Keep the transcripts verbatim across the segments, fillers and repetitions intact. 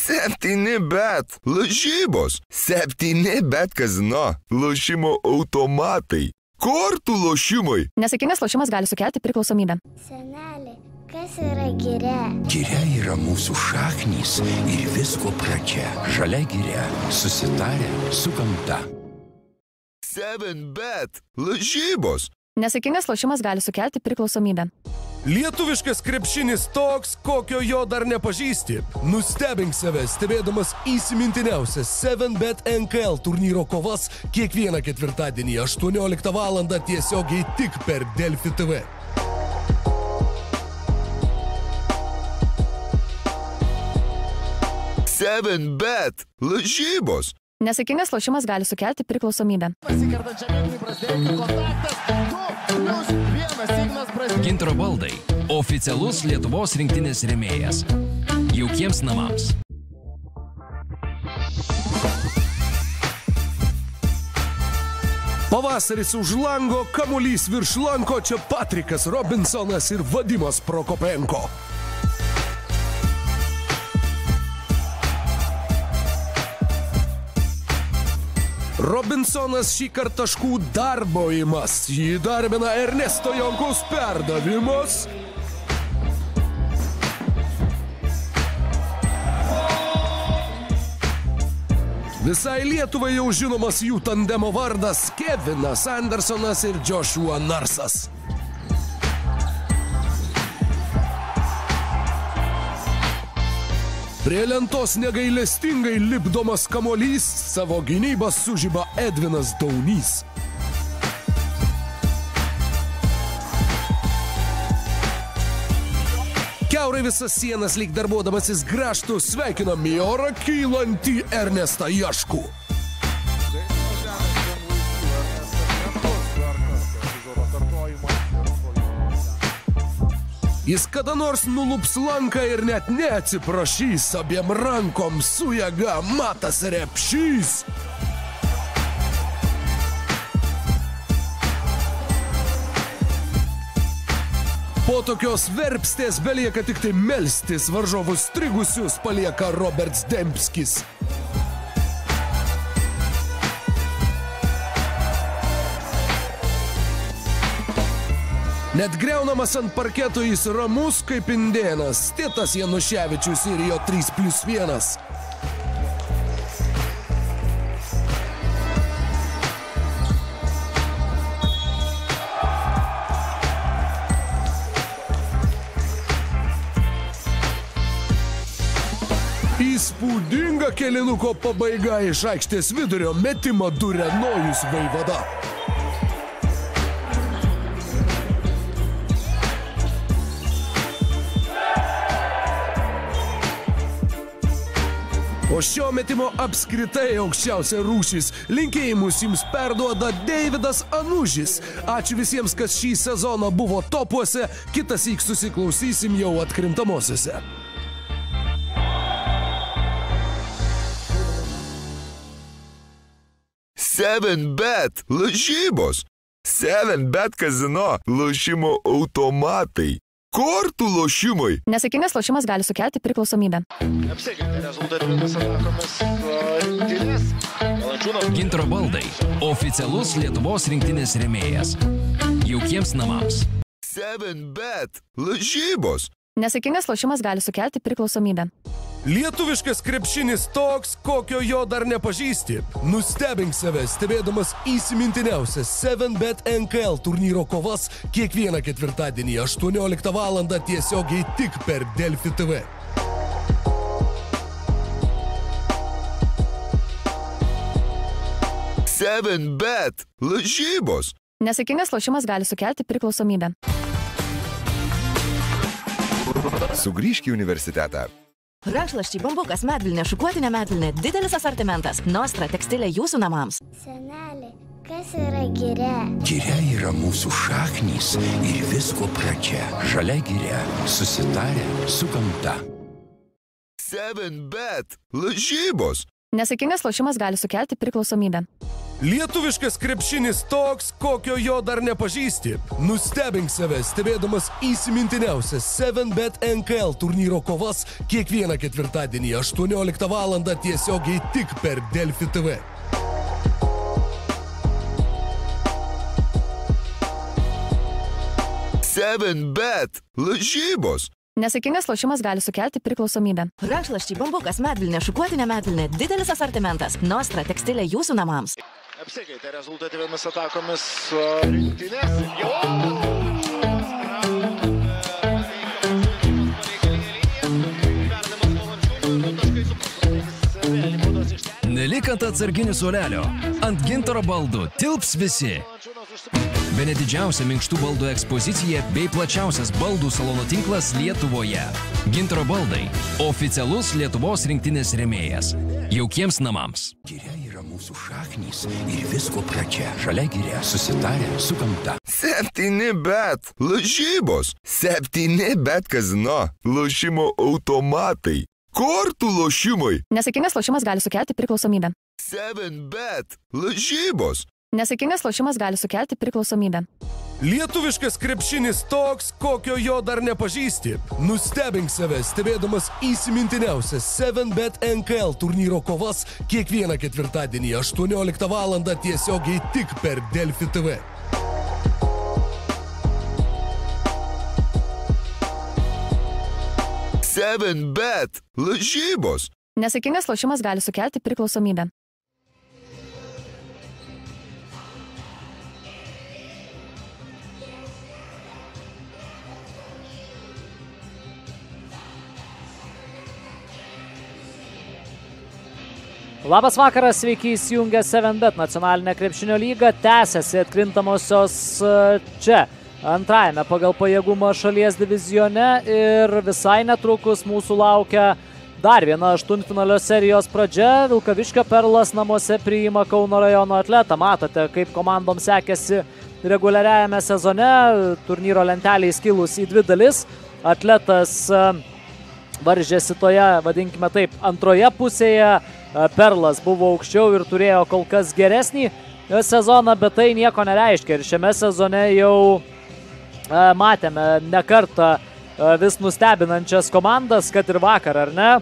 septyni bet. Lažybos. septyni bet kazino. Lošimo automatai. Kortų lošimai. Nesaikingas lošimas gali sukelti priklausomybę. Senelė, kas yra giria? Giria yra mūsų šaknys ir visko pradžia. Žalia giria. Susitarę su gamta. seven bet. Lažybos. Nesaikingas lošimas gali sukelti priklausomybę. Lietuviškas krepšinis toks, kokio jo dar nepažįsti. Nustebink save, stebėdamas įsimintiniausias seven bet N K L turnyro kovas kiekvieną ketvirtadienį aštuonioliktą valandą tiesiogiai tik per Delfi T V. seven bet. Lažybos. Nesaikingas lošimas gali sukelti priklausomybę. Gintaro baldai – oficialus Lietuvos rinktinės rėmėjas. Jaukiems namams. Pavasaris už lango, kamuolys virš lanko, čia Patrikas Robinsonas ir Vadimas Prokopenko. Robinsonas šį kartą taškų darbo imas. Jį darbina Ernesto Jonkaus perdavimas. Visai Lietuvai jau žinomas jų tandemo vardas Kevinas Andersonas ir Joshua Narsas. Prie lentos negailestingai lipdomas kamuolys, savo gynybą sužiba Edvinas Daunys. Kiaurai visas sienas lyg darbuodamasis grąžtų sveikinam į orą kylantį Ernestą Jaškų. Jis kada nors nulups lanką ir net neatsiprašys, abiem rankom su jėga Matas Repšys. Po tokios verpstės belieka tik tai melstis, varžovus strigusius palieka Roberts Dembskis. Net griaunamas ant parketo jis ramus kaip indėnas, Titas Januševičius ir jo trys plius vienas. Įspūdinga kėlinuko pabaiga iš aikštės vidurio metimą duria Nojus Vaivada. O šio metimo apskritai aukščiausia rūšis. Linkėjimus jums perduoda Deividas Anužis. Ačiū visiems, kas šį sezoną buvo topuose. Kitąsyk susiklausysim jau atkrintamosiose. seven bet. Lažybos. seven bet kazino. Lošimo automatai. Kortų lošimai. Nesaikingas lošimas gali sukelti priklausomybę. Gintaro baldai – oficialus Lietuvos rinktinės rėmėjas. Jaukiems namams. seven bet. Lažybos. Nesaikingas lošimas gali sukelti priklausomybę. Lietuviškas krepšinis toks, kokio jo dar nepažįsti. Nustebink save, stebėdamas įsimintiniausias seven bet N K L turnyro kovas kiekvieną ketvirtadienį aštuonioliktą valandą tiesiogiai tik per Delfi T V. seven bet. Lažybos. Nesaikingas lošimas gali sukelti priklausomybę. Sugrįžk į universitetą. Rankšluosčiai, bambukas, medvilnė, šukuotinė medvilnė, didelis asortimentas. Nostra tekstilė jūsų namams. Senelė, kas yra giria? Giria yra mūsų šaknys ir visko pradžia. Žalia giria. Susitarę su gamta. seven bet. Lažybos. Nesaikingas lošimas gali sukelti priklausomybę. Lietuviškas krepšinis toks, kokio jo dar nepažįsti. Nustebink save, stebėdamas įsimintiniausias seven bet N K L turnyro kovas kiekvieną ketvirtadienį aštuonioliktą valandą tiesiogiai tik per Delfi T V. seven bet. Lažybos. Nesaikingas lošimas gali sukelti priklausomybę. Rankšluosčiai, bambukas, medvilnė, šukuotinė medvilnė, didelis asortimentas. Nostra tekstilė jūsų namams. Apsikeitė rezultatyviamis atakomis rinktinės. Nelik ant atsarginių suolelio. Ant gintaro baldų tilps visi. Bene didžiausia minkštų baldų ekspozicija bei plačiausias baldų salono tinklas Lietuvoje. Gintaro baldai – oficialus Lietuvos rinktinės rėmėjas. Jaukiems namams. Giria yra mūsų šaknys ir visko pradžia. Žalia giria susitarė su gamta. septyni bet. Lažybos. septyni bet kazino. Lošimo automatai. Kortų lošimai. Nesaikingas lošimas gali sukelti priklausomybę. seven bet. Lažybos. Nesaikingas lošimas gali sukelti priklausomybę. Lietuviškas krepšinis toks, kokio jo dar nepažįsti. Nustebink save, stebėdamas įsimintiniausias seven bet N K L turnyro kovas kiekvieną ketvirtadienį aštuonioliktą valandą tiesiogiai tik per Delfi T V. seven bet. Lažybos. Nesaikingas lošimas gali sukelti priklausomybę. Labas vakaras, sveiki įsijungę seven bet nacionalinę krepšinio lygą. Tęsiasi atkrintamosios čia, antrajame pagal pajėgumą šalies divizione ir visai netrukus mūsų laukia dar viena aštuntfinalio serijos pradžia. Vilkaviškio Perlas namuose priima Kauno rajono atletą. Matote, kaip komandom sekėsi reguliariajame sezone, turnyro lentelė įskilus į dvi dalis. Atletas varžėsi toje, vadinkime taip, antroje pusėje. Perlas buvo aukščiau ir turėjo kol kas geresnį sezoną, bet tai nieko nereiškia. Ir šiame sezone jau matėme ne kartą vis nustebinančias komandas, kad ir vakar, ar ne?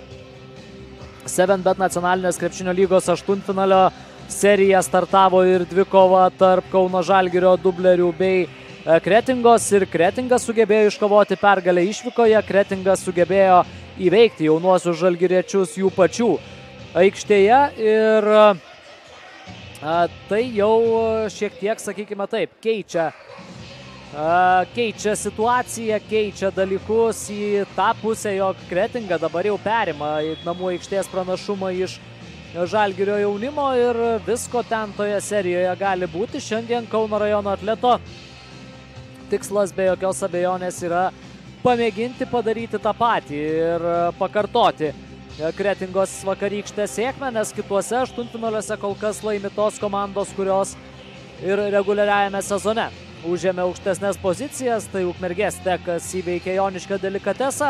seven bet nacionalinės krepšinio lygos aštuntfinalio serija startavo ir dvikova tarp Kauno Žalgirio dublerių bei Kretingos. Ir Kretingas sugebėjo iškovoti pergalę išvykoje, Kretingas sugebėjo įveikti jaunuosius žalgiriečius jų pačių aikštėje ir a, tai jau šiek tiek, sakykime taip, keičia, a, keičia situaciją, keičia dalykus į tą pusę, jog Kretinga dabar jau perima namų aikštės pranašumą iš Žalgirio jaunimo ir visko ten toje serijoje gali būti. Šiandien Kauno rajono atleto tikslas be jokios abejonės yra pamėginti padaryti tą patį ir pakartoti Kretingos vakarykštę sėkmę, nes kituose aštuntfinaliuose kol kas laimi tos komandos, kurios ir reguliariajame sezone užėmė aukštesnės pozicijas. Tai Ukmergės Tekas įveikė Joniškio Delikatesą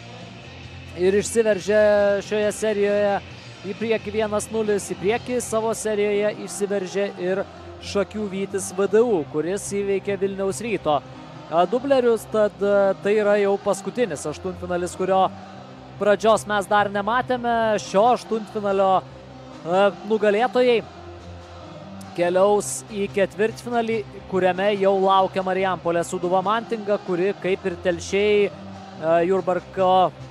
ir išsiveržė šioje serijoje į priekį vienas nulis. Į priekį savo serijoje išsiveržė ir Šakių Vytis V D U, kuris įveikė Vilniaus Ryto dublerius. Tad tai yra jau paskutinis aštuntfinalis, kurio pradžios mes dar nematėme. Šio aštuntfinalio nugalėtojai keliaus į ketvirtfinalį, kuriame jau laukia Marijampolės Sūduva Mantinga, kuri kaip ir Telšiai, Jurbarko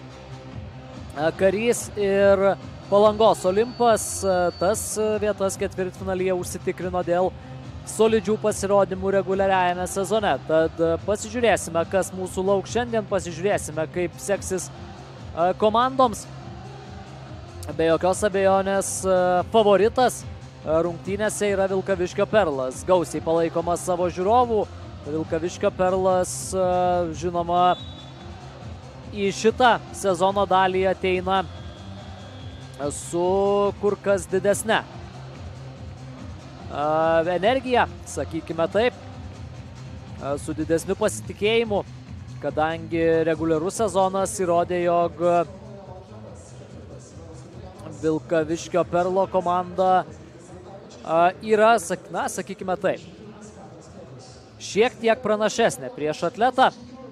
Karys ir Palangos Olimpas tas vietas ketvirtfinalyje užsitikrino dėl solidžių pasirodymų reguliariajame sezone. Tad pasižiūrėsime, kas mūsų lauks šiandien, pasižiūrėsime, kaip seksis komandoms. Be jokios abejonės favoritas rungtynėse yra Vilkaviškio Perlas, gausiai palaikomas savo žiūrovų. Vilkaviškio Perlas, žinoma, į šitą sezono dalį ateina su kur kas didesne energija, sakykime taip, su didesniu pasitikėjimu, kadangi reguliarus sezonas įrodė, jog Vilkaviškio Perlo komanda a, yra, na, sakykime taip, šiek tiek pranašesnė prieš Atletą.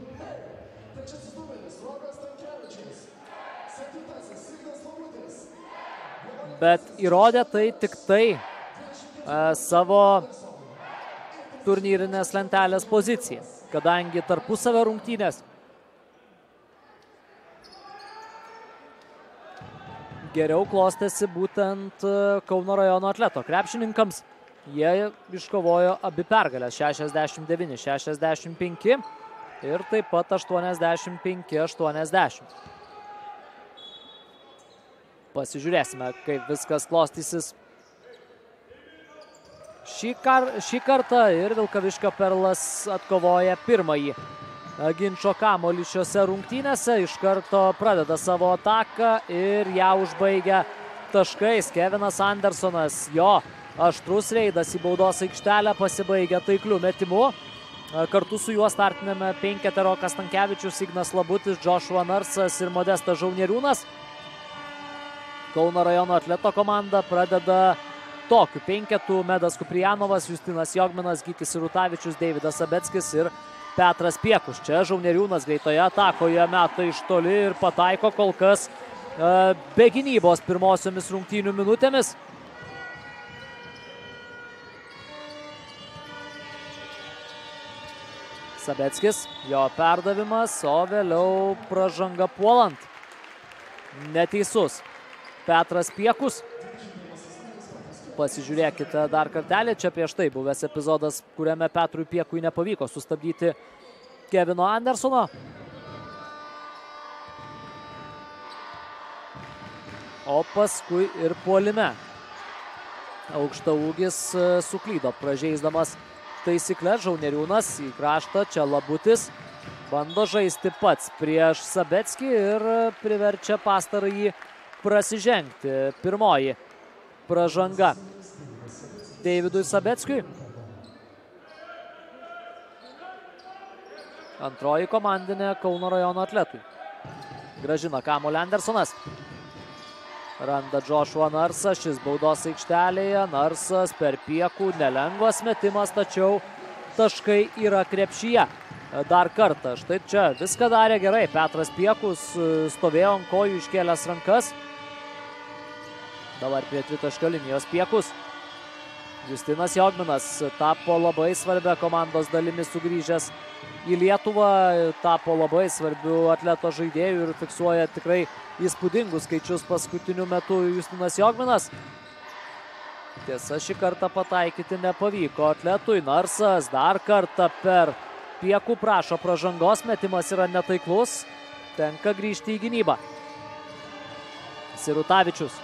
Bet įrodė tai tik tai a, savo turnyrinės lentelės poziciją, kadangi tarpusavio rungtynės geriau klostėsi būtent Kauno rajono Atleto krepšininkams. Jie iškovojo abi pergalės, šešiasdešimt devyni šešiasdešimt penki ir taip pat aštuoniasdešimt penki aštuoniasdešimt. Pasižiūrėsime, kaip viskas klostysis šį, kar, šį kartą ir Vilkaviškio Perlas atkovoja pirmąjį ginčo kamuolį šiose rungtynėse. Iš karto pradeda savo ataką ir ją užbaigia taškais Kevinas Andersonas. Jo aštrus reidas į baudos aikštelę pasibaigia taikliu metimu. Kartu su juo startiname penkete Rokas Stankevičius, Ignas Labutis, Joshua Narsas ir Modestas Žaunieriūnas. Kauno rajono Atleto komanda pradeda tokiu penketu: Medas Kuprijanovas, Justinas Jogminas, Gykis Irutavičius, Deividas Sabeckis ir Petras Piekus. Čia Žaunieriūnas greitoje atakoje meta iš toli ir pataiko kol kas e, be gynybos pirmosiomis rungtynių minutėmis. Sabeckis, jo perdavimas, o vėliau pražanga puolant. Neteisus Petras Piekus. Pasižiūrėkite dar kartelį, čia prieš tai buvęs epizodas, kuriame Petrui Piekui nepavyko sustabdyti Kevino Andersono. O paskui ir puolime aukštaūgis suklydo, pražeisdamas taisyklės. Žaunieriūnas į kraštą, čia Labutis bando žaisti pats prieš Sabeckį ir priverčia pastarąjį prasižengti. Pirmoji pražanga Deividui Sabeckiui. Antroji komandinė Kauno rajono Atletui. Gražina kamuolį Andersonas. Randa Joshua Narsą, šis baudos aikštelėje. Narsas per Piekų, nelengvas metimas, tačiau taškai yra krepšyje. Dar kartą, štai čia viską darė gerai. Petras Piekus stovėjo ant kojų, iškėlęs rankas. Dabar prie tritaškio linijos Piekus. Justinas Jogminas tapo labai svarbia komandos dalimi sugrįžęs į Lietuvą. Tapo labai svarbiu Atleto žaidėjų ir fiksuoja tikrai įspūdingus skaičius paskutiniu metu Justinas Jogminas. Tiesa, šį kartą pataikyti nepavyko Atletui. Narsas dar kartą per Piekų prašo pražangos, metimas yra netaiklus. Tenka grįžti į gynybą. Sirutavičius.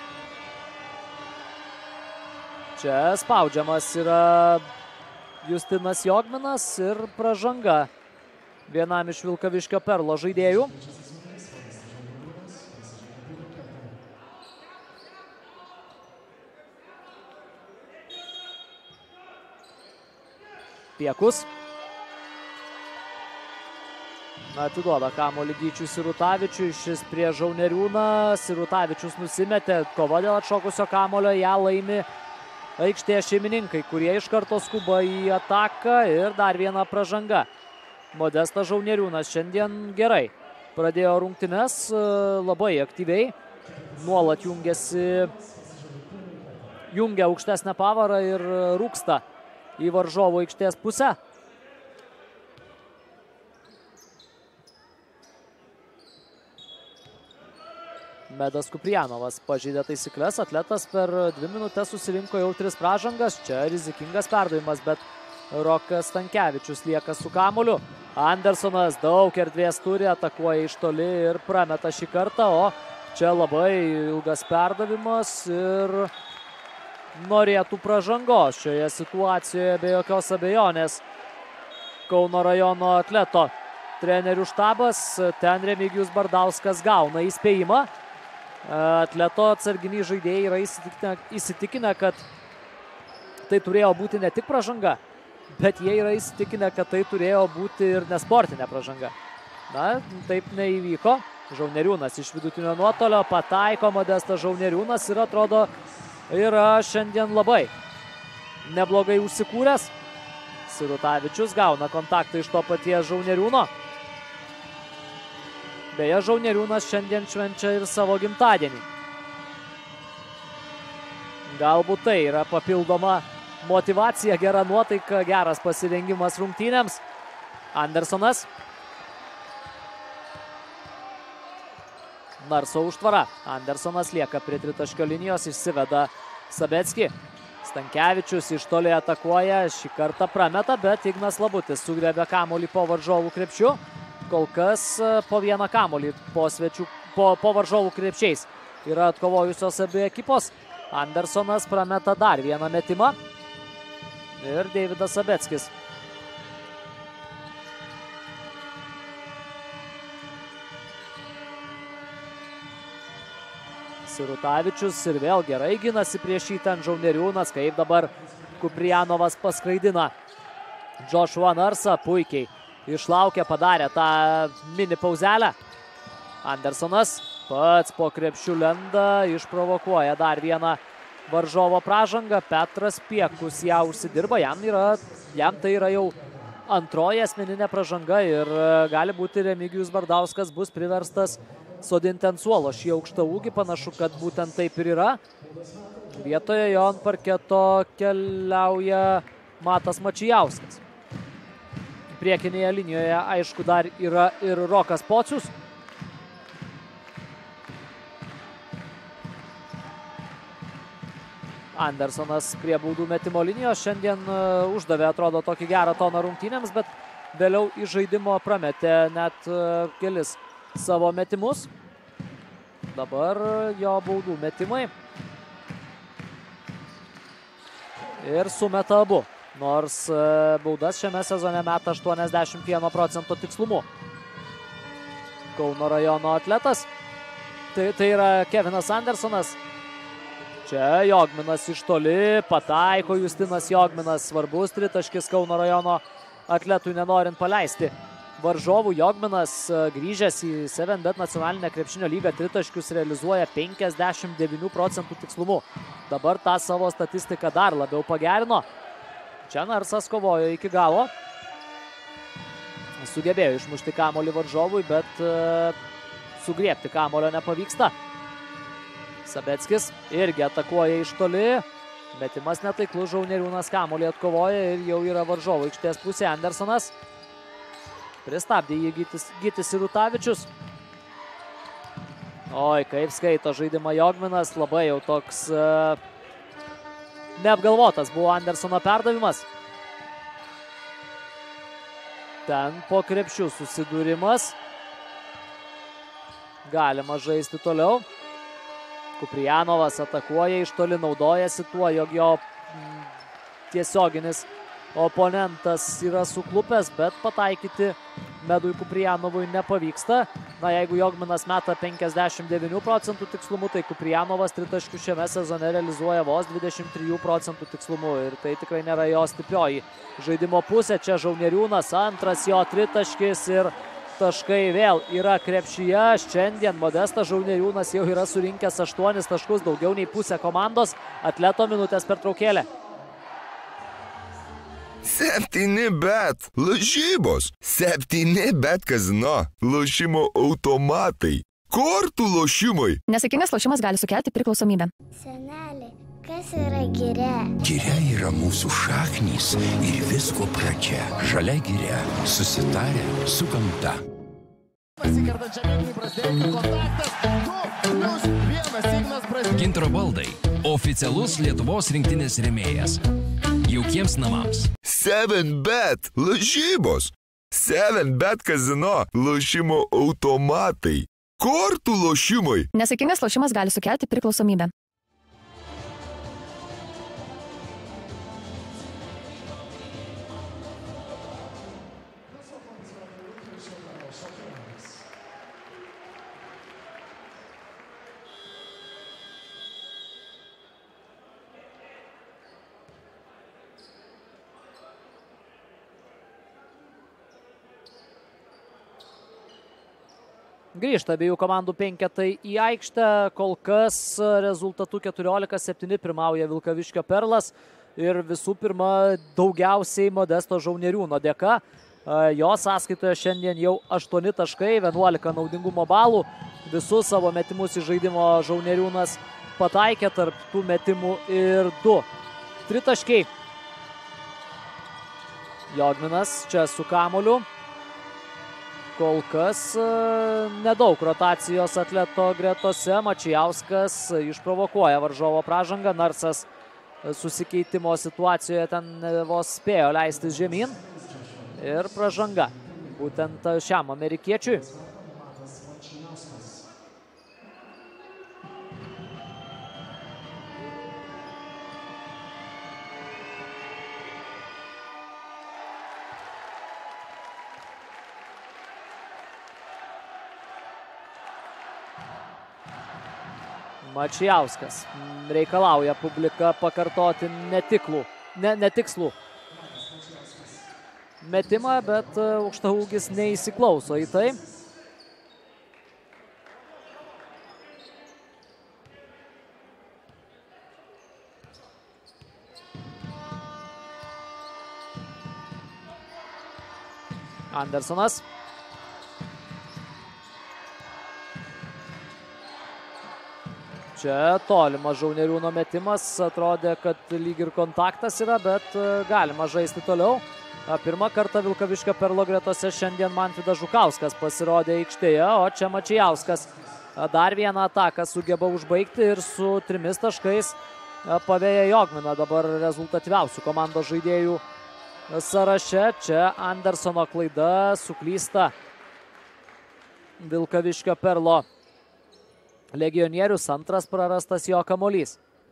Čia spaudžiamas yra Justinas Jogminas ir pražanga vienam iš Vilkaviškio Perlo žaidėjų. Piekus. Atiduoda kamuolį Gyčiui Sirutavičiui, šis prie Žaunieriūną. Sirutavičius nusimetė, kova dėl atšokusio kamuolio, ją laimi aikštės šeimininkai, kurie iš karto skuba į ataką ir dar viena pražanga. Modestas Žaunieriūnas šiandien gerai pradėjo rungtynes, labai aktyviai, nuolat jungiasi, jungia aukštesnę pavarą ir rūksta į varžovo aikštės pusę. Medas Kuprijanovas pažeidė taisyklės, Atletas per dvi minutės susirinko jau tris pražangas, čia rizikingas perdavimas, bet Rokas Stankevičius lieka su kamuoliu. Andersonas daug erdvės turi, atakuoja iš toli ir prameta šį kartą, o čia labai ilgas perdavimas ir norėtų pražangos šioje situacijoje be jokios abejonės. Kauno rajono Atleto trenerių štabas, ten Remigijus Bardauskas gauna įspėjimą. Atleto atsarginiai žaidėjai yra įsitikinę, įsitikinę, kad tai turėjo būti ne tik pražanga, bet jie yra įsitikinę, kad tai turėjo būti ir nesportinė pražanga. Na, taip neįvyko. Žauneriūnas iš vidutinio nuotolio, pataiko Modestas Žauneriūnas ir atrodo yra šiandien labai neblogai užsikūręs. Sirutavičius gauna kontaktą iš to paties Žauneriūno. Beje, Žauneriūnas šiandien švenčia ir savo gimtadienį. Galbūt tai yra papildoma motyvacija, gera nuotaika, geras pasirengimas rungtynėms. Andersonas. Narso užtvara. Andersonas lieka prie tritaškio linijos, išsiveda Sabetskį. Stankevičius iš toli atakuoja, šį kartą prameta, bet Ignas Labutis sugriebė kamuolį po varžovų krepšiu. Kol kas po vieną kamuolį po, svečių, po, po varžovų krepšiais yra atkovojusios abi ekipos. Andersonas prameta dar vieną metimą. Ir Deividas Sabetskis. Sirutavičius ir vėl gerai ginasi prieš jį ten Žauneriūnas, kaip dabar Kuprijanovas paskraidina Joshua Narsą, puikiai išlaukė, padarė tą mini pauzelę. Andersonas pats po krepšių lenda, išprovokuoja dar vieną varžovo pražangą. Petras Piekus ją užsidirba, jam, yra, jam tai yra jau antroji asmeninė pražanga ir gali būti Remigijus Bardauskas bus priverstas sodinti ant suolo šį aukštą ūgį, panašu, kad būtent taip ir yra. Vietoje jo ant parketo keliauja Matas Mačijauskas. Priekinėje linijoje, aišku, dar yra ir Rokas Pocius. Andersonas prie baudų metimo linijos šiandien uh, uždavė, atrodo, tokį gerą toną rungtynėms, bet vėliau į žaidimo prametė net uh, kelis savo metimus. Dabar jo baudų metimai. Ir sumeta abu. Nors baudas šiame sezone meta aštuoniasdešimt vieno procento tikslumu. Kauno rajono atletas. Tai, tai yra Kevinas Andersonas. Čia Jogminas iš toli. Pataiko Justinas Jogminas. Svarbus tritaškis Kauno rajono atletui, nenorint paleisti varžovų. Jogminas grįžęs į seven bet nacionalinę krepšinio lygą tritaškius realizuoja penkiasdešimt devynių procentų tikslumu. Dabar tą savo statistiką dar labiau pagerino. Čia Narsas kovojo iki galo. Sugebėjo išmušti kamuolį varžovui, bet uh, sugriebti kamulio nepavyksta. Sabetskis irgi atakuoja iš toli. Metimas netaiklus, Žauneriūnas kamuolį atkovoja ir jau yra varžovų aikštės pusė. Andersonas pristabdė jį Gytis, Gytis Sirutavičius. Oi, kaip skaito žaidimą Jogminas. Labai jau toks uh, neapgalvotas buvo Andersono perdavimas. Ten po krepšių susidūrimas. Galima žaisti toliau. Kuprijanovas atakuoja iš toli, naudojasi tuo, jog jo mm, tiesioginis oponentas yra suklupęs, bet pataikyti Medui Kuprijanovui nepavyksta. Na, jeigu Jogminas meta penkiasdešimt devynių procentų tikslumu, tai Kuprijanovas tritaškių šiame sezone realizuoja vos dvidešimt trijų procentų tikslumu. Ir tai tikrai nėra jo stiprioji žaidimo pusė. Čia Žauneriūnas, antras jo tritaškis ir taškai vėl yra krepšyje. Šiandien Modestas Žauneriūnas jau yra surinkęs aštuonis taškus, daugiau nei pusę komandos. Atleto minutės pertraukėlė. septyni bet. Lažybos. septyni bet kazino. Lošimo automatai. Kortų lošimai. Nesaikingas lošimas gali sukelti priklausomybę. Seneli, kas yra giria? Giria yra mūsų šaknys ir visko pradžia. Žalia giria. Susitarę su gamta. Gintaro baldai. Oficialus Lietuvos rinktinės rėmėjas. Jaukiems namams. seven bet. Lažybos. seven bet kazino. Lošimo automatai. Kortų lošimai. Nesaikingas lošimas gali sukelti priklausomybę. Grįžta abiejų komandų penketai į aikštę, kol kas rezultatu keturiolika septyni pirmauja Vilkaviškio Perlas ir visų pirma daugiausiai Modesto Žauneriūno dėka. Jo sąskaitoje šiandien jau aštuoni taškai, vienuolika naudingumo balų. Visus savo metimus į žaidimo Žauneriūnas pataikė, tarp tų metimų ir du tritaškiai. Jogminas čia su kamuoliu. Kol kas nedaug rotacijos atleto gretose. Mačijauskas išprovokuoja varžovo pražangą. Narsas susikeitimo situacijoje ten vos spėjo leistis žemyn. Ir pražanga būtent šiam amerikiečiui. Mačijauskas reikalauja publiką pakartoti netiklų, ne, netikslų metimą, bet aukštaūgis neįsiklauso į tai. Andersonas. Čia tolimas Žauneriūno metimas, atrodė, kad lyg ir kontaktas yra, bet galima žaisti toliau. Pirmą kartą Vilkaviškio Perlo gretose šiandien Mantvydas Žukauskas pasirodė aikštėje, o čia Mačijauskas dar vieną ataką sugeba užbaigti ir su trimis taškais pavėja Jogminą dabar rezultatyviausių komandos žaidėjų sąraše. Čia Andersono klaida, suklysta Vilkaviškio Perlo legionierius, antras prarastas jo kamuolys.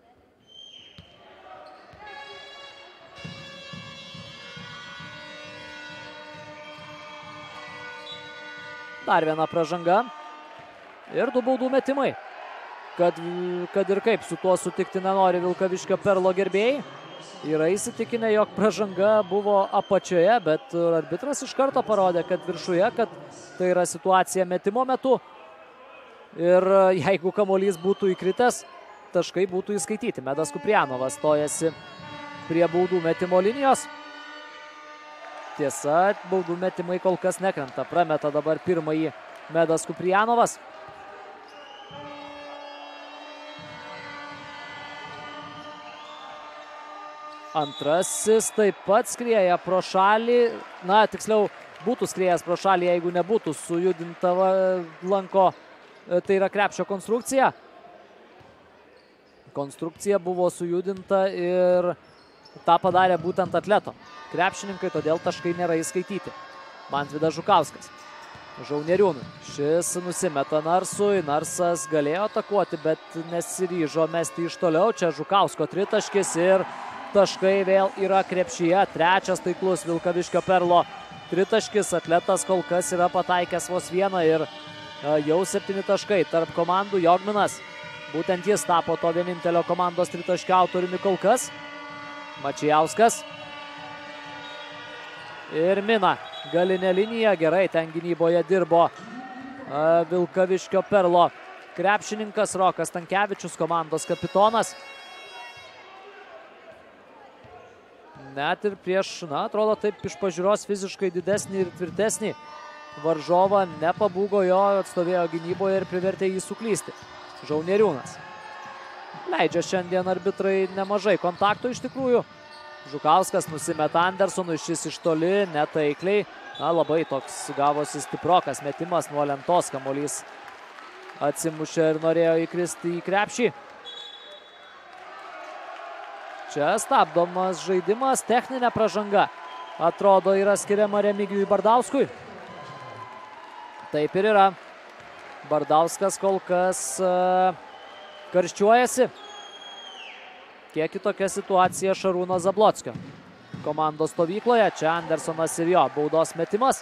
Dar viena pražanga ir du baudų metimai. Kad, kad ir kaip su tuo sutikti nenori Vilkaviškio Perlo gerbėjai. Yra įsitikinę, jog pražanga buvo apačioje, bet arbitras iš karto parodė, kad viršuje, kad tai yra situacija metimo metu. Ir jeigu kamuolys būtų įkritęs, taškai būtų įskaityti. Medas Kuprianovas stojasi prie baudų metimo linijos. Tiesa, baudų metimai kol kas nekrenta. Prameta dabar pirmąjį Medas Kuprianovas. Antrasis taip pat skrieja pro šalį. Na, tiksliau, būtų skriejęs pro šalį, jeigu nebūtų sujudinta lanko. Tai yra krepšio konstrukcija. Konstrukcija buvo sujudinta ir tą padarė būtent atleto krepšininkai, todėl taškai nėra įskaityti. Mantvydas Žukauskas Žauneriūnui. Šis nusimeta Narsui. Narsas galėjo atakuoti, bet nesiryžo mesti iš toliau. Čia Žukausko tritaškis ir taškai vėl yra krepšyje. Trečias taiklus Vilkaviškio Perlo tritaškis. Atletas kol kas yra pataikęs vos vieną ir jau septyni taškai tarp komandų. Jogminas, būtent jis tapo to vienintelio komandos tritaškio autoriumi kol kas. Mačijauskas. Ir mina galinė linija. Gerai ten gynyboje dirbo Vilkaviškio Perlo krepšininkas Rokas Stankevičius, komandos kapitonas. Net ir prieš, na, atrodo taip iš pažiūros fiziškai didesnį ir tvirtesnį varžovą nepabūgo jo, atstovėjo gynyboje ir privertė jį suklysti. Žauneriūnas. Leidžia šiandien arbitrai nemažai kontaktų iš tikrųjų. Žukauskas nusimeta Andersonui, šis iš toli, netaikliai. Na, labai toks gavosi stiprokas metimas nuo lentos, kamuolys atsimušė ir norėjo įkristi į krepšį. Čia stabdomas žaidimas, techninė pražanga. Atrodo, yra skiriama Remigijui Bardauskui. Taip ir yra. Bardauskas kol kas uh, karščiuojasi. Kiek kitokia situacija Šarūno Zablockio komandos stovykloje. Čia Andersonas ir jo baudos metimas.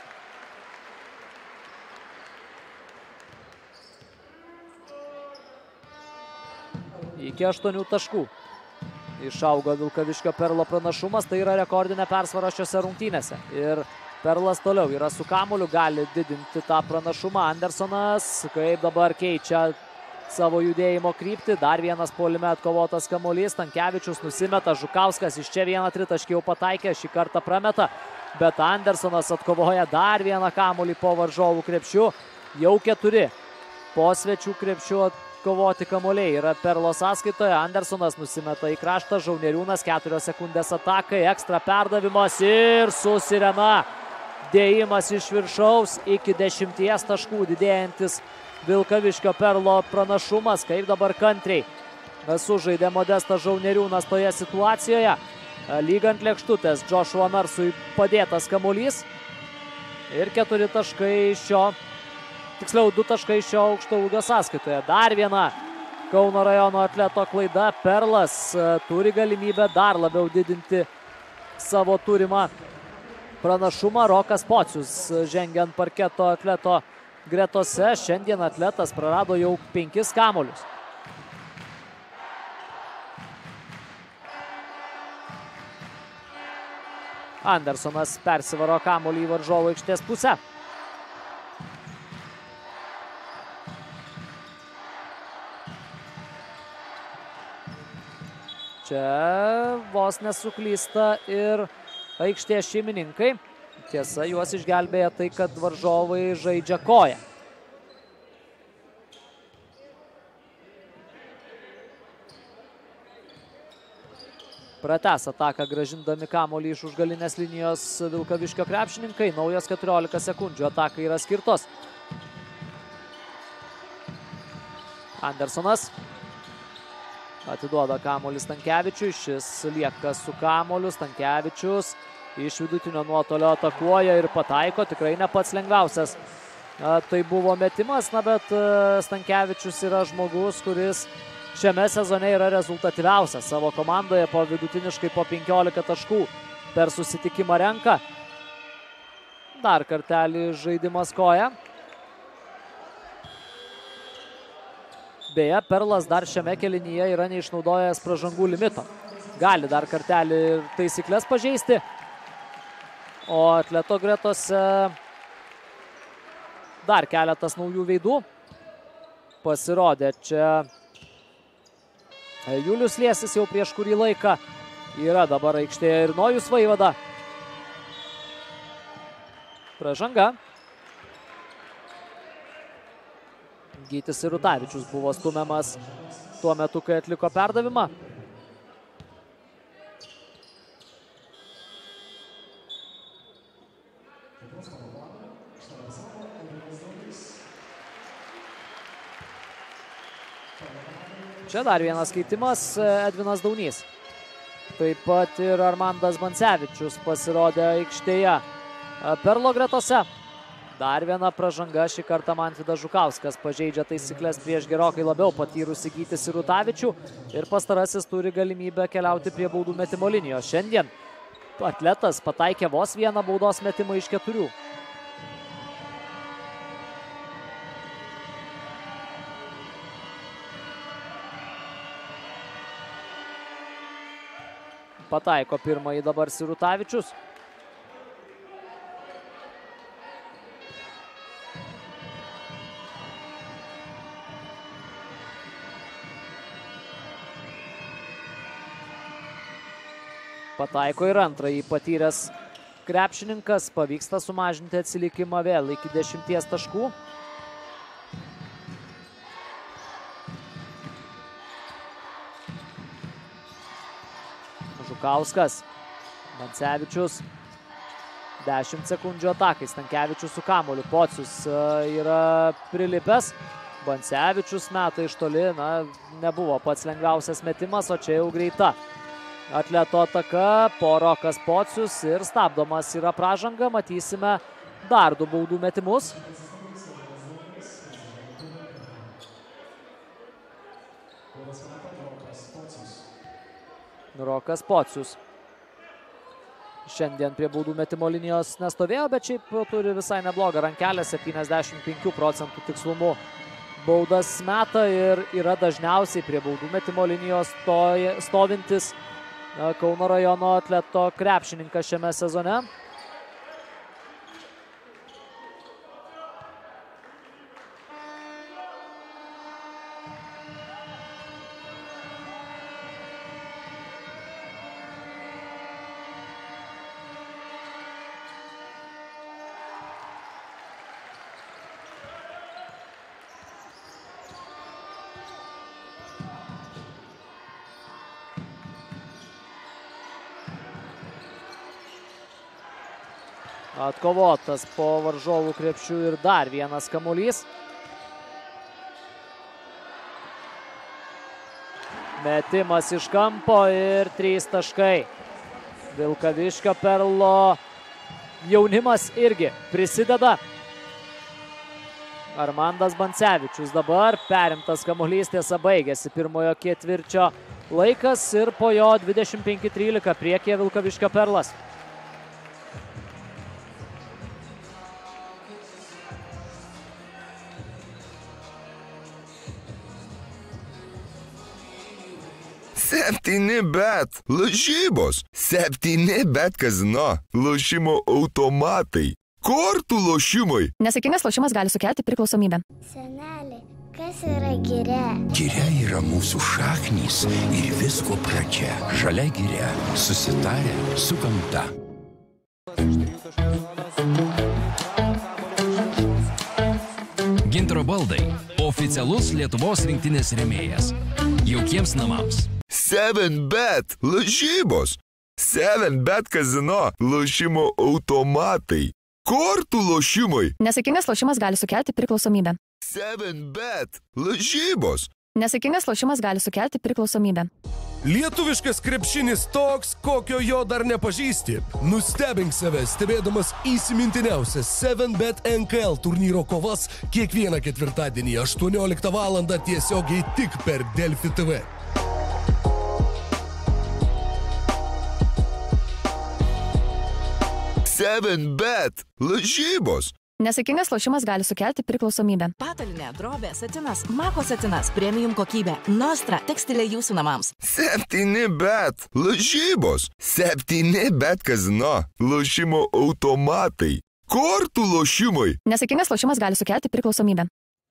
Iki aštuonių taškų išaugo Vilkaviškio Perlo pranašumas. Tai yra rekordinė persvara šiose rungtynėse. Ir Perlas toliau yra su kamuoliu, gali didinti tą pranašumą. Andersonas, kaip dabar keičia savo judėjimo kryptį. Dar vienas puolime atkovotas kamuolys. Stankevičius nusimeta, Žukauskas iš čia vieną tritaškį jau pataikė, šį kartą prameta. Bet Andersonas atkovoja dar vieną kamuolį po varžovų krepšių. Jau keturi po svečių krepšių atkovoti kamuoliai yra Perlo sąskaitoje. Andersonas nusimeta į kraštą, Žauneriūnas keturios sekundės atakai, ekstra perdavimas ir susirena. Dėjimas iš viršaus iki dešimties taškų didėjantis Vilkaviškio Perlo pranašumas. Kaip dabar kantriai sužaidė Modestas Žauneriūnas toje situacijoje. Lyg ant lėkštutės Joshua Narsui padėtas kamuolys. Ir keturi taškai šio, tiksliau du taškai šio aukšto ūgio sąskaitoje. Dar viena Kauno rajono atleto klaida. Perlas turi galimybę dar labiau didinti savo turimą pranašumą. Rokas Pocius žengia ant parketo atleto gretose. Šiandien atletas prarado jau penkis kamuolius. Andersonas persivaro kamuolį į varžovų aikštės pusę. Čia vos nesuklysta ir aikštės šeimininkai. Tiesa, juos išgelbėja tai, kad varžovai žaidžia koją. Pratęs ataką grąžindami kamuolį iš užgalinės linijos Vilkaviškio krepšininkai. Naujos keturiolika sekundžių atakai yra skirtos. Andersonas atiduoda kamuolį Stankevičiui, šis lieka su kamuoliu. Stankevičius iš vidutinio nuotolio atakuoja ir pataiko, tikrai ne pats lengviausias. Tai buvo metimas, na bet Stankevičius yra žmogus, kuris šiame sezone yra rezultatyviausias savo komandoje, po vidutiniškai po penkiolika taškų per susitikimą renka. Dar kartelį žaidimas koja. Beje, Perlas dar šiame kėlinyje yra neišnaudojęs pražangų limito. Gali dar kartelį taisyklės pažeisti. O atleto gretose dar keletas naujų veidų pasirodė. Čia Julius Liesis jau prieš kurį laiką yra dabar aikštėje ir Nojus Vaivada. Pražanga. Gytis Sirutavičius buvo stumiamas tuo metu, kai atliko perdavimą. Čia dar vienas keitimas, Edvinas Daunys. Taip pat ir Armandas Bancevičius pasirodė aikštėje Perlo gretose. Dar viena pražanga, šį kartą Mantvydas Žukauskas pažeidžia taisyklės prieš gerokai labiau patyrusį Gytį Sirutavičių ir pastarasis turi galimybę keliauti prie baudų metimo linijos. Šiandien atletas pataikė vos vieną baudos metimą iš keturių. Pataiko pirmąjį dabar Sirutavičius. Pataiko ir antrąjį patyręs krepšininkas. Pavyksta sumažinti atsilikimą vėl iki dešimties taškų. Žukauskas. Bancevičius. dešimt sekundžių atakai. Stankevičius su kamuoliu. Pocius yra prilipęs. Bancevičius meta iš toli. Na, nebuvo pats lengviausias metimas, o čia jau greita atleto ataka, po Rokas Pocius ir stabdomas yra pražanga. Matysime dar du baudų metimus. Rokas Pocius šiandien prie baudų metimo linijos nestovėjo, bet šiaip turi visai neblogą rankelę, septyniasdešimt penkių procentų tikslumu baudas meta ir yra dažniausiai prie baudų metimo linijos stovintis Kauno rajono atleto krepšininkas šiame sezone. Atkovotas po varžovų krepšių ir dar vienas kamuolys. Metimas iš kampo ir trys taškai. Vilkaviškio Perlo jaunimas irgi prisideda. Armandas Bancevičius dabar perimtas kamuolys, tiesa baigėsi pirmojo ketvirčio laikas ir po jo dvidešimt penki trylika priekyje Vilkaviškio Perlas. septyni bet lažybos, septyni bet kazino, lošimo automatai, kortų lošimai. Nesaikingas lošimas gali sukelti priklausomybę. Seneli, kas yra giria? Giria yra mūsų šaknys ir visko pradžia. Žalia giria, susitarę su gamta. Gintaro baldai – oficialus Lietuvos rinktinės rėmėjas. Jaukiems namams. seven bet lažybos, seven bet kazino, lošimo automatai, kortų lošimai. Nesaikingas lošimas gali sukelti priklausomybę. seven bet lažybos. Nesaikingas lošimas gali sukelti priklausomybę. Lietuviškas krepšinis toks, kokio jo dar nepažįsti. Nustebink save, stebėdamas įsimintiniausias seven bet N K L turnyro kovas kiekvieną ketvirtadienį aštuonioliktą valandą tiesiogiai tik per Delfi T V. seven bet lažybos. Nesaikingas lošimas gali sukelti priklausomybę. Patalinė, drobė, satinas, mako satinas, premium kokybė, Nostra, tekstilė jūsų namams. septyni bet lažybos, septyni bet kazino, lošimo automatai, kortų lošimai. Nesaikingas lošimas gali sukelti priklausomybę.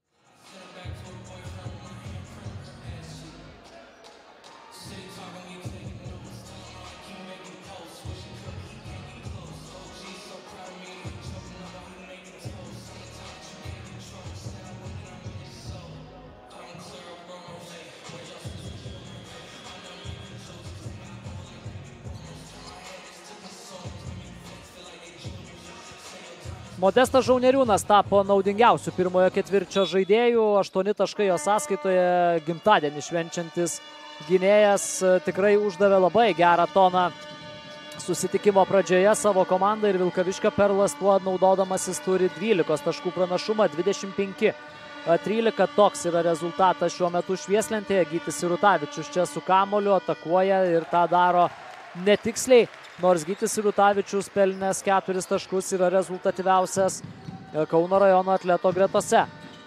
Modestas Žauneriūnas tapo naudingiausių pirmojo ketvirčio žaidėjų. aštuoni taškai jo sąskaitoje, gimtadienį švenčiantis gynėjas tikrai uždavė labai gerą toną susitikimo pradžioje savo komandą ir Vilkaviškio Perlas tuo naudodamasis turi dvylikos taškų pranašumą, dvidešimt penki trylika. Toks yra rezultatas šiuo metu švieslentėje. Gytis Sirutavičius čia su kamoliu atakuoja ir tą daro netiksliai. Nors Gytis Sirutavičius pelnęs keturis taškus yra rezultatyviausias Kauno rajono atleto gretose.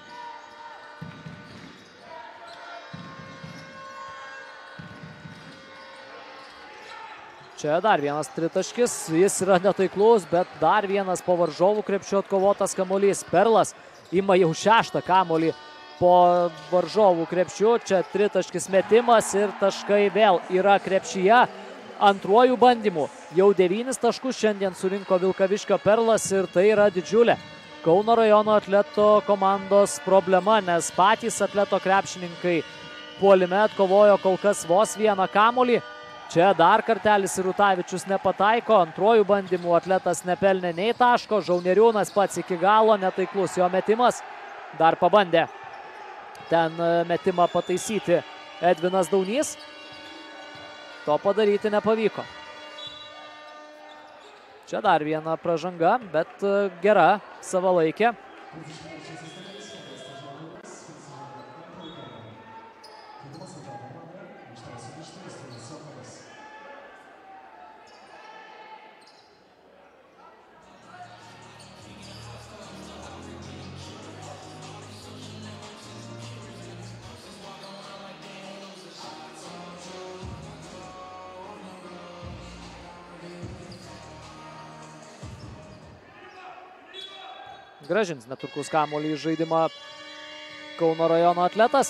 Čia dar vienas tritaškis, jis yra netaiklus, bet dar vienas po varžovų krepšio atkovotas kamuolys. Perlas ima jau šeštą kamuolį po varžovų krepšių. Čia tritaškis metimas ir taškai vėl yra krepšyje. Antruoju bandymu jau devynis taškus šiandien surinko Vilkaviškio Perlas ir tai yra didžiulė Kauno rajono atleto komandos problema, nes patys atleto krepšininkai puolime atkovojo kol kas vos vieną kamuolį. Čia dar kartelis Sirutavičius nepataiko, antruoju bandymu atletas nepelnė nei taško, Žauneriūnas pats iki galo, netaiklus jo metimas, dar pabandė ten metimą pataisyti Edvinas Daunys. To padaryti nepavyko. Čia dar viena pražanga, bet gera savalaikė. Gražins netrukus kamuolį į žaidimą Kauno rajono atletas.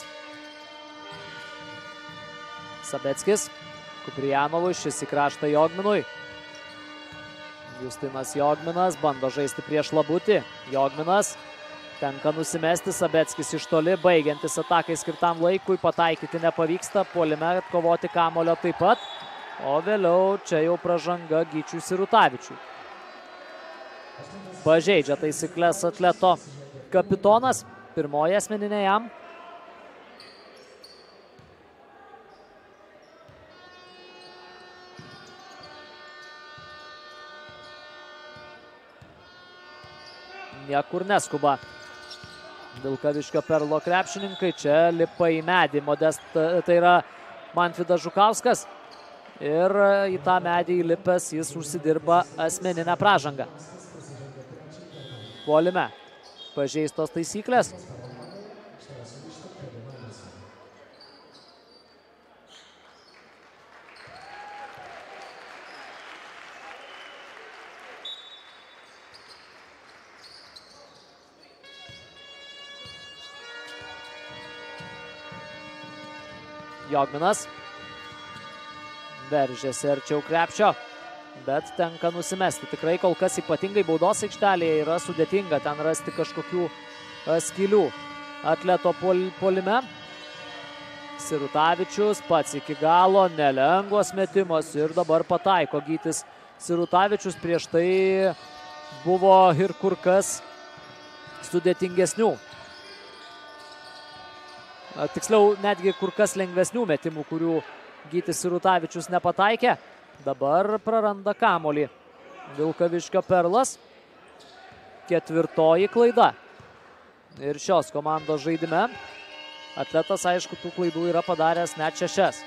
Sabeckis, Kuprijanovui, šis į kraštą Jogminui. Justinas Jogminas bando žaisti prieš Labutį. Jogminas tenka nusimesti, Sabeckis iš toli, baigiantis atakai skirtam laikui, pataikyti nepavyksta, puolime atkovoti kamuolio taip pat. O vėliau čia jau pražanga Gyčiui Sirutavičiui. pažeidžia taisyklės Atleto kapitonas. Pirmoji asmeninė jam. Niekur neskuba Vilkaviškio Perlo krepšininkai. Čia lipa į medį Modest, tai yra Mantvydas Žukauskas. Ir į tą medį įlipęs jis užsidirba asmeninę pražangą. Puolime pažeistos taisyklės. Jogminas veržėsi arčiau krepšio, bet tenka nusimesti. Tikrai kol kas ypatingai baudos aikštelėje yra sudėtinga ten rasti kažkokių skylių Atleto puolime. Sirutavičius pats iki galo, nelengvas metimas ir dabar pataiko Gytis Sirutavičius. Prieš tai buvo ir kur kas sudėtingesnių. Tiksliau, netgi kur kas lengvesnių metimų, kurių Gytis Sirutavičius nepataikė. Dabar praranda kamuolį Vilkaviškio Perlas. Ketvirtoji klaida. Ir šios komandos žaidime Atletas, aišku, tų klaidų yra padaręs net šešias.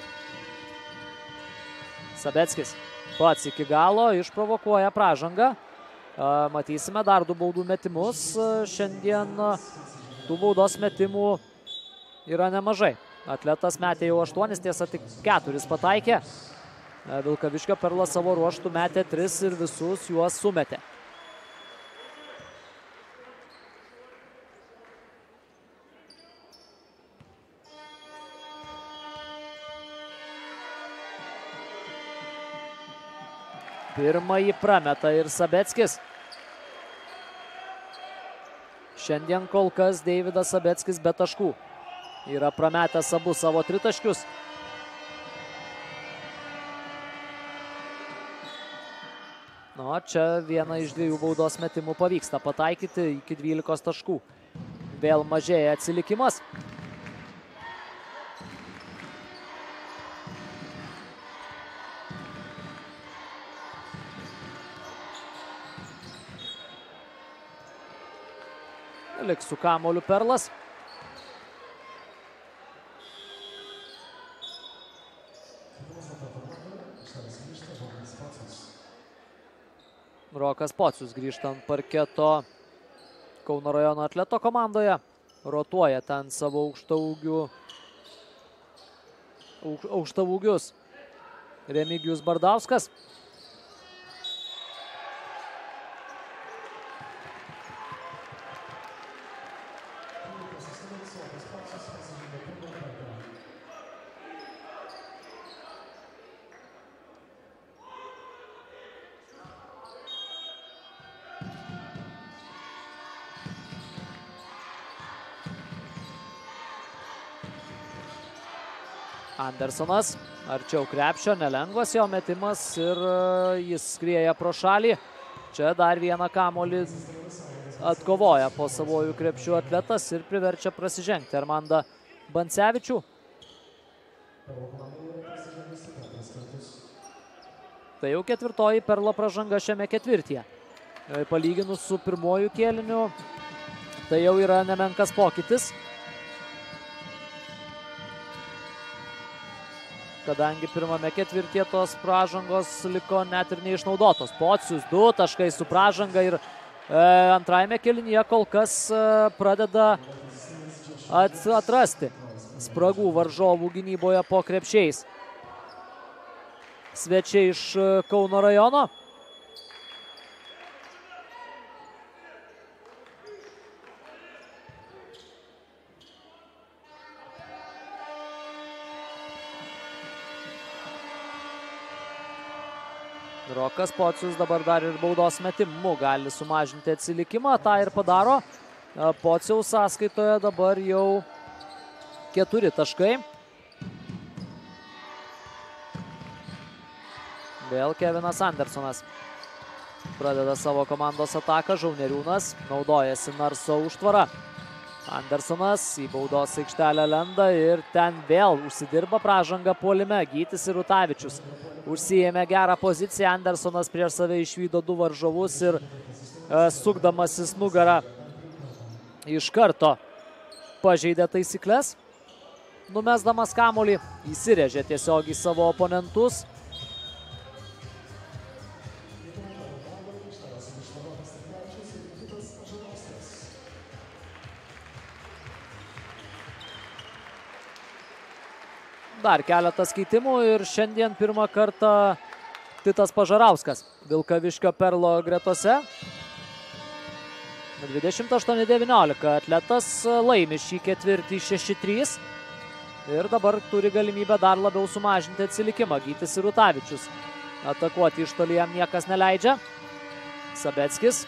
Sabeckis pats iki galo išprovokuoja pražangą. Matysime dar du baudų metimus. Šiandien tų baudos metimų yra nemažai. Atletas metė jau aštuonis, tiesa tik keturis pataikė. Vilkaviškio Perlas savo ruoštų metė tris ir visus juos sumetė. Pirmąjį prameta ir Sabeckis. Šiandien kol kas Deividas Sabeckis be taškų. Yra prametęs abu savo tritaškius. Nu, čia vieną iš dviejų baudos metimų pavyksta pataikyti iki dvylikos taškų. Vėl mažėja atsilikimas. Liks su kamuoliu Perlas. Rokas Pocius grįžta ant parketo Kauno rajono Atleto komandoje. Rotuoja ten savo aukštaūgių, aukštaūgius Remigijus Bardauskas. Andersonas arčiau krepšio, nelengvas jo metimas ir jis skrieja pro šalį. Čia dar vieną kamuolį atkovoja po savojų krepšių Atletas ir priverčia prasižengti Armandą Bancevičių. Tai jau ketvirtoji Perlo pražanga šiame ketvirtyje. Palyginus su pirmoju kėliniu, tai jau yra nemenkas pokytis. Kadangi pirmame ketvirtyje tos pražangos liko net ir neišnaudotos. Pocius du taškai su pražanga ir e, antrajame kėlinyje kol kas e, pradeda at, atrasti spragų varžovų gynyboje po krepšiais. Svečiai iš Kauno rajono. Rokas Pocius dabar dar ir baudos metimu gali sumažinti atsilikimą, tą ir padaro. Pociaus sąskaitoje dabar jau keturi taškai. Vėl Kevinas Andersonas. pradeda savo komandos ataką. Žauneriūnas naudojasi Narso užtvarą. Andersonas į baudos aikštelę lenda ir ten vėl užsidirba pražangą puolime. Gytis ir Rutavičius užsiėmė gerą poziciją. Andersonas prieš save išvydo du varžovus ir e, sukdamasis nugarą iš karto pažeidė taisyklės. Numesdamas kamuolį, įsirėžė tiesiog į savo oponentus. Dar keletas keitimų ir šiandien pirmą kartą Titas Pažarauskas Vilkaviškio Perlo gretose. dvidešimt aštuoni devyniolika atletas laimi šį ketvirtį šeši trys. Ir dabar turi galimybę dar labiau sumažinti atsilikimą. Gytis ir Rutavičius. Atakuoti iš toli jam niekas neleidžia. Sabeckis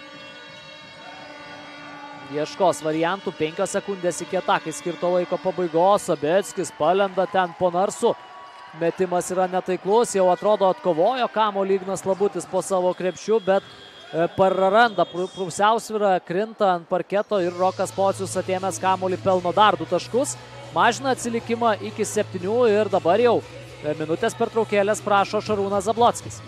ieškos variantų, penkios sekundės iki atakai skirto laiko pabaigos. Sabeckis palenda ten po Narsu. Metimas yra netaiklus, jau atrodo atkovojo kamuolį Ignas Labutis po savo krepšiu, bet praranda pusiausvyrą, krinta ant parketo ir Rokas Pocius atėmęs kamuolį pelno dar du taškus. Mažina atsilikimą iki septynių ir dabar jau minutės pertraukėlės prašo Šarūnas Zablockis.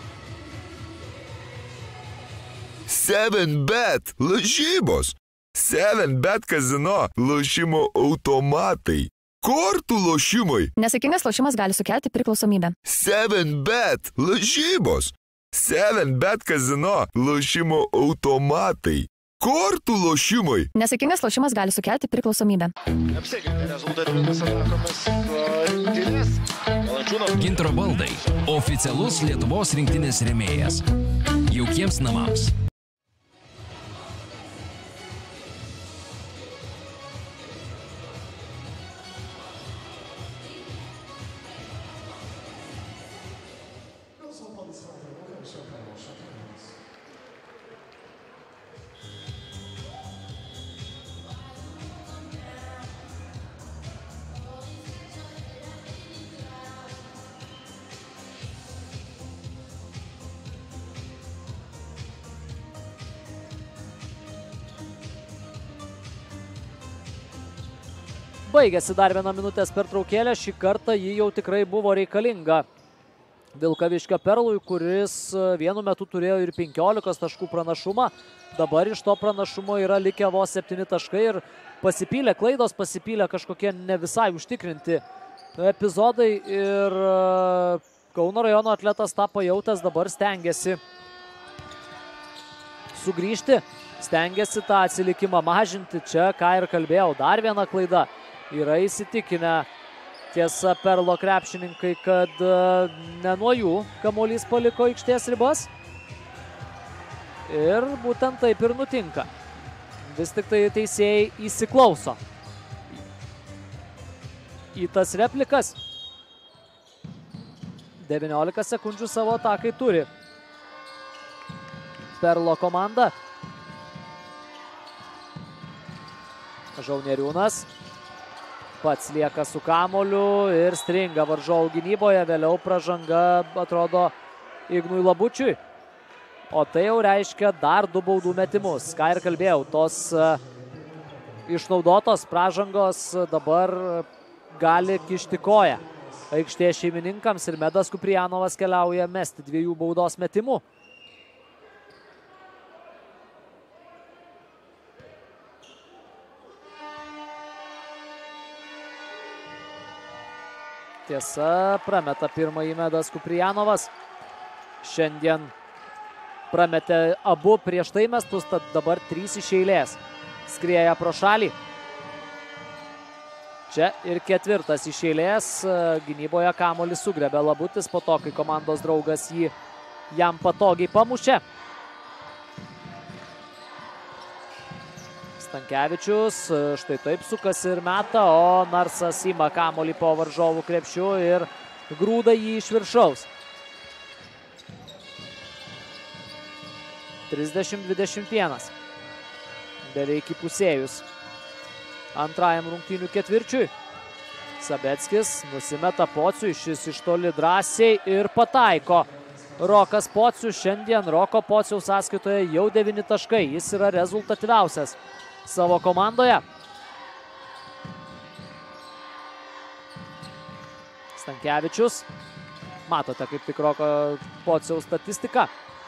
seven bet lažybos. seven bet kazino lošimo automatai. Kortų lošimai. Nesaikingas lošimas gali sukelti priklausomybę. seven bet lažybos. seven bet kazino lošimo automatai. Kortų lošimai. Nesaikingas lošimas gali sukelti priklausomybę. Apsikeitė rezultatyvimis atakomis rinktinės. Valančiūnas. Gintaro baldai. Oficialus Lietuvos rinktinės rėmėjas. Jaukiems namams. Baigėsi dar viena minutės pertraukėlė, šį kartą ji jau tikrai buvo reikalinga Vilkaviškio Perlui, kuris vienu metu turėjo ir penkiolikos taškų pranašumą. Dabar iš to pranašumo yra likę vos septyni taškai ir pasipylė klaidos, pasipylė kažkokie ne visai užtikrinti epizodai ir Kauno rajono atletas tą pajautęs dabar stengiasi sugrįžti, stengiasi tą atsilikimą mažinti. Čia, ką ir kalbėjau, dar viena klaida. Yra įsitikinę tiesa Perlo krepšininkai, kad ne nuo jų kamuolys paliko aikštės ribas. Ir būtent taip ir nutinka. Vis tik tai teisėjai įsiklauso į tas replikas. devyniolika sekundžių savo atakai turi Perlo komanda. Žauneriūnas pats lieka su kamuoliu ir stringa varžovų gynyboje. Vėliau pražanga atrodo Ignui Labučiui. O tai jau reiškia dar du baudų metimus. Ką ir kalbėjau, tos uh, išnaudotos pražangos dabar gali kišti koją aikštės šeimininkams ir Medas Kuprijanovas keliauja mesti dviejų baudos metimų. Tiesa, prameta pirmąjį Medas Kuprijanovas. Šiandien prametė abu prieš tai mestus, tad dabar trys iš eilės skrieja pro šalį. Čia ir ketvirtas iš eilės. Gynyboje kamuolį sugrebė Labutis po to, kai komandos draugas jį jam patogiai pamušė. Stankevičius štai taip sukasi ir meta, o Narsas ima kamuolį po varžovų krepšių ir grūda jį iš viršaus. trisdešimt dvidešimt vienas. Beveik įpusėjus antrajam rungtynių ketvirčiui. Sabeckis nusimeta Pociui, šis iš toli drąsiai ir pataiko. Rokas Pocius. Šiandien Roko Pociaus sąskaitoje jau devyni taškai. Jis yra rezultatyviausias savo komandoje. Stankevičius. Matote kaip tik Roko Pociaus statistiką.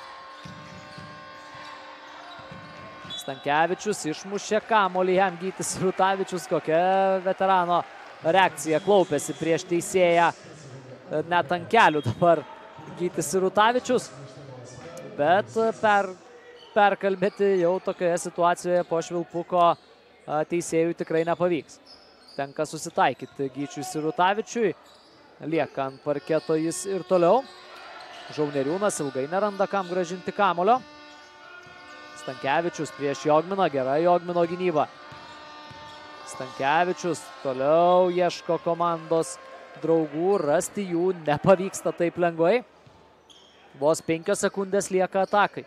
Stankevičius išmušė kamuolį, jam Gytis Rutavičius. Kokia veterano reakcija, klaupėsi prieš teisėją. Net ant kelių dabar Gytis Rutavičius. Bet per, perkalbėti jau tokioje situacijoje po švilpuko teisėjų tikrai nepavyks. Tenka susitaikyti Gyčiui Rutavičiui. Lieka ant parketo jis ir toliau. Žauneriūnas ilgai neranda kam grąžinti kamuolio. Stankevičius prieš Jogminą, gera Jogmino gynyba. Stankevičius toliau ieško komandos draugų, rasti jų nepavyksta taip lengvai. Vos penkios sekundės lieka atakai.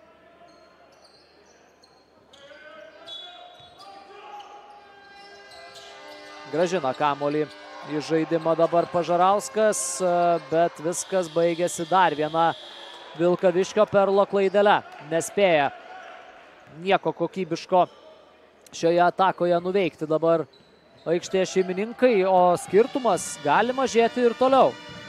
Grąžina kamuolį į žaidimą dabar Pažarauskas, bet viskas baigėsi dar viena Vilkaviškio Perlo klaidele. Nespėja nieko kokybiško šioje atakoje nuveikti dabar aikštėje šeimininkai, o skirtumas gali mažėti ir toliau.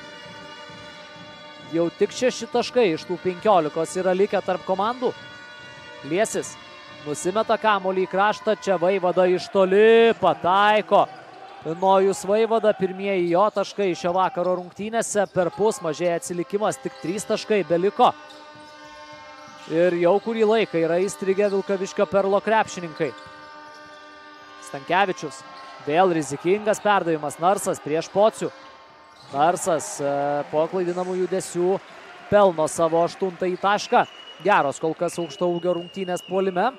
Jau tik šeši taškai iš tų penkiolikos yra likę tarp komandų. Liesis nusimeta kamuolį į kraštą, čia Vaivada iš toli pataiko. Nojus Vaivada, pirmieji jo taškai šio vakaro rungtynėse, per pus mažėja atsilikimas, tik trys taškai beliko. Ir jau kurį laiką yra įstrigę Vilkaviškio Perlo krepšininkai. Stankevičius, vėl rizikingas perdavimas, Narsas prieš Pocių. Narsas e, po klaidinamų judesių pelno savo aštuntąjį tašką. Geros kol kas aukšto ūgio rungtynės puolime.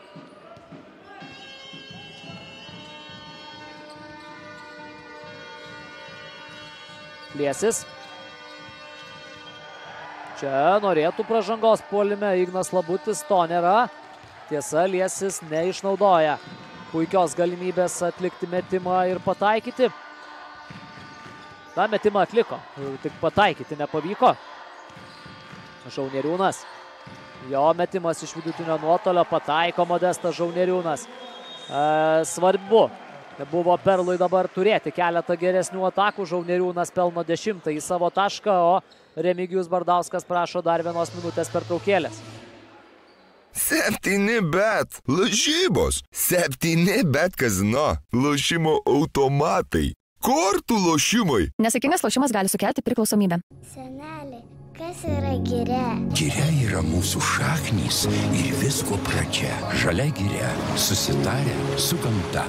Liesis. Čia norėtų pražangos puolime Ignas Labutis, to nėra. Tiesa, Liesis neišnaudoja puikios galimybės atlikti metimą ir pataikyti. Na, metimą atliko, tik pataikyti nepavyko. Žauneriūnas. Jo metimas iš vidutinio nuotolio, pataiko Modestas Žauneriūnas. E, svarbu buvo Perlui dabar turėti keletą geresnių atakų. Žauneriūnas pelno dešimtą į savo tašką, o Remigijus Bardauskas prašo dar vienos minutės pertraukėlės. Septyni bet lažybos. Septyni bet kazino. Lošimo automatai. Kortų lošimai. Nesėkmingas lošimas gali sukelti priklausomybę. Seneli, kas yra giria? Giria yra mūsų šaknys ir visko pradžia. Žalia giria. Susitarę su gamta.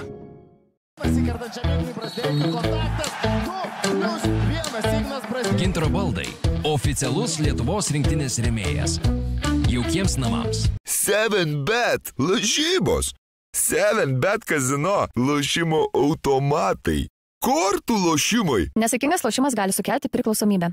Gintaro baldai. Oficialus Lietuvos rinktinės rėmėjas. Jaukiems namams. seven bet lažybos. seven bet kazino. Lošimo automatai. Kortų lošimai. Nesėkmingas lošimas gali sukelti priklausomybę.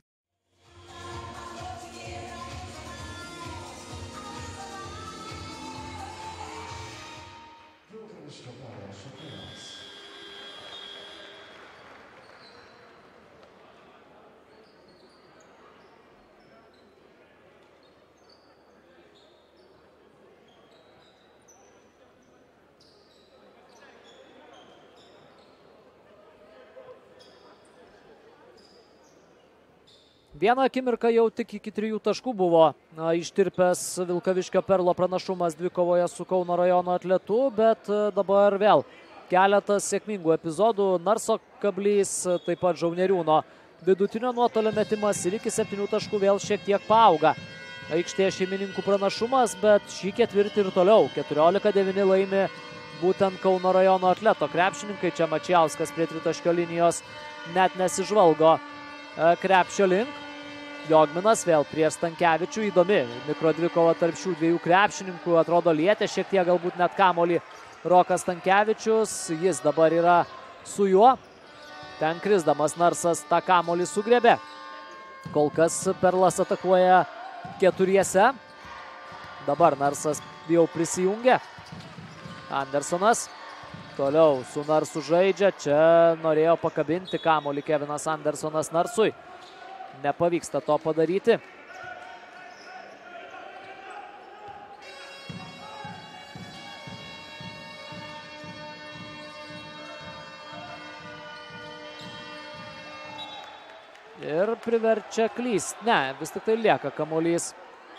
Vieną akimirką jau tik iki trijų taškų buvo na, ištirpęs Vilkaviškio Perlo pranašumas dvikovoje su Kauno rajono atletu, bet dabar vėl keletas sėkmingų epizodų. Narso kablys, taip pat Žauneriūno vidutinio nuotolio metimas ir iki septynių taškų vėl šiek tiek paauga aikštėje šeimininkų pranašumas, bet šį ketvirtį ir toliau keturiolika devyni laimi būtent Kauno rajono atleto krepšininkai. Čia Mačiauskas prie tritaškio linijos net nesižvalgo krepšio link. Jogminas vėl prieš Stankevičių, įdomi mikrodvikova tarp šių dviejų krepšininkų, atrodo lietė šiek tiek galbūt net kamuolį Rokas Stankevičius, jis dabar yra su juo, ten krisdamas Narsas tą kamuolį sugriebė. Kol kas Perlas atakuoja keturiese, dabar Narsas jau prisijungia. Andersonas toliau su Narsu žaidžia, čia norėjo pakabinti kamuolį Kevinas Andersonas Narsui. Nepavyksta to padaryti. ir priverčia klyst. Ne, vis tik tai lieka kamuolys.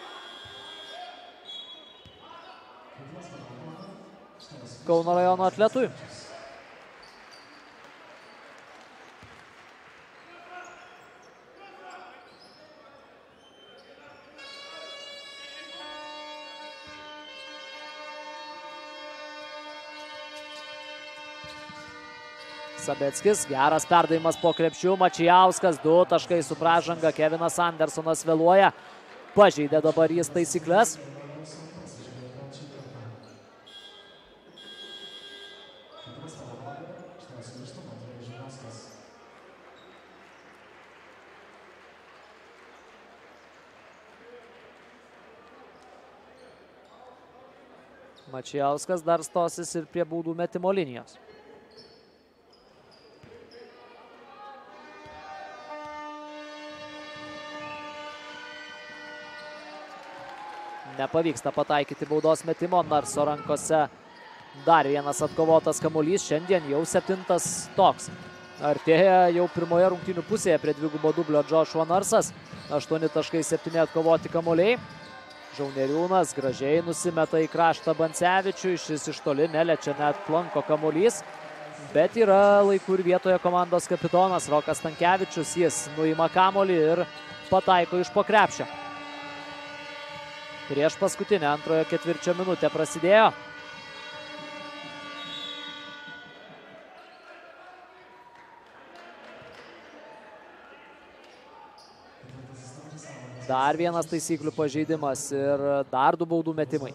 Kauno rajono atletui. Sabeckis, geras perdavimas po krepšių, Mačijauskas, du taškai su pražanga, Kevinas Andersonas vėluoja, pažeidė dabar jis taisyklės. Mačijauskas dar stosis ir prie baudų metimo linijos. Nepavyksta pataikyti baudos metimo, Narso rankose dar vienas atkovotas kamuolys, šiandien jau septintas toks. Artėja jau pirmoje rungtynių pusėje prie dvigubo dublio Joshua Narsas, aštuoni taškai septyni atkovoti kamuoliai. Žauneriūnas gražiai nusimeta į kraštą Bancevičiui, šis iš toli neliečia net planko kamuolys, bet yra laikų ir vietoje komandos kapitonas Rokas Stankevičius, jis nuima kamuolį ir pataiko iš po krepšio. Prieš paskutinę antrojo ketvirčio minutę prasidėjo. Dar vienas taisyklių pažeidimas ir dar du baudų metimai.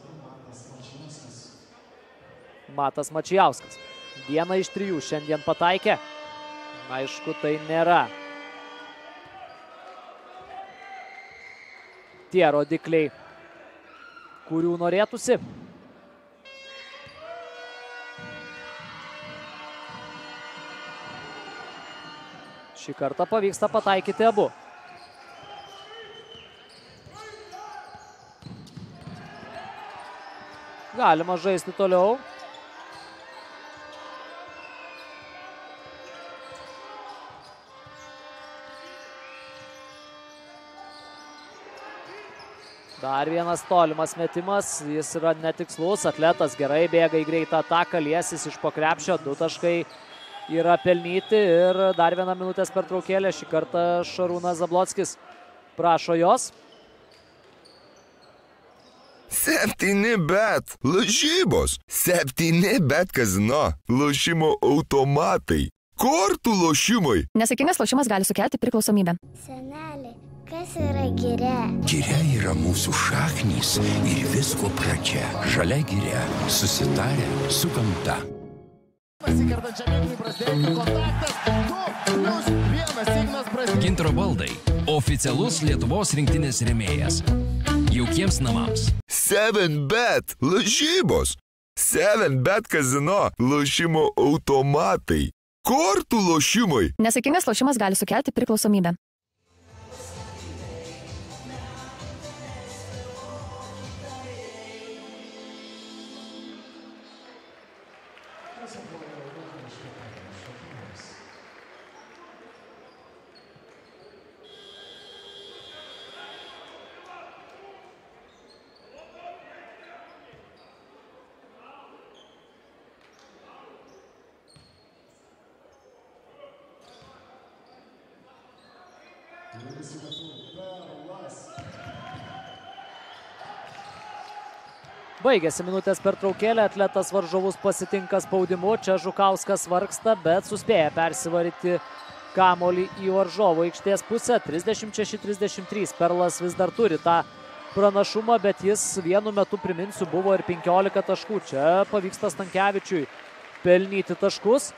Matas Mačijauskas. Vieną iš trijų šiandien pataikė. Aišku, tai nėra tie rodikliai, kurių norėtųsi. Šį kartą pavyksta pataikyti abu. Galima žaisti toliau. Dar vienas tolimas metimas, jis yra netikslus, atletas gerai bėga į greitą ataką, liesis iš po krepšio, du taškai yra pelnyti ir dar vieną minutės pertraukėlę, šį kartą Šarūnas Zablockis prašo jos. Septyni bet lažybos, septyni bet kazino, lošimo automatai, kortų lošimai. Nesaikingas lošimas gali sukelti priklausomybę. Seneli, kas yra giria? Giria yra mūsų šaknys ir visko pradžia. Žalia giria, susitarę su gamta. Gintaro baldai – oficialus Lietuvos rinktinės rėmėjas. Jaukiems namams. seven bet lažybos, seven bet kazino, lošimo automatai, kortų lošimai. Nesaikingas lošimas gali sukelti priklausomybę. Baigėsi minutės pertraukėlė, atletas varžovus pasitinka spaudimu, čia Žukauskas vargsta, bet suspėja persivaryti kamuolį į varžovų aikštės pusę. trisdešimt šeši trisdešimt trys, Perlas vis dar turi tą pranašumą, bet jis vienu metu, priminsiu, buvo ir penkiolika taškų. Čia pavyksta Stankevičiui pelnyti taškus.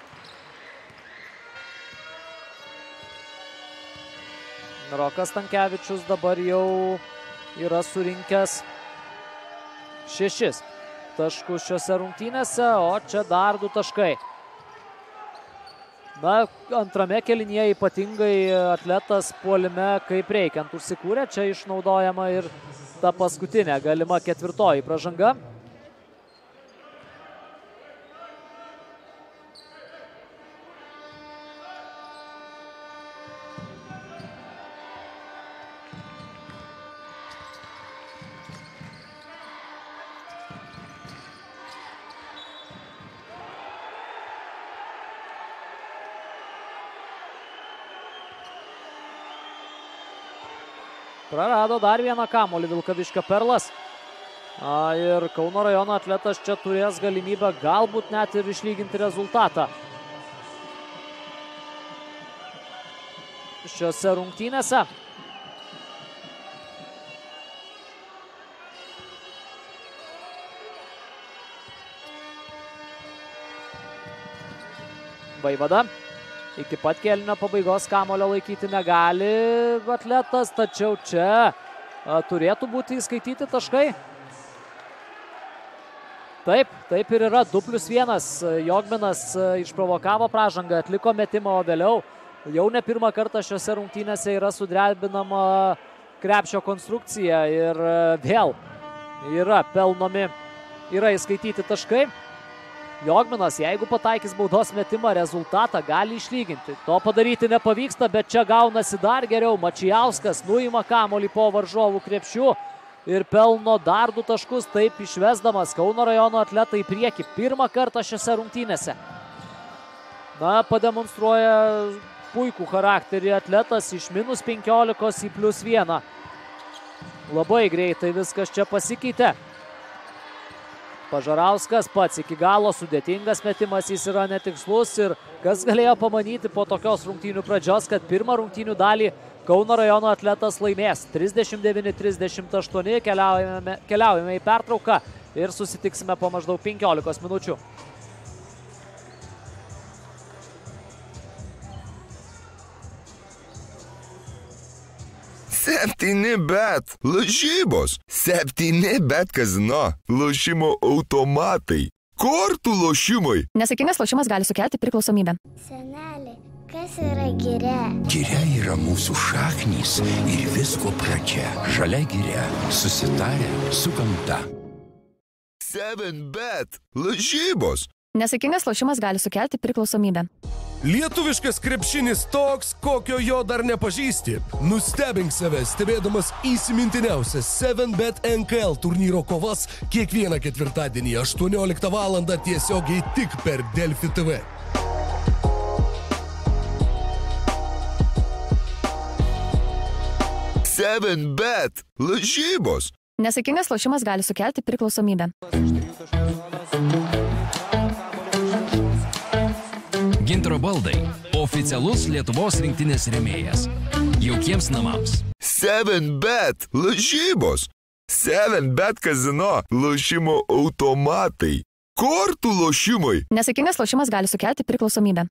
Rokas Stankevičius dabar jau yra surinkęs šešis taškus šiose rungtynėse, o čia dar du taškai. Na, antrame kėlinyje ypatingai atletas puolime kaip reikiant užsikūrė. Čia išnaudojama ir ta paskutinė galima ketvirtoji pražanga. Prarado dar vieną kamuolį Vilkaviškio Perlas. A, ir Kauno rajono atletas čia turės galimybę galbūt net ir išlyginti rezultatą šiose rungtynėse. Vaivada. Iki pat kėlinio pabaigos kamuolio laikyti negali atletas, tačiau čia a, turėtų būti įskaityti taškai. Taip, taip ir yra, du plius vienas. Jogminas išprovokavo pražangą, atliko metimą, o vėliau jau ne pirmą kartą šiose rungtynėse yra sudrebinama krepšio konstrukcija ir vėl yra pelnomi, yra įskaityti taškai. Jogminas, jeigu pataikys baudos metimą, rezultatą gali išlyginti. To padaryti nepavyksta, bet čia gaunasi dar geriau. Mačijauskas nuima kamuolį po varžovų krepšių ir pelno dar du taškus, taip išvesdamas Kauno rajono atletą į priekį. Pirmą kartą šiose rungtynėse. Na, pademonstruoja puikų charakterį atletas iš minus penkiolikos į plius vieną. Labai greitai viskas čia pasikeitė. Pažarauskas pats iki galo sudėtingas metimas, jis yra netikslus ir kas galėjo pamanyti po tokios rungtynių pradžios, kad pirmą rungtynių dalį Kauno rajono atletas laimės. trisdešimt devyni trisdešimt aštuoni, keliaujame, keliaujame į pertrauką ir susitiksime po maždaug penkiolikos minučių. septyni bet lažybos, septyni bet kazino, lošimo automatai, kortų lošimai. Nesaikingas lošimas gali sukelti priklausomybę. Seneli, kas yra giria? Giria yra mūsų šaknys ir visko pradžia. Žalia giria, susitarę su gamta. septyni bet lažybos. Nesaikingas lošimas gali sukelti priklausomybę. Lietuviškas krepšinis toks, kokio jo dar nepažįsti. Nustebink save, stebėdamas įsimintiniausias septyni bet N K L turnyro kovas kiekvieną ketvirtadienį aštuonioliktą valandą tiesiogiai tik per Delfi T V. septyni bet lažybos. Nesaikingas lošimas gali sukelti priklausomybę. Gintaro baldai – oficialus Lietuvos rinktinės rėmėjas. Jaukiems namams. septyni bet lažybos. septyni bet kazino, lošimo automatai, kortų lošimai. Nesaikingas lošimas gali sukelti priklausomybę.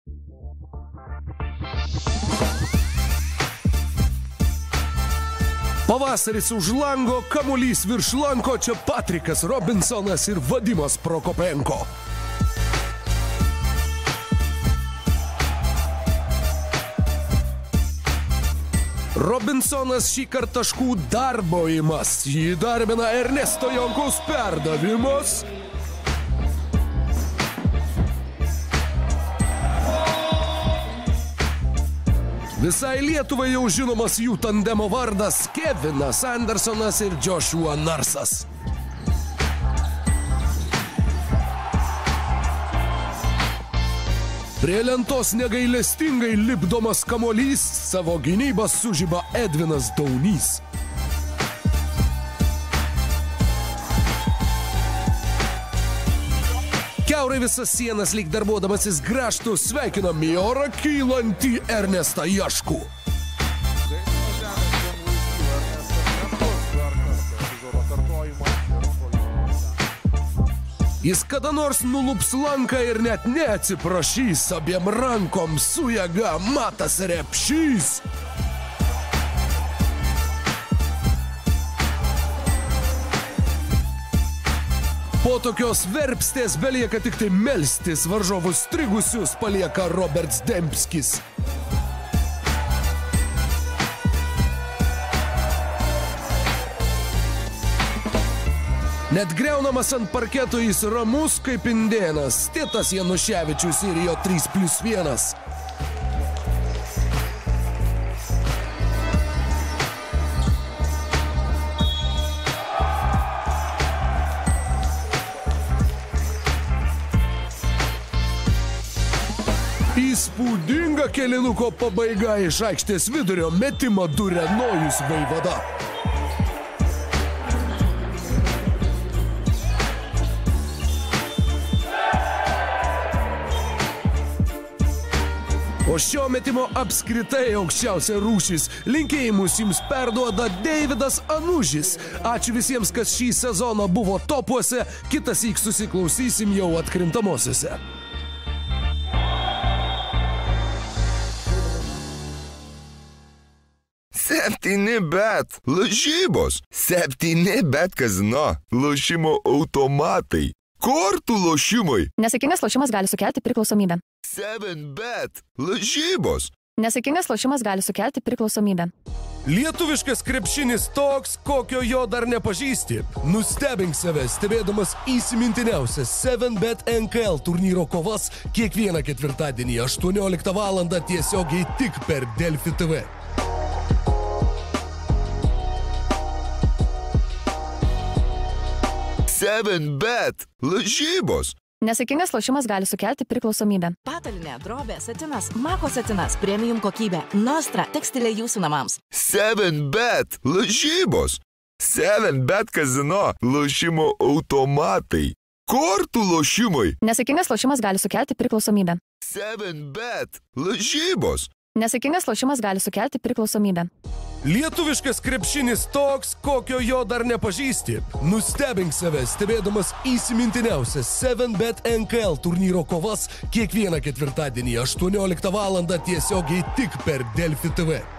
Pavasaris už lango, kamuolys virš lanko, čia Patrikas Robinsonas ir Vadimas Prokopenko. Robinsonas šį kartą taškų darbo įmas. Jį darbina Ernesto Jonkaus perdavimas. Visai Lietuvai jau žinomas jų tandemo vardas Kevinas Andersonas ir Joshua Narsas. Prie lentos negailestingai lipdomas kamuolys, savo gynybą sužiba Edvinas Daunys. Kiaurai visas sienas lyg darbuodamasis grąžtų sveikinam į orą kylantį Ernestą Jaškų. Jis kada nors nulups lanką ir net neatsiprašys, abiem rankom su jėga Matas Repšys. Po tokios verpstės belieka tik tai melstis, varžovus strigusius palieka Roberts Dembskis. Net griaunamas ant parketo jis ramus kaip indėnas, Titas Januševičius ir jo trys plius vienas. Įspūdinga kėlinuko pabaiga, iš aikštės vidurio metimą duria Nojus Vaivada. O šio metimo apskritai aukščiausia rūšis. Linkėjimus jums perduoda Deividas Anužis. Ačiū visiems, kas šį sezoną buvo topuose. Kitąsyk susiklausysim jau atkrintamosiose. Septyni bet lažybos. Septyni bet kazino. Lošimo automatai. Kortų lošimai. Nesaikingas lošimas gali sukelti priklausomybę. seven bet lažybos. Nesaikingas lošimas gali sukelti priklausomybę. Lietuviškas krepšinis toks, kokio jo dar nepažįsti. Nustebink save, stebėdamas įsimintiniausias seven bet N K L turnyro kovas kiekvieną ketvirtadienį aštuonioliktą valandą tiesiogiai tik per Delfi T V. seven bet lažybos. Nesaikingas lošimas gali sukelti priklausomybę. Patalinė, drobė, satinas, mako satinas, premium kokybė, Nostra, tekstilė jūsų namams. seven bet lažybos. seven bet kazino. Lošimo automatai. Kortų lošimai. Nesaikingas lošimas gali sukelti priklausomybę. seven bet lažybos. Nesaikingas lošimas gali sukelti priklausomybę. Lietuviškas krepšinis toks, kokio jo dar nepažįsti. Nustebink save, stebėdamas įsimintiniausias seven bet N K L turnyro kovas kiekvieną ketvirtadienį aštuonioliktą valandą tiesiogiai tik per Delfi T V.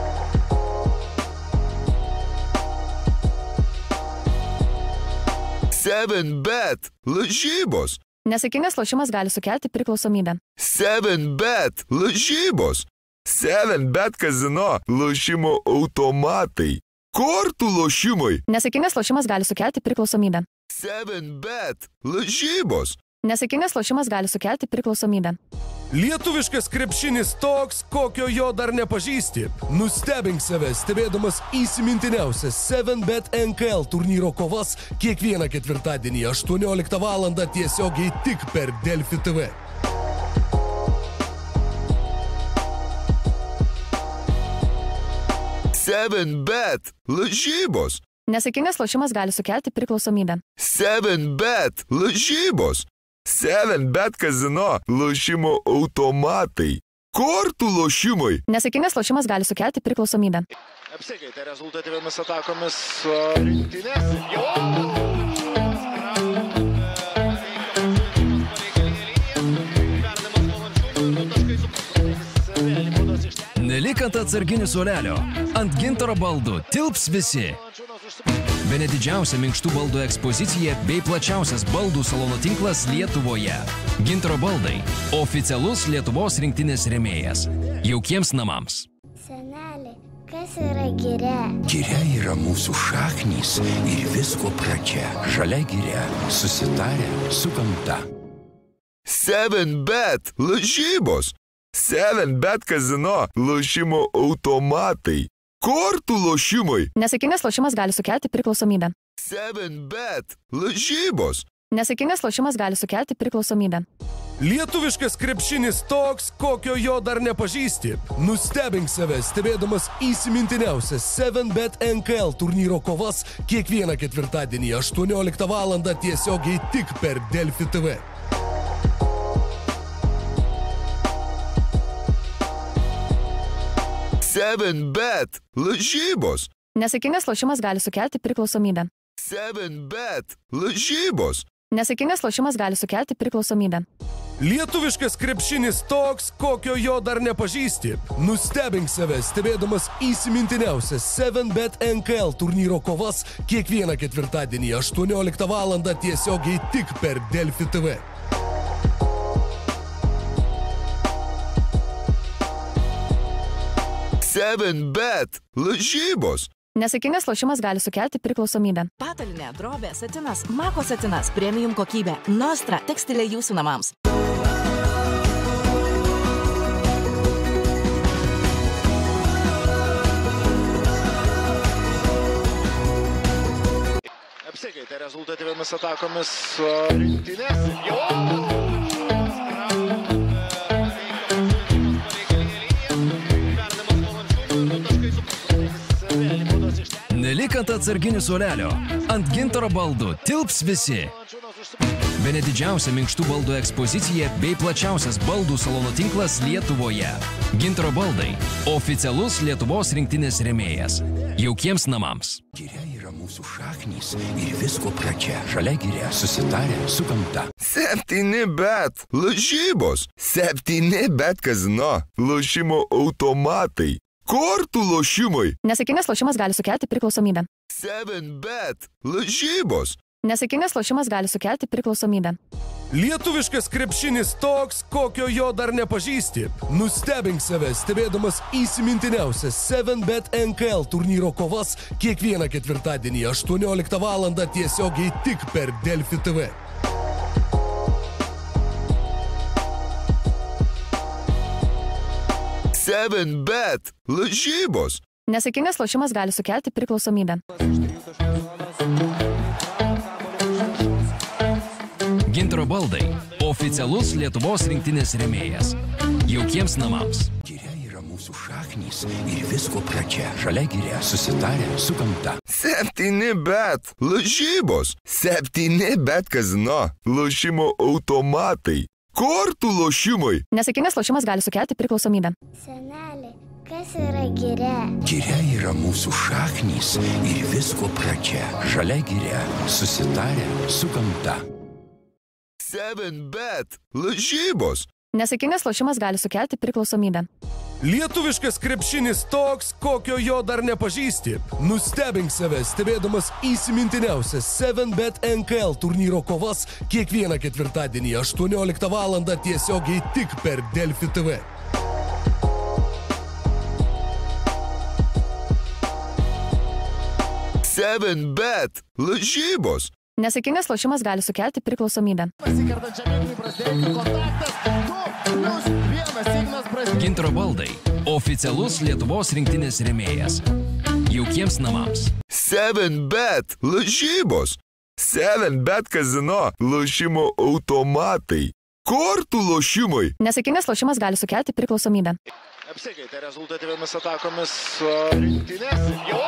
seven bet lažybos. Nesaikingas lošimas gali sukelti priklausomybę. seven bet lažybos. seven bet kazino. Lošimo automatai. Kortų lošimai. Nesaikingas lošimas gali sukelti priklausomybę. seven bet lažybos. Nesaikingas lošimas gali sukelti priklausomybę. Lietuviškas krepšinis toks, kokio jo dar nepažįsti. Nustebink save, stebėdamas įsimintiniausias seven bet N K L turnyro kovas kiekvieną ketvirtadienį aštuonioliktą valandą tiesiogiai tik per Delfi T V. seven bet lažybos. Nesaikingas lošimas gali sukelti priklausomybę. seven bet lažybos. seven bet kazino. Lošimo automatai. Kortų lošimai. Nesaikingas lošimas gali sukelti priklausomybę. Apsikeitė rezultatyviamis atakomis rinktinės. Nelik ant atsarginių suolelio. Ant gintaro baldų tilps visi. Bene didžiausia minkštų baldų ekspozicija bei plačiausias baldų salono tinklas Lietuvoje. Gintaro baldai – oficialus Lietuvos rinktinės rėmėjas. Jaukiems namams. Seneli, kas yra giria? Giria yra mūsų šaknys ir visko pradžia. Žalia giria, susitarę su gamta. seven bet lažybos. seven bet kazino. Lošimo automatai. Kortų lošimai. Nesaikingas lošimas gali sukelti priklausomybę. seven bet lažybos. Nesaikingas lošimas gali sukelti priklausomybę. Lietuviškas krepšinis toks, kokio jo dar nepažįsti. Nustebink save, stebėdamas įsimintiniausias seven bet N K L turnyro kovas kiekvieną ketvirtadienį aštuonioliktą valandą tiesiogiai tik per Delfi T V. seven bet lažybos. Nesaikingas lošimas gali sukelti priklausomybę. seven bet lažybos. Nesaikingas lošimas gali sukelti priklausomybę. Lietuviškas krepšinis toks, kokio jo dar nepažįsti. Nustebink save, stebėdamas įsimintiniausias seven bet N K L turnyro kovas kiekvieną ketvirtadienį aštuonioliktą valandą tiesiogiai tik per Delfi T V. seven bet lažybos. Nesaikingas lošimas gali sukelti priklausomybę. Patalinė, drobė, satinas, mako satinas, premium kokybė, Nostra, tekstilė jūsų namams. Apsikeitė rezultatyviamis atakomis rinktinės. Nelik ant atsarginių suolelio. Ant gintaro baldų tilps visi. Bene didžiausia minkštų baldų ekspozicija bei plačiausias baldų salono tinklas Lietuvoje. Gintaro baldai – oficialus Lietuvos rinktinės rėmėjas. Jaukiems namams. Giria yra mūsų šaknys ir visko pradžia. Žalia giria susitarę su gamta. septyni bet. Lažybos. septyni bet kazino. Lošimo automatai. Kortų lošimai. Nesaikingas lošimas gali sukelti priklausomybę. seven bet. Lažybos. Nesaikingas lošimas gali sukelti priklausomybę. Lietuviškas krepšinis toks, kokio jo dar nepažįsti. Nustebink save, stebėdamas įsimintiniausias seven bet N K L turnyro kovas kiekvieną ketvirtadienį aštuonioliktą valandą tiesiogiai tik per Delfi T V. seven bet. Lažybos. Nesaikingas lošimas gali sukelti priklausomybę. Gintaro baldai – oficialus Lietuvos rinktinės rėmėjas. Jaukiems namams. Giria yra mūsų šaknys ir visko pradžia. Žalia giria susitarę su gamta. septyni bet. Lažybos. septyni bet kazino. Lošimo automatai. Kortų lošimai. Nesaikingas lošimas gali sukelti priklausomybę. Seneli, kas yra giria? Giria yra mūsų šaknys ir visko pradžia. Žalia giria susitarę su gamta. seven bet. Lažybos. Nesaikingas lošimas gali sukelti priklausomybę. Lietuviškas krepšinis toks, kokio jo dar nepažįsti. Nustebink save, stebėdamas įsimintiniausias seven bet N K L turnyro kovas kiekvieną ketvirtadienį aštuonioliktą valandą tiesiogiai tik per Delfi T V. seven bet. Lažybos. Nesaikingas lošimas gali sukelti priklausomybę. Gintaro baldai – oficialus Lietuvos rinktinės rėmėjas. Jaukiems namams. seven bet. Lažybos. seven bet kazino. Lošimo automatai. Kortų lošimai. Nesaikingas lošimas gali sukelti priklausomybę. Apsikeitė rezultatyviamis atakomis rinktinės.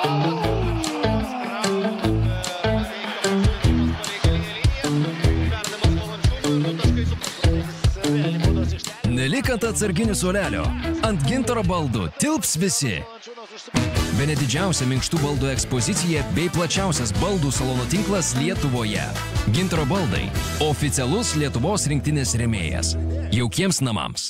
Nelikant atsarginių suolelio, ant gintaro baldų tilps visi. Bene didžiausia minkštų baldų ekspozicija bei plačiausias baldų salono tinklas Lietuvoje. Gintaro baldai – oficialus Lietuvos rinktinės rėmėjas. Jaukiems namams.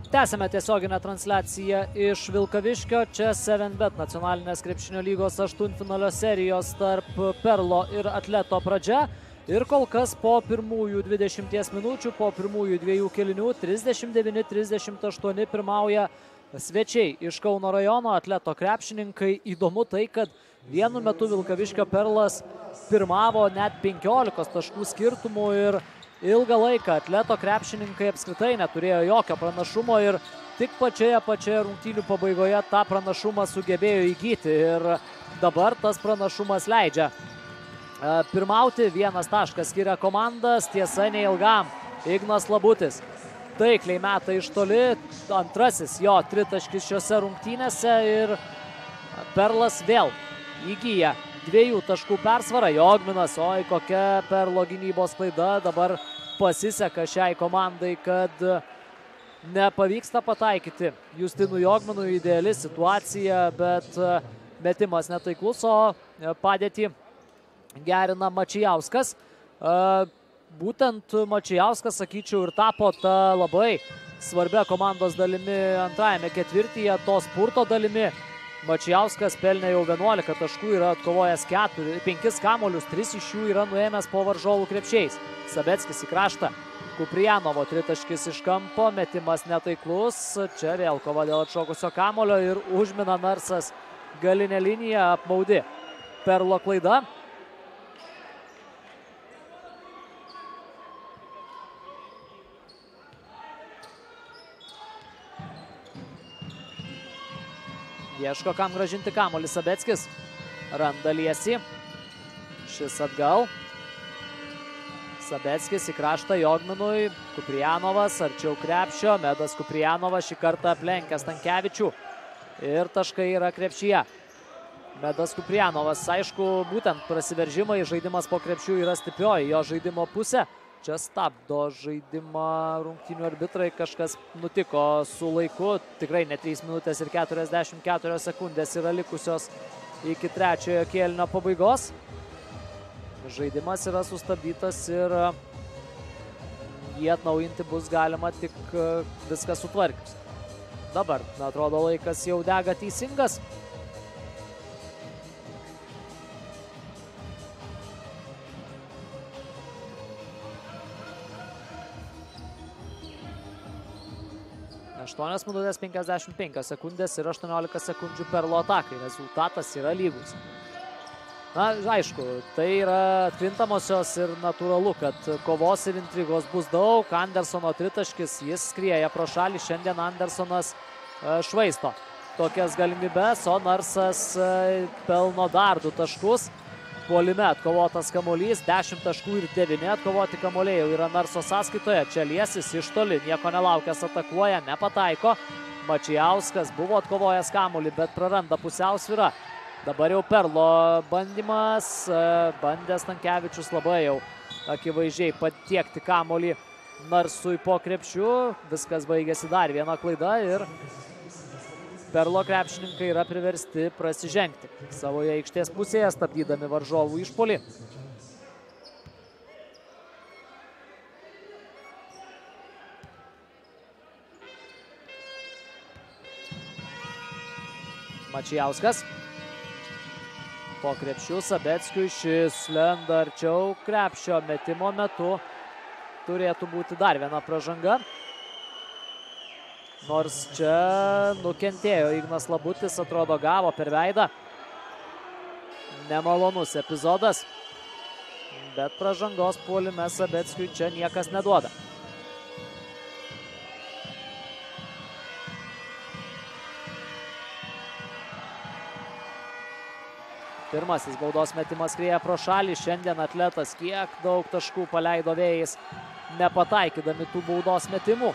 Tęsime tiesioginę transliaciją iš Vilkaviškio. Čia seven bet nacionalinės krepšinio lygos aštuntfinalio serijos tarp Perlo ir Atleto pradžia. Ir kol kas po pirmųjų dvidešimties minučių, po pirmųjų dviejų kėlinių trisdešimt devyni trisdešimt aštuoni pirmauja svečiai iš Kauno rajono Atleto krepšininkai. Įdomu tai, kad vienu metu Vilkaviškio Perlas pirmavo net penkiolikos taškų skirtumų ir ilgą laiką Atleto krepšininkai apskritai neturėjo jokio pranašumo ir tik pačioje pačioje rungtynių pabaigoje tą pranašumą sugebėjo įgyti ir dabar tas pranašumas leidžia pirmauti. Vienas taškas skiria komandas, tiesa neilgam. Ignas Labutis taikliai meta iš toli, antrasis jo tritaškis šiose rungtynėse ir Perlas vėl įgyja dviejų taškų persvarą. Jogminas, oi kokia Perlo gynybos klaida, dabar pasiseka šiai komandai, kad nepavyksta pataikyti Justinui Jogminui. Ideali situacija, bet metimas netaiklus, o padėtį gerina Mačijauskas. Būtent Mačijauskas, sakyčiau, ir tapo ta labai svarbia komandos dalimi antrajame ketvirtyje, to spurto dalimi. Mačijauskas pelnė jau vienuolika taškų, yra atkovojęs penkis kamuolius, tris iš jų yra nuėmęs po varžovų krepšiais. Sabeckis į kraštą, Kuprianovo tritaškis iš kampo, metimas netaiklus, čia vėl kova dėl atšokusio kamulio ir užmina Narsas galinę liniją, apmaudi Perlo klaida. Ieško kam gražinti kamuolį Sabeckis, randa Liesį, šis atgal. Sabeckis į kraštą Jogminui, Kuprianovas arčiau krepšio, Medas Kuprianovas šį kartą aplenkia Stankevičių ir taškai yra krepšyje. Medas Kuprianovas, aišku, būtent prasiveržimai, žaidimas po krepšių yra stiprioji jo žaidimo pusė. Čia stabdo žaidimą rungtynių arbitrai, kažkas nutiko su laiku, tikrai ne trys minutės ir keturiasdešimt keturios sekundės yra likusios iki trečiojo kėlinio pabaigos. Žaidimas yra sustabdytas ir jį atnaujinti bus galima tik viską sutvarkius. Dabar, atrodo, laikas jau dega teisingas. aštuonios minutės penkiasdešimt penkios sekundės ir aštuoniolika sekundžių Perlo atakai. Rezultatas yra lygus. Na, aišku, tai yra atkrintamosios ir natūralu, kad kovos ir intrigos bus daug. Andersono tritaškis, jis skrieja pro šalį. Šiandien Andersonas švaisto tokias galimybes, o Narsas pelno dar du taškus. Puolime atkovotas kamuolys, dešimt taškų ir devyni atkovoti kamuoliai jau yra Narso sąskaitoje. Čia Liesis iš toli, nieko nelaukęs atakuoja, nepataiko. Mačijauskas buvo atkovojęs kamuolį, bet praranda pusiausvyrą. Dabar jau Perlo bandymas, bandė Stankevičius labai jau akivaizdžiai patiekti kamuolį Narsui po krepšiu. Viskas baigėsi dar viena klaida ir Perlo krepšininkai yra priversti prasižengti savoje aikštės pusėje, stabdydami varžovų išpuolį. Mačijauskas. Po krepšių Sabeckiui, šis lenda arčiau krepšio, metimo metu turėtų būti dar viena pražanga. Nors čia nukentėjo Ignas Labutis, atrodo gavo per veidą. Nemalonus epizodas, bet pražangos puolime Sabeckiui čia niekas neduoda. Pirmasis baudos metimas skrieja pro šalį. Šiandien Atletas kiek daug taškų paleido vėjais, nepataikydami tų baudos metimų.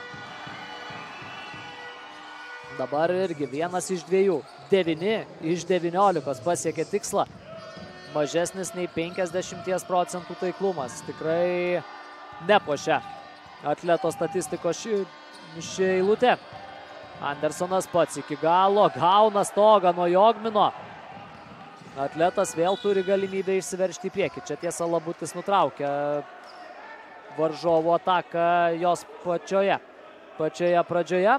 Dabar irgi vienas iš dviejų. Devyni iš devyniolikos pasiekė tikslą. Mažesnis nei penkiasdešimt procentų taiklumas. Tikrai nepuošia Atleto statistikos ši, ši eilutė. Andersonas pats iki galo gauna stogą nuo Jogmino. Atletas vėl turi galimybę išsiveržti į priekį. Čia tiesa Labutis nutraukia varžovų ataką jos pačioje pačioje pradžioje.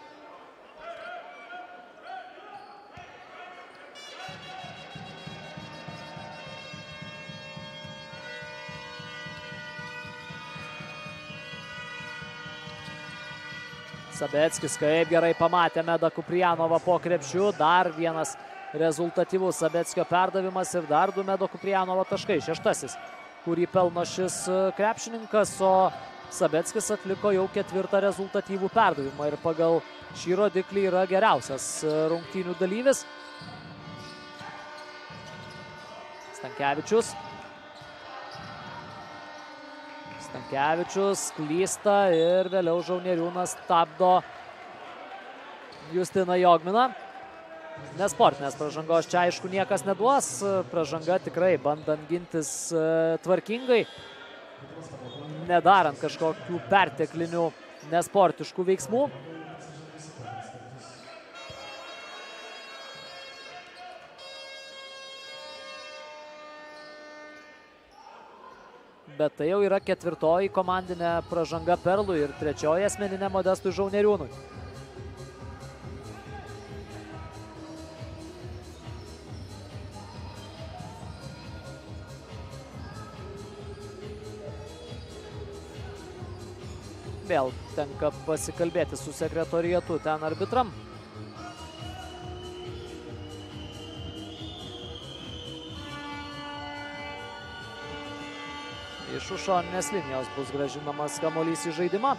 Sabeckis, kaip gerai pamatė Medą Kuprijanovą po krepšiu. Dar vienas rezultatyvus Sabeckio perdavimas ir dar du Medo Kuprijanovo taškai. Šeštasis, kurį pelno šis krepšininkas, o Sabeckis atliko jau ketvirtą rezultatyvų perdavimą ir pagal šį rodiklį yra geriausias rungtynių dalyvis. Stankevičius. Stankevičius klysta ir vėliau Žaunieriūnas stabdo Justiną Jogminą. Nesportinės pražangos čia aišku niekas neduos. Pražanga tikrai bandant gintis tvarkingai, nedarant kažkokių perteklinių nesportiškų veiksmų. Bet tai jau yra ketvirtoji komandinė pražanga Perlui ir trečioji asmeninė Modestui Žaunieriūnui. Vėl tenka pasikalbėti su sekretoriatu ten arbitram. Iš už šoninės linijos bus grąžinamas kamuolys į žaidimą.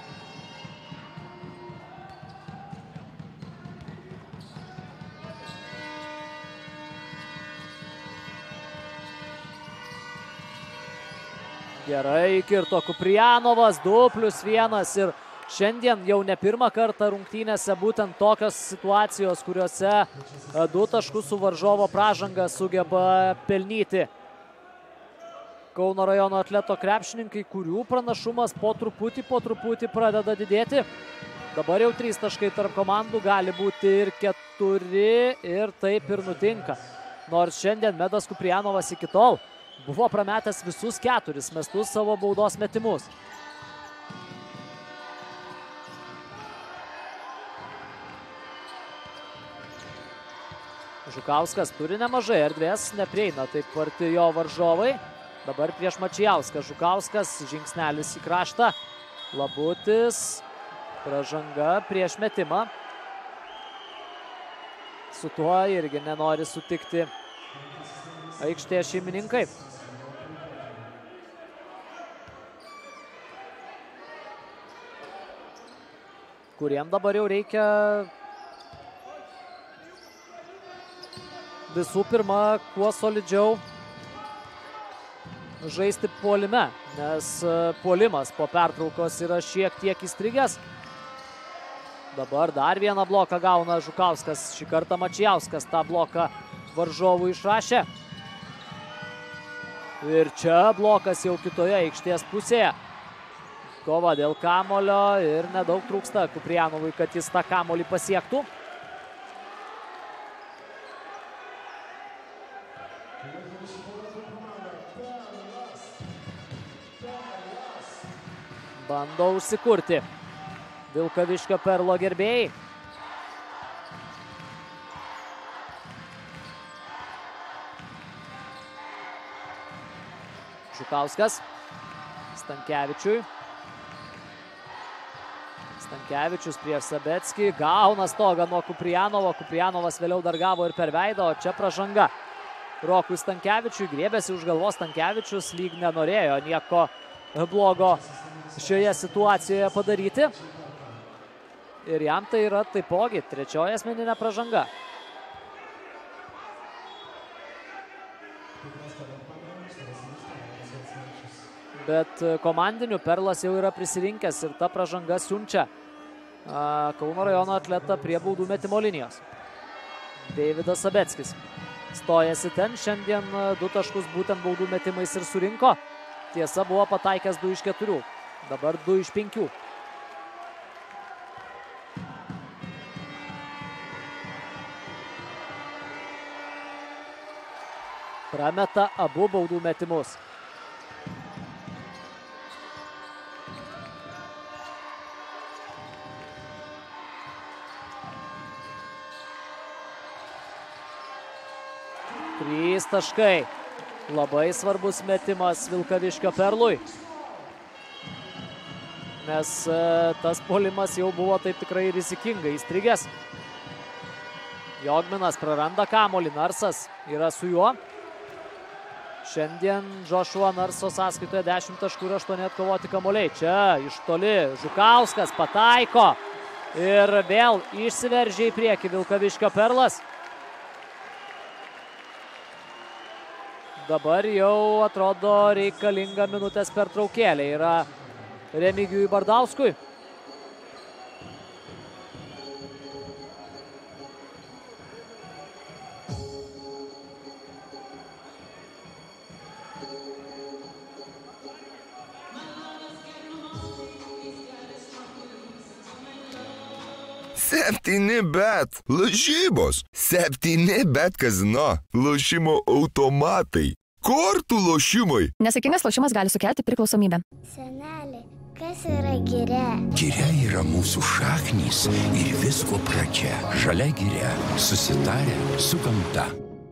Gerai, kirto Kuprijanovas, du plius vienas ir šiandien jau ne pirmą kartą rungtynėse būtent tokios situacijos, kuriuose du taškus su varžovo pražanga sugeba pelnyti Kauno rajono atleto krepšininkai, kurių pranašumas po truputį, po truputį pradeda didėti. Dabar jau trys taškai tarp komandų, gali būti ir keturi ir taip ir nutinka. Nors šiandien Medas Kuprijanovas iki tol buvo prametęs visus keturis mestus savo baudos metimus. Žukauskas turi nemažai erdvės, neprieina taip arti jo varžovai. Dabar prieš Mačijauską. Žukauskas, žingsnelis į kraštą. Labutis, pražanga prieš metimą. Su tuo irgi nenori sutikti aikštės šeimininkai. Kuriem dabar jau reikia visų pirma kuo solidžiau žaisti puolime, nes puolimas po pertraukos yra šiek tiek įstrigęs. Dabar dar vieną bloką gauna Žukauskas, šį kartą Mačijauskas tą bloką varžovų išrašė. Ir čia blokas jau kitoje aikštės pusėje. Kova dėl kamulio ir nedaug trūksta Kuprijanovui, kad jis tą kamulį pasiektų. Bando užsikurti Vilkaviškio Perlo gerbėjai. Žukauskas Stankevičiui. Stankevičius prieš Sabeckį. Gauna stogą nuo Kuprijanovo. Kuprijanovas vėliau dar gavo ir per veidą, o čia pražanga Rokui Stankevičiui. Griebėsi už galvos Stankevičius, lyg nenorėjo nieko blogo šioje situacijoje padaryti. Ir jam tai yra taipogi trečioji asmeninė pražanga. Bet komandinių Perlas jau yra prisirinkęs ir ta pražanga siunčia Kauno rajono atletą prie baudų metimo linijos. Deividas Sabeckis stojasi ten, šiandien du taškus būtent baudų metimais ir surinko. Tiesa, buvo pataikęs du iš keturių. Dabar du iš penkių. Prameta abu baudų metimus. trys taškai. Labai svarbus metimas Vilkaviškio Perlui. Nes e, tas puolimas jau buvo taip tikrai rizikingai įstrigęs. Jogminas praranda kamuolį, Narsas yra su juo. Šiandien Joshua Narso sąskaitoje dešimt taškų ir aštuoni atkovoti kamuoliai. Čia iš toli Žukauskas pataiko ir vėl išsiveržė į priekį Vilkaviškio Perlas. Dabar jau atrodo reikalinga minutės pertraukėlė yra Remigijui Bardauskui. Septyni bet lažybos. Septyni bet kazino. Lošimo automatai. Kortų lošimai. Nesaikingas lošimas gali sukelti priklausomybę. Seneli, kas yra giria? Giria yra mūsų šaknys ir visko pradžia. Žalia giria. Susitarę su gamta.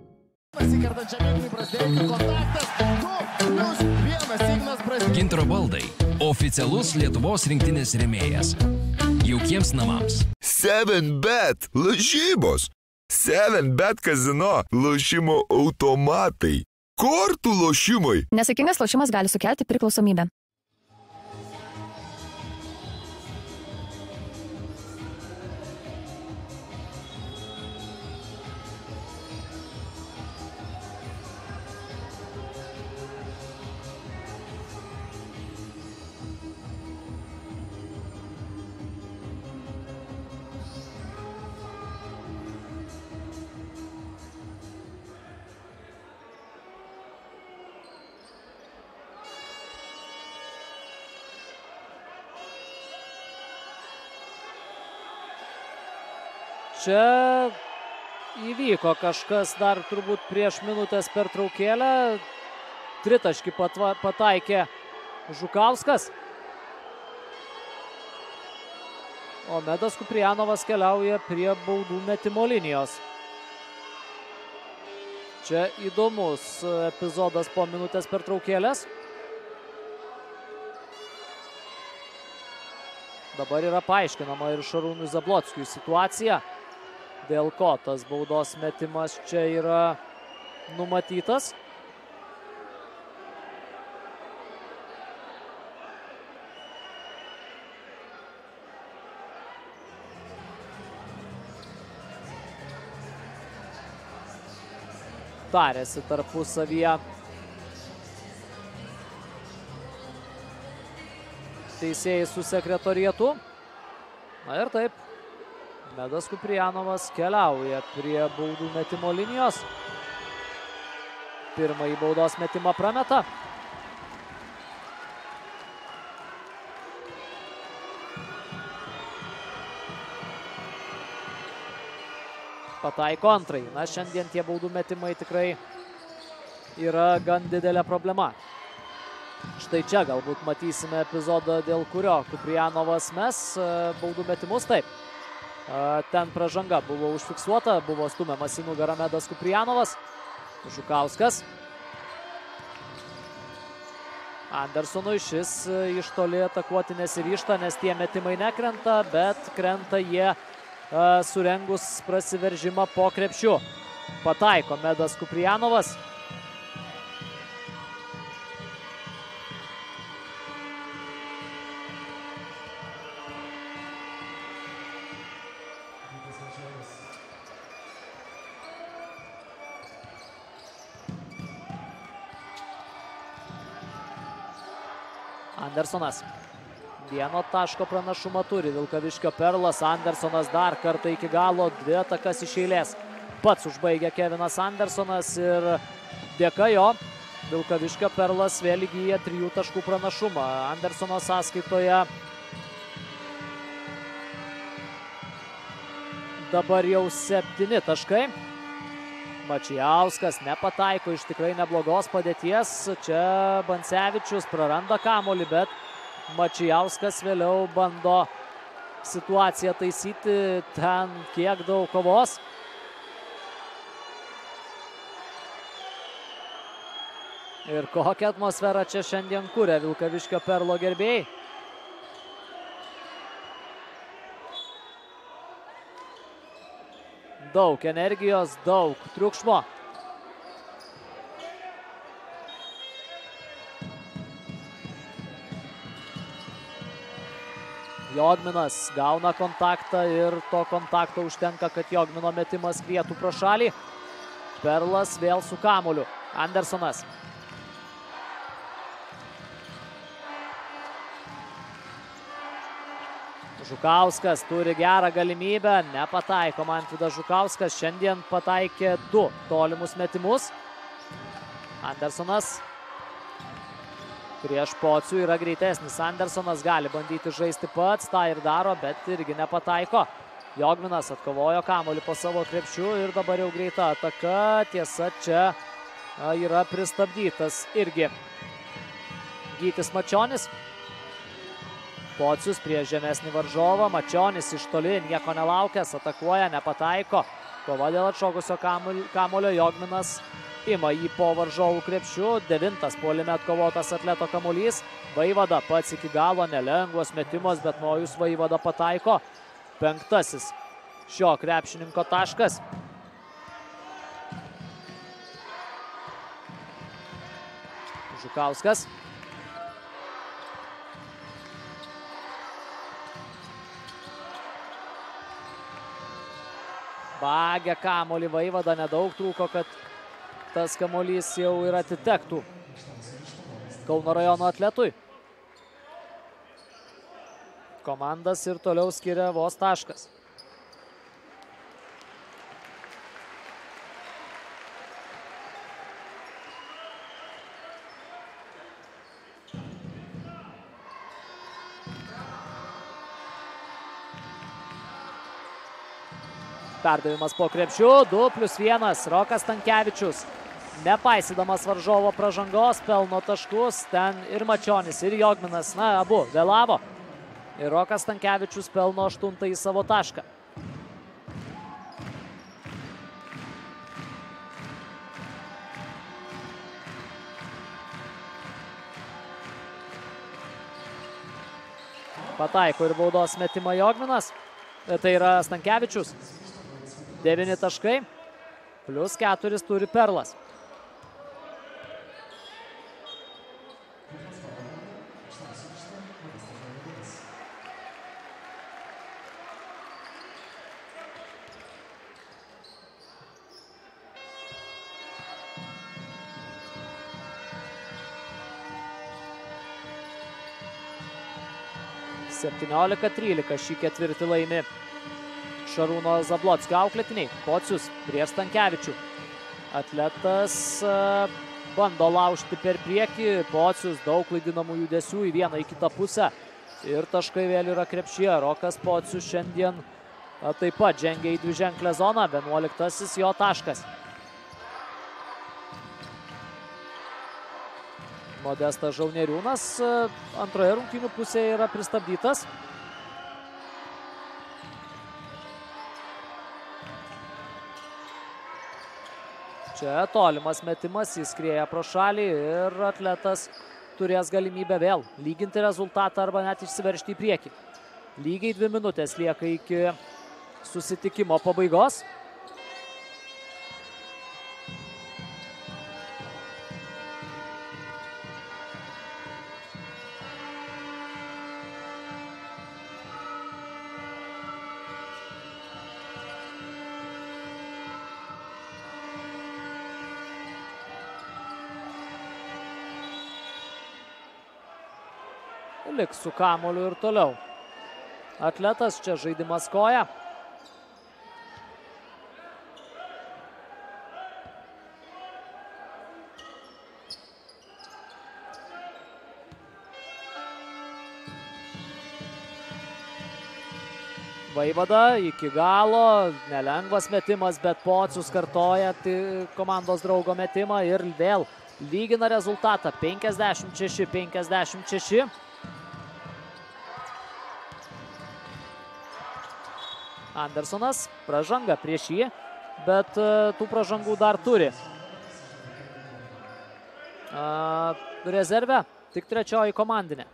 Gintaro baldai. Oficialus Lietuvos rinktinės rėmėjas. Jaukiems namams. seven bet lažybos. seven bet kazino. Lošimo automatai. Kortų lošimai. Nesaikingas lošimas gali sukelti priklausomybę. Čia įvyko kažkas dar turbūt prieš minutės pertraukėlę. Tritaškį patva, pataikė Žukauskas. O Medas Kuprijanovas keliauja prie baudų metimo linijos. Čia įdomus epizodas po minutės pertraukėlės. Dabar yra paaiškinama ir Šarūnui Zablockiui situacija, dėl ko tas baudos metimas čia yra numatytas. Tarėsi tarpusavyje teisėjai su sekretorietu. Na ir taip, Medas Kuprijanovas keliauja prie baudų metimo linijos. Pirmąjį baudos metimą prameta. Pataiko antrąjį. Na, šiandien tie baudų metimai tikrai yra gan didelė problema. Štai čia galbūt matysime epizodą, dėl kurio Kuprijanovas mes baudų metimus. Taip, ten pražanga buvo užfiksuota, buvo stumiamas į nugarą Medas Kuprijanovas. Žukauskas. Andersonui šis iš toli atakuoti nesiryžta, nes tie metimai nekrenta, bet krenta jie surengus prasiveržimą po krepšiu. Pataiko Medas Kuprijanovas. Andersonas. Vieno taško pranašumą turi Vilkaviškio Perlas. Andersonas dar kartą iki galo, dvi atakas iš eilės. Pats užbaigia Kevinas Andersonas ir dėka jo Vilkaviškio Perlas vėl įgyja trijų taškų pranašumą. Andersono sąskaitoje dabar jau septyni taškai. Mačijauskas nepataiko iš tikrai neblogos padėties. Čia Bancevičius praranda kamuolį, bet Mačijauskas vėliau bando situaciją taisyti. Ten kiek daug kovos. Ir kokią atmosferą čia šiandien kuria Vilkaviškio Perlo gerbėjai. Daug energijos, daug triukšmo. Jogminas gauna kontaktą ir to kontakto užtenka, kad Jogmino metimas skrietų pro šalį. Perlas vėl su kamuoliu. Andersonas. Žukauskas turi gerą galimybę, nepataiko Mantvydas Žukauskas, šiandien pataikė du tolimus metimus. Andersonas prieš Pocių yra greitesnis. Andersonas gali bandyti žaisti pats, tą ir daro, bet irgi nepataiko. Jogminas atkovojo kamuolį po savo krepšiu ir dabar jau greita ataka. Tiesa, čia yra pristabdytas irgi Gytis Mačionis. Pocius prieš žemesnį varžovą. Mačionis iš toli, nieko nelaukęs, atakuoja, nepataiko. Kova dėl atšokusio kamuolio. Jogminas ima jį po varžovų krepšių. Devintas puolime atkovotas atleto kamuolys. Vaivada pats iki galo, nelengvas metimas, bet Nojus Vaivada pataiko. Penktasis šio krepšininko taškas. Žukauskas. Vagia kamuolį Vaivada, nedaug trūko, kad tas kamuolys jau ir atitektų Kauno rajono atletui. Komandas ir toliau skiria vos taškas. Perdavimas po krepšiu, du plius vienas, Rokas Stankevičius. Nepaisydamas varžovo pražangos, pelno taškus, ten ir Mačionis, ir Jogminas, na, abu vėlavo. Ir Rokas Stankevičius pelno aštuntąjį savo tašką. Pataiko ir baudos metimą Jogminas, tai yra Stankevičius. Devyni taškai, plus keturis turi Perlas. septyniolika trylika šį ketvirtį laimi Šarūno Zablockio auklėtiniai. Pocius prieš Stankevičių. Atletas bando laužti per priekį. Pocius daug klaidinamų judesių į vieną, į kitą pusę. Ir taškai vėl yra krepšyje. Rokas Pocius šiandien taip pat žengia į dviženklę zoną. vienuoliktasis jo taškas. Modestas Žauneriūnas antroje rungtynių pusėje yra pristabdytas. Čia tolimas metimas, jis skrieja pro šalį ir atletas turės galimybę vėl lyginti rezultatą arba net išsiveržti į priekį. Lygiai dvi minutės lieka iki susitikimo pabaigos. Liks su kamuoliu ir toliau. Atletas, čia žaidimas koja. Vaivada iki galo, nelengvas metimas, bet Pocius kartoja komandos draugo metimą ir vėl lygina rezultatą penkiasdešimt šeši penkiasdešimt šeši. Andersonas pražanga prieš jį, bet tų pražangų dar turi a, rezerve, tik trečioji komandinė.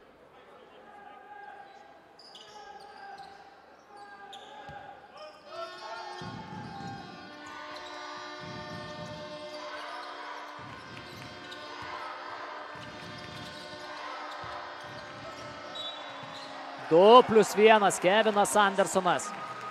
Du plius vienas Kevinas Andersonas.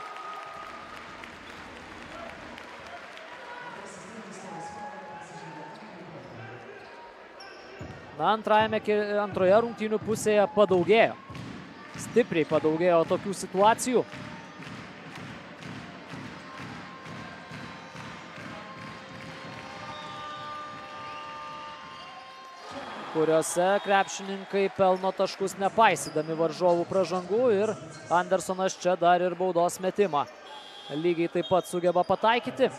Na, antrajame, antroje rungtynių pusėje padaugėjo. Stipriai padaugėjo tokių situacijų. Kuriuose krepšininkai pelno taškus nepaisydami varžovų pražangų ir Andersonas čia dar ir baudos metimą lygiai taip pat sugeba pataikyti.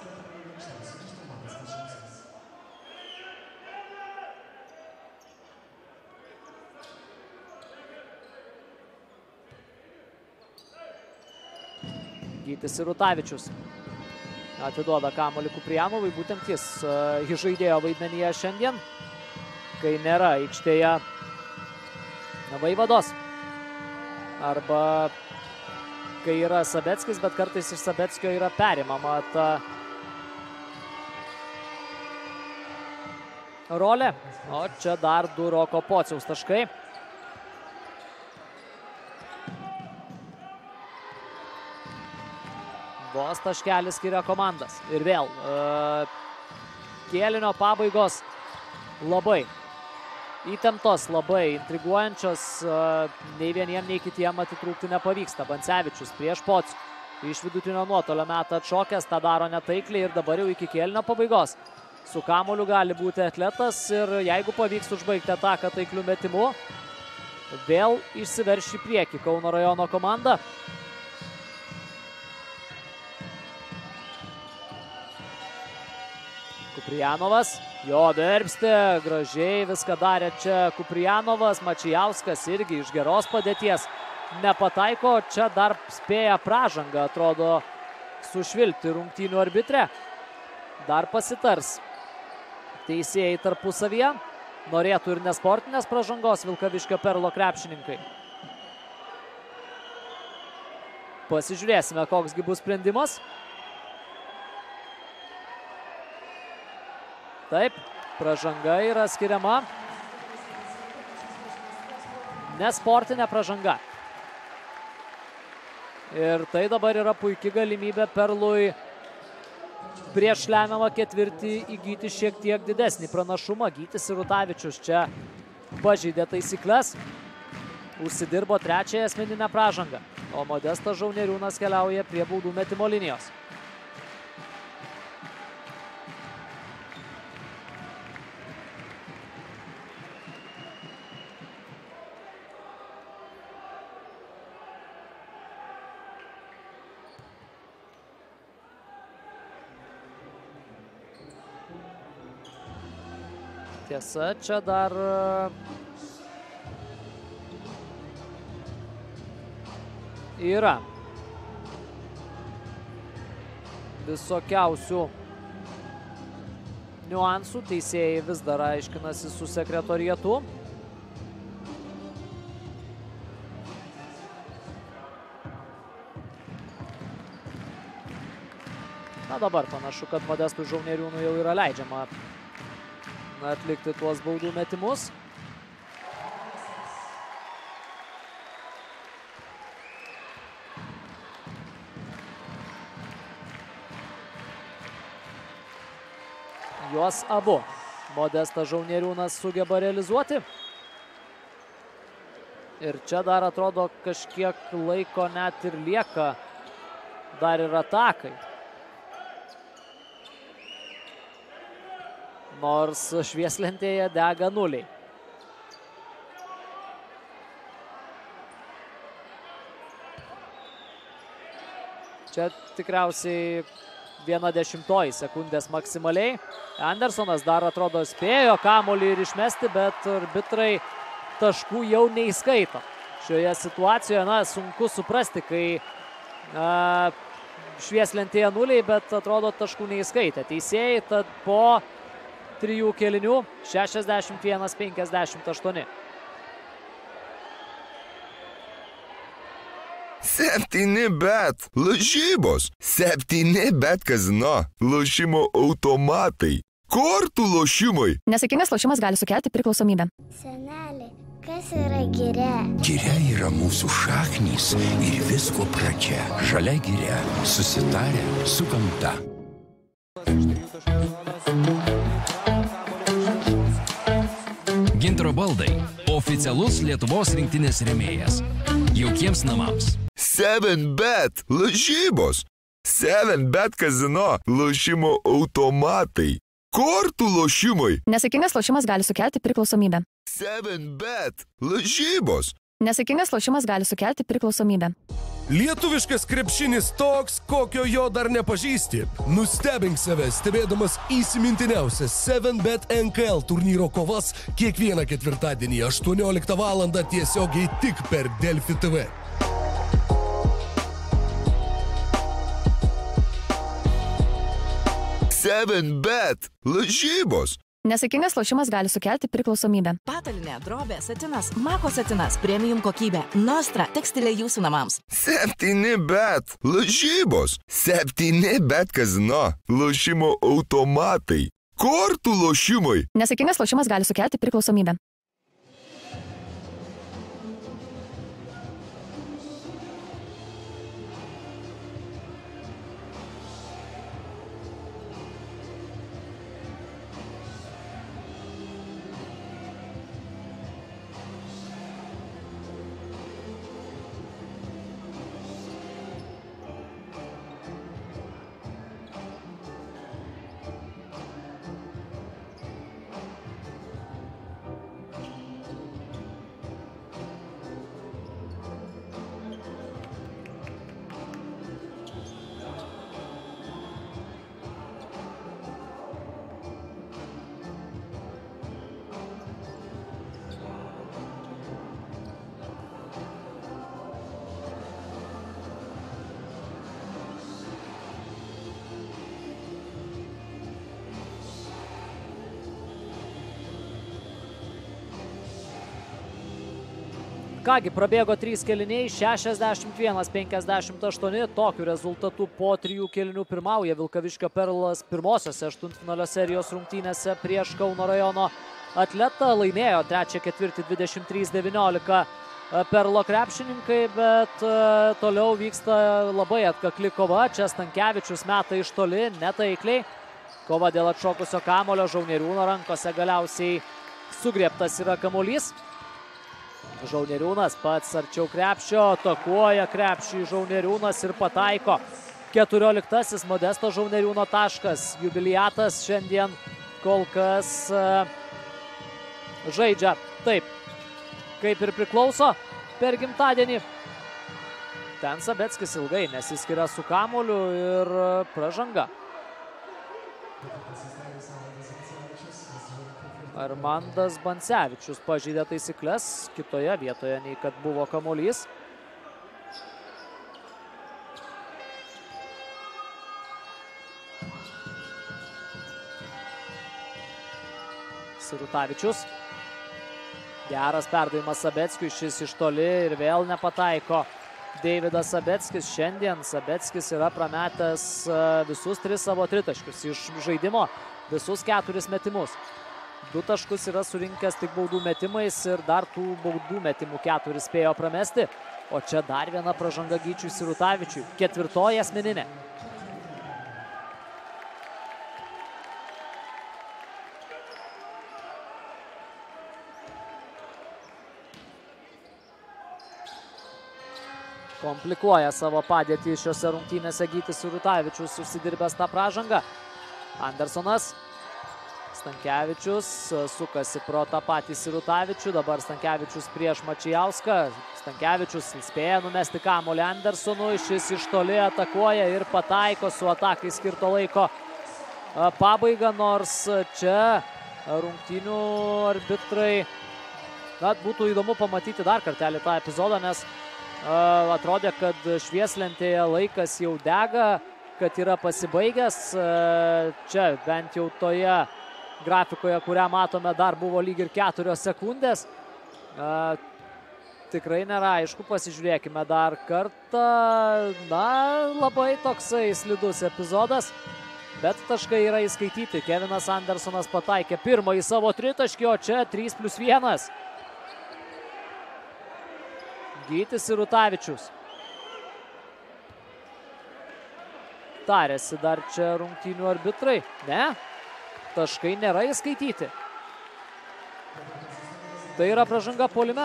Gytis Sirutavičius atiduoda kamuolį Kuprijanovui, būtent jis žaidėjo vaidmenyje šiandien, kai nėra aikštėje Vaivados. Arba kai yra Sabeckis, bet kartais iš Sabeckio yra perimama ta rolė. O čia dar du Roko Pociaus taškai. Vos taškelis skiria komandas. Ir vėl kėlinio pabaigos labai įtemptos, labai intriguojančios, nei vieniem, nei kitiem atitrūkti nepavyksta. Bancevičius prieš Pocių iš vidutinio nuotolio metą atšokęs, tą daro netaikliai ir dabar jau iki kėlinio pabaigos. Su kamuoliu gali būti atletas ir jeigu pavyks užbaigti ataką taikliu metimu, vėl išsiverš į priekį Kauno rajono komanda. Kuprijanovas, jo dirbsti, gražiai viską darė čia Kuprijanovas, Mačijauskas irgi iš geros padėties nepataiko, čia dar spėja pražangą, atrodo, sušvilpti rungtynių arbitrė. Dar pasitars teisėjai tarpusavyje, norėtų ir nesportinės pražangos Vilkaviškio Perlo krepšininkai. Pasižiūrėsime, koksgi bus sprendimas. Taip, pražanga yra skiriama. Nesportinė pražanga. Ir tai dabar yra puikia galimybė Perlui prieš lemiamą ketvirtį įgyti šiek tiek didesnį pranašumą. Gytis Sirutavičius čia pažeidė taisyklės. Užsidirbo trečiąją asmeninę pražangą. O Modestas Žauneriūnas keliauja prie baudų metimo linijos. Tiesa, čia dar yra visokiausių niuansų. Teisėjai vis dar aiškinasi su sekretorietu. Na dabar panašu, kad Modestui Žauneriūnui jau yra leidžiama atlikti tuos baudų metimus. Juos abu Modestas Žauneriūnas sugeba realizuoti. Ir čia dar atrodo kažkiek laiko net ir lieka dar ir atakai. Nors švieslentėje dega nuliai. Čia tikriausiai viena dešimtoji sekundės maksimaliai. Andersonas dar atrodo spėjo kamuolį ir išmesti, bet arbitrai taškų jau neįskaito. Šioje situacijoje, na, sunku suprasti, kai a, švieslentėje nuliai, bet atrodo taškų neįskaitė teisėjai, tad po trijų kėlinių šešiasdešimt vienas penkiasdešimt aštuoni. Septyni bet lažybos. Septyni bet kazino. Lošimo automatai. Kortų lošimai. Nesaikingas lošimas gali sukelti priklausomybę. Seneli, kas yra giria? Giria yra mūsų šaknys ir visko pradžia. Žalia giria. Susitarę su gamta. Gintaro baldai. Oficialus Lietuvos rinktinės rėmėjas. Jaukiems namams. seven bet lažybos. seven bet kazino. Lošimo automatai. Kortų lošimai. Nesaikingas lošimas gali sukelti priklausomybę. seven bet lažybos. Nesaikingas lošimas gali sukelti priklausomybę. Lietuviškas krepšinis toks, kokio jo dar nepažįsti. Nustebink save, stebėdamas įsimintiniausias seven bet N K L turnyro kovas kiekvieną ketvirtadienį aštuonioliktą valandą tiesiogiai tik per Delfi T V. seven bet lažybos. Nesaikingas lošimas gali sukelti priklausomybę. Patalinė, drobė, satinas, mako satinas, premium kokybė, Nostra, tekstilė jūsų namams. Septyni bet lažybos. Septyni bet kazino. Lošimo automatai. Kortų lošimai. Nesaikingas lošimas gali sukelti priklausomybę. Kągi, prabėgo trys kėliniai, šešiasdešimt vienas penkiasdešimt aštuoni, tokiu rezultatu po trijų kėlinių pirmauja Vilkaviškio Perlas pirmosiose aštuntfinalio serijos rungtynėse prieš Kauno rajono atletą, laimėjo trečią ketvirtį dvidešimt trys devyniolika Perlo krepšininkai, bet toliau vyksta labai atkakli kova, čia Stankevičius meta iš toli, netaikliai, kova dėl atšokusio kamulio, Žauneriūno rankose galiausiai sugriebtas yra kamuolys. Žauneriūnas pats arčiau krepšio, atakuoja krepšį Žauneriūnas ir pataiko. keturioliktasis Modesto Žauneriūno taškas. Jubiliatas šiandien kol kas uh, žaidžia taip, kaip ir priklauso per gimtadienį. Ten Sabeckis ilgai nesiskiria su kamuoliu ir pražanga. Armandas Bancevičius pažeidė taisyklės kitoje vietoje nei kad buvo kamuolys. Sirutavičius. Geras perdavimas Sabeckiui, šis iš toli ir vėl nepataiko. Deividas Sabeckis šiandien. Sabeckis yra prametęs visus tris savo tritaškius iš žaidimo, visus keturis metimus. Du taškus yra surinkęs tik baudų metimais ir dar tų baudų metimų keturis spėjo pramesti. O čia dar viena pražanga Gyčiui Sirutavičiui. Ketvirtoji asmeninė. Komplikuoja savo padėtį šiose rungtynėse Gytis Sirutavičius, užsidirbęs tą pražangą. Andersonas. Stankevičius sukasi pro tą patį Sirutavičių, dabar Stankevičius prieš Mačijauską. Stankevičius spėja numesti kamuolį Andersonui, šis iš toli atakuoja ir pataiko su atakai skirto laiko pabaigą, nors čia rungtynių arbitrai, na, būtų įdomu pamatyti dar kartelį tą epizodą, nes uh, atrodė, kad švieslentėje laikas jau dega, kad yra pasibaigęs, uh, čia bent jau toje grafikoje, kurią matome, dar buvo lyg ir keturios sekundės. A, tikrai nėra aišku, pasižiūrėkime dar kartą. Na, labai toksai slidus epizodas, bet taškai yra įskaityti. Kevinas Andersonas pataikė pirmąjį savo tritaškį, o čia trys plius vienas. Gytis ir Rutavičius. Tarėsi dar čia rungtynių arbitrai. Ne, taškai nėra įskaityti. Tai yra pražanga puolime.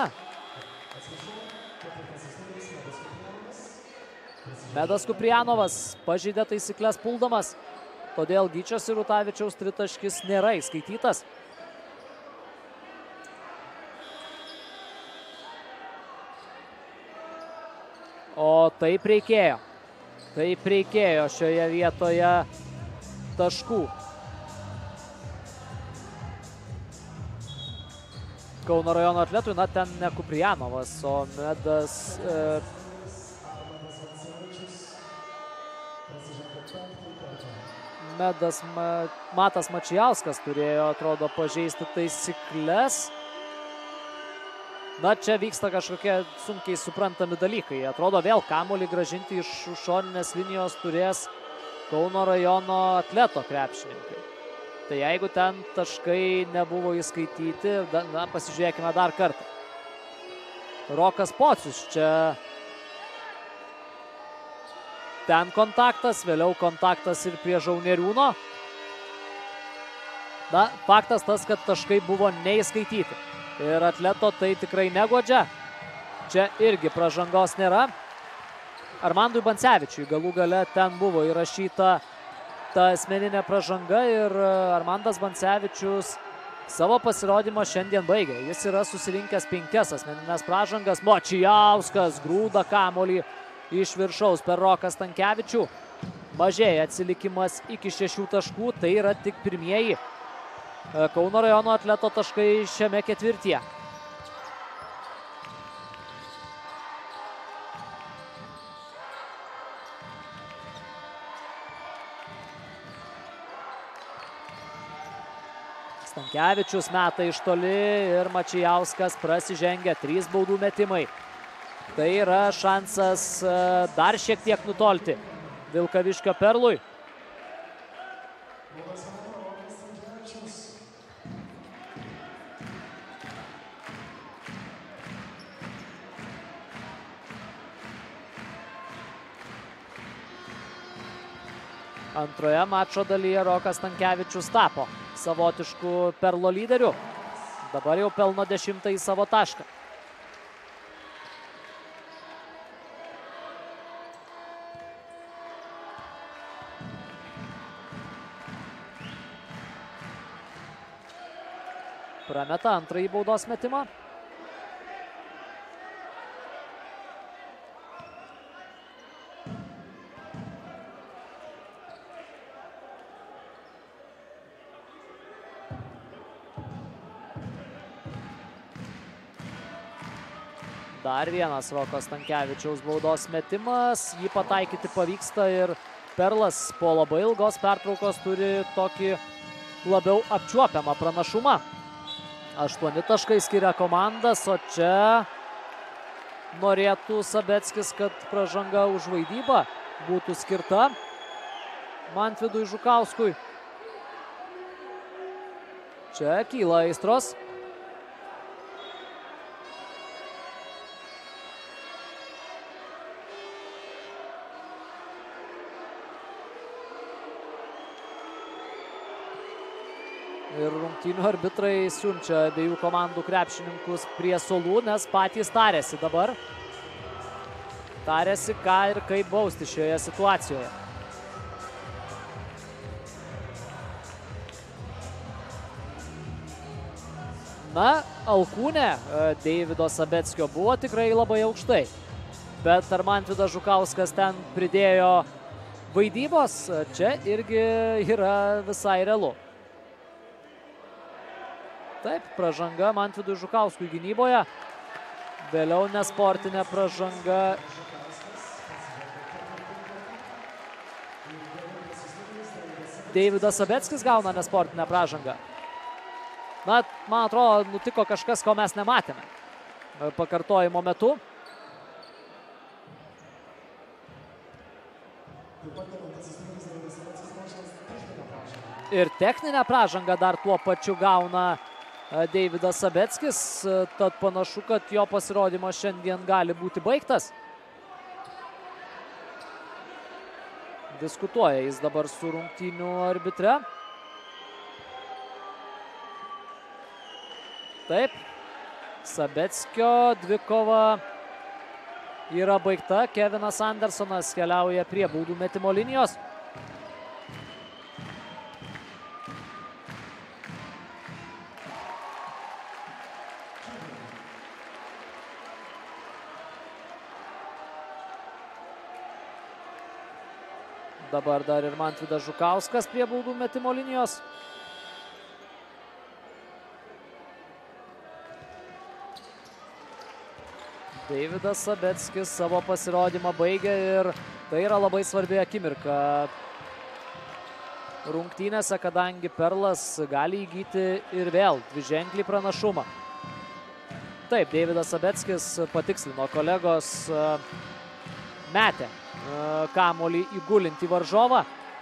Medas Kuprianovas pažeidė taisyklės puldamas, todėl Gyčios ir Rutavičiaus tritaškis nėra įskaitytas. O taip reikėjo. Taip reikėjo šioje vietoje taškų. Kauno rajono atletui, na ten ne Kuprianovas, o Medas... E, Medas Ma, Matas Mačijauskas turėjo, atrodo, pažeisti taisyklės. Na, čia vyksta kažkokie sunkiai suprantami dalykai. Atrodo, vėl kamuolį grąžinti iš šoninės linijos turės Kauno rajono atleto krepšininkai. Tai jeigu ten taškai nebuvo įskaityti, na, pasižiūrėkime dar kartą. Rokas Pocius čia. Ten kontaktas, vėliau kontaktas ir prie Žauneriūno. Na, faktas tas, kad taškai buvo neįskaityti. Ir atleto tai tikrai negodžia. Čia irgi pražangos nėra. Armandui Bancevičiui galų gale ten buvo įrašyta ta asmeninė pražanga ir Armandas Bancevičius savo pasirodymą šiandien baigė. Jis yra susirinkęs penkias asmeninės pražangas. Mačijauskas grūda kamuolį iš viršaus per Roką Stankevičių. Mažėja atsilikimas iki šešių taškų. Tai yra tik pirmieji Kauno rajono atleto taškai šiame ketvirtyje. Stankevičius meta iš toli ir Mačijauskas prasižengia. Trys baudų metimai. Tai yra šansas dar šiek tiek nutolti Vilkaviškio Perlui. Antroje mačo dalyje Rokas Stankevičius tapo savotiškų Perlo lyderių. Dabar jau pelno dešimtąjį savo tašką. Prameta antrąjį baudos metimą. Dar vienas Roko Stankevičiaus baudos metimas. Jį pataikyti pavyksta ir Perlas po labai ilgos pertraukos turi tokį labiau apčiuopiamą pranašumą. Aštuoni taškai skiria komandas, o čia norėtų Sabeckis, kad pražanga už vaidybą būtų skirta Mantvidui Žukauskui. Čia kyla aistros. Ir rungtynių arbitrai siunčia abiejų komandų krepšininkus prie suolų, nes patys tarėsi dabar. Tarėsi, ką ir kaip bausti šioje situacijoje. Na, alkūnė Deivido Sabeckio buvo tikrai labai aukštai. Bet ar Mantvidas Žukauskas ten pridėjo vaidybos, čia irgi yra visai realu. Taip, pražanga Mantvidui Žukauskui gynyboje. Vėliau nesportinė pražanga. Deividas Sabeckis gauna nesportinę pražangą. Na, man atrodo, nutiko kažkas, ko mes nematėme pakartojimo metu. Ir techninę pražangą dar tuo pačiu gauna Deividas Sabeckis, tad panašu, kad jo pasirodymas šiandien gali būti baigtas. Diskutuoja jis dabar su rungtynių arbitre. Taip, Sabeckio dvikova yra baigta. Kevinas Andersonas keliauja prie baudų metimo linijos. Dabar dar ir Mantvydas Žukauskas prie baudų metimo linijos. Deividas Sabeckis savo pasirodymą baigė ir tai yra labai svarbi akimirka rungtynėse, kadangi Perlas gali įgyti ir vėl dviženklį pranašumą. Taip, Deividas Sabeckis patikslino kolegos metė kamuolį įgulintį varžovą.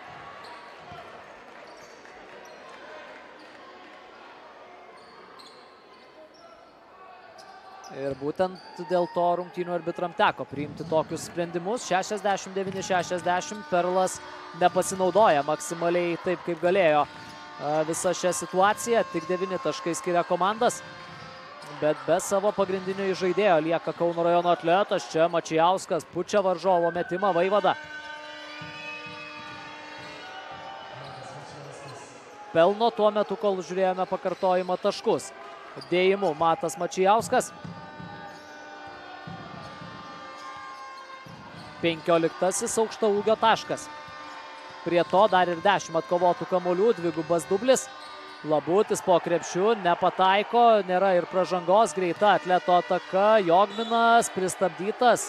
Ir būtent dėl to rungtynių arbitram teko priimti tokius sprendimus. šešiasdešimt devyni šešiasdešimt. Perlas nepasinaudoja maksimaliai taip, kaip galėjo visą šią situaciją. Tik devyni taškai skiria komandas. Bet be savo pagrindinio žaidėjo lieka Kauno rajono atletas. Čia Mačijauskas pučia varžovo metimą. Vaivada pelno tuo metu, kol žiūrėjome pakartojimo taškus. Dėjimu Matas Mačijauskas. penkioliktasis aukšto ūgio taškas. Prie to dar ir dešimt atkovotų kamuolių, dvigubas dublis. Labutis po krepšiu, nepataiko, nėra ir pražangos, greita atleto ataka, Jogminas pristabdytas.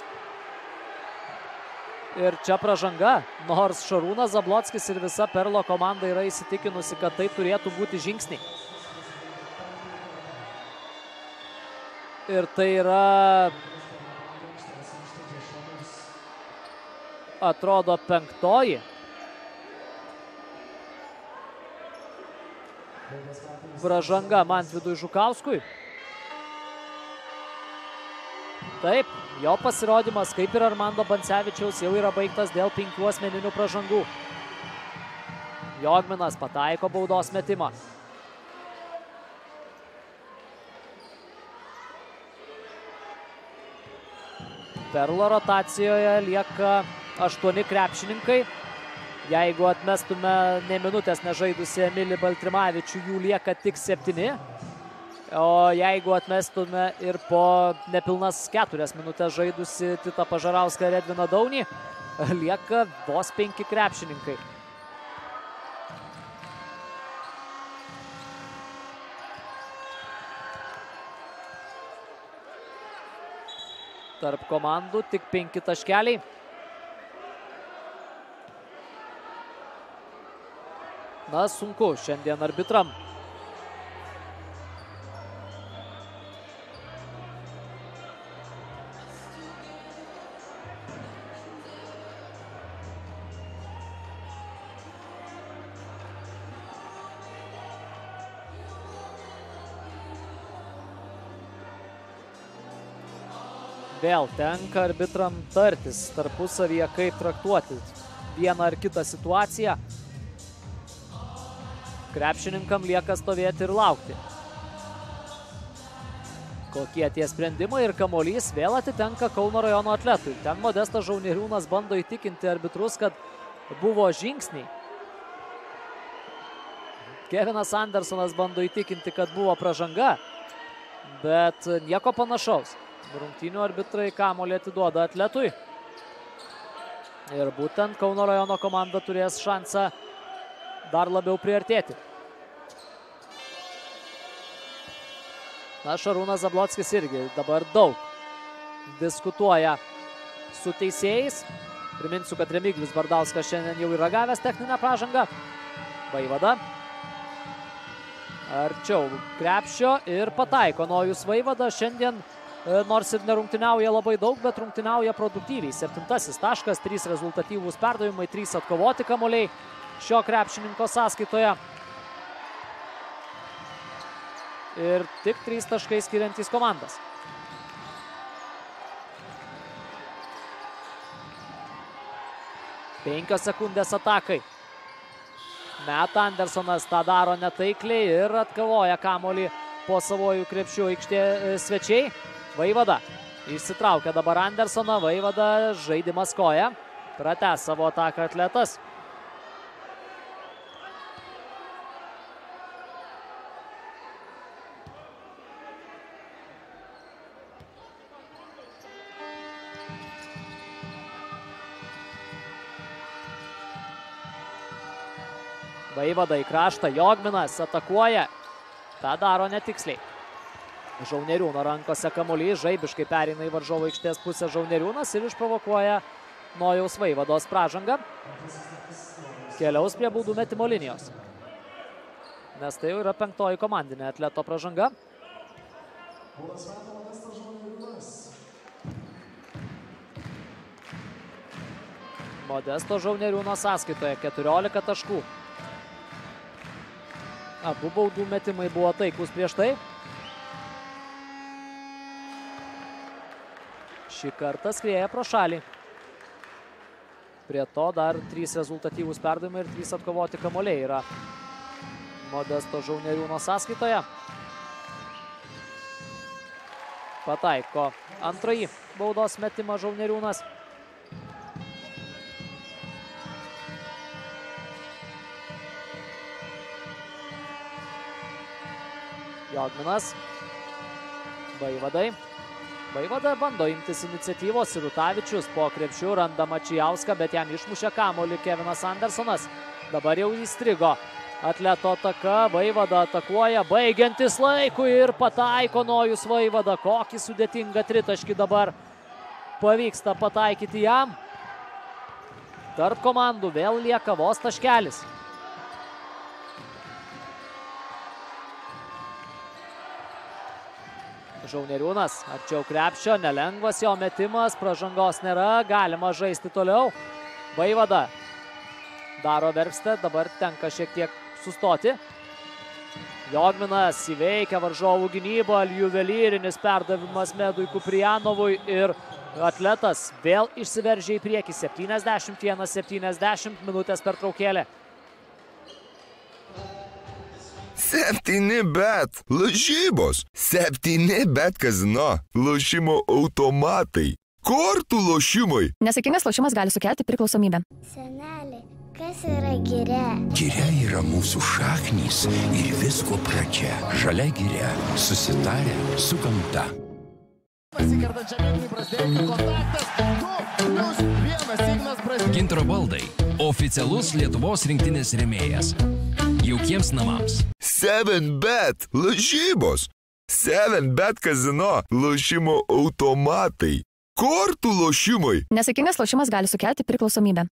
Ir čia pražanga, nors Šarūnas Zablockis ir visa Perlo komanda yra įsitikinusi, kad tai turėtų būti žingsniai. Ir tai yra, atrodo, penktoji. Pražanga Mantvydui Žukauskui. Taip, jo pasirodymas, kaip ir Armando Bancevičiaus, jau yra baigtas dėl penkių asmeninių pražangų. Jogminas pataiko baudos metimą. Perlo rotacijoje lieka aštuoni krepšininkai. Jeigu atmestume ne minutės nežaidusi Emilį Baltrimavičių, jų lieka tik septyni. O jeigu atmestume ir po nepilnas keturias minutės žaidusi Titą Pažarauską ir Edviną Daunį, lieka vos penki krepšininkai. Tarp komandų tik penki taškeliai. Na, sunku šiandien arbitram. Vėl tenka arbitram tartis tarpusavyje, kaip traktuoti vieną ar kitą situaciją. Krepšininkam lieka stovėti ir laukti. Kokie tie sprendimai ir kamuolys vėl atitenka Kauno rajono atletui. Ten Modestas Žauneriūnas bando įtikinti arbitrus, kad buvo žingsniai. Kevinas Andersonas bando įtikinti, kad buvo pražanga, bet nieko panašaus. Rungtynių arbitrai kamuolį atiduoda atletui. Ir būtent Kauno rajono komanda turės šansą dar labiau priartėti. Na, Šarūnas Zablockis irgi dabar daug diskutuoja su teisėjais. Priminsiu, kad Remigijus Bardauskas šiandien jau yra gavęs techninę pražangą. Vaivada. Arčiau krepšio ir pataiko Nojus Vaivada. Šiandien nors ir nerungtyniauja labai daug, bet rungtyniauja produktyviai. Septintasis taškas, trys rezultatyvūs perdavimai, trys atkovoti kamuoliai šio krepšininko sąskaitoje. Ir tik trys taškai skiriantys komandas. Penkios sekundės atakai. Matt Andersonas tą daro netaikliai ir atkovoja kamuolį po savojų krepšių aikštė svečiai. Vaivada išsitraukia dabar Andersoną. Vaivada žaidimas koja. Pratęs savo ataką atletas. Vaivada į kraštą, Jogminas atakuoja, tą daro netiksliai. Žauneriūno rankose kamuolys, žaibiškai pereina į varžovo aikštės pusę Žauneriūnas ir išprovokuoja Nojaus Vaivados pražangą. Keliaus prie baudų metimo linijos, nes tai jau yra penktoji komandinė atleto pražanga. Modesto Žauneriūno sąskaitoje keturiolika taškų. Abu baudų metimai buvo taiklus prieš tai. Šį kartą skrieja pro šalį. Prie to dar trys rezultatyvūs perdavimai ir trys atkovoti kamuoliai yra Modesto Žauneriūno sąskaitoje. Pataiko antrąjį baudos metimą Žauneriūnas. Jogminas. Vaivadai. Vaivada bando imtis iniciatyvos ir Rutavičius po krepšių randa Mačijauską, bet jam išmušė kamuolį Kevinas Andersonas. Dabar jau įstrigo atleto ataka. Vaivada atakuoja, baigiantis laikui ir pataiko Nojus Vaivada. Kokį sudėtingą tritaškį dabar pavyksta pataikyti jam. Tarp komandų vėl lieka vos taškelis. Žauneriūnas arčiau krepšio, nelengvas jo metimas, pražangos nėra, galima žaisti toliau. Vaivada daro verpstę, dabar tenka šiek tiek sustoti. Jogminas įveikia varžovų gynybą, juvelyrinis perdavimas Medui Kuprijanovui ir atletas vėl išsiveržia į priekį. septyniasdešimt vienas septyniasdešimt, minutės pertraukėlė. Septyni bet. Lažybos. Septyni bet kazino. Lošimo automatai. Kortų lošimai. Nesaikingas lošimas gali sukelti priklausomybę. Seneli, kas yra giria? Giria yra mūsų šaknys ir visko pradžia. Žalia giria. Susitarę su gamta. Gintaro baldai. Oficialus Lietuvos rinktinės rėmėjas. Jaukiems namams. seven bet. Lažybos. seven bet kazino. Lošimo automatai. Kortų lošimai. Nesaikingas lošimas gali sukelti priklausomybę.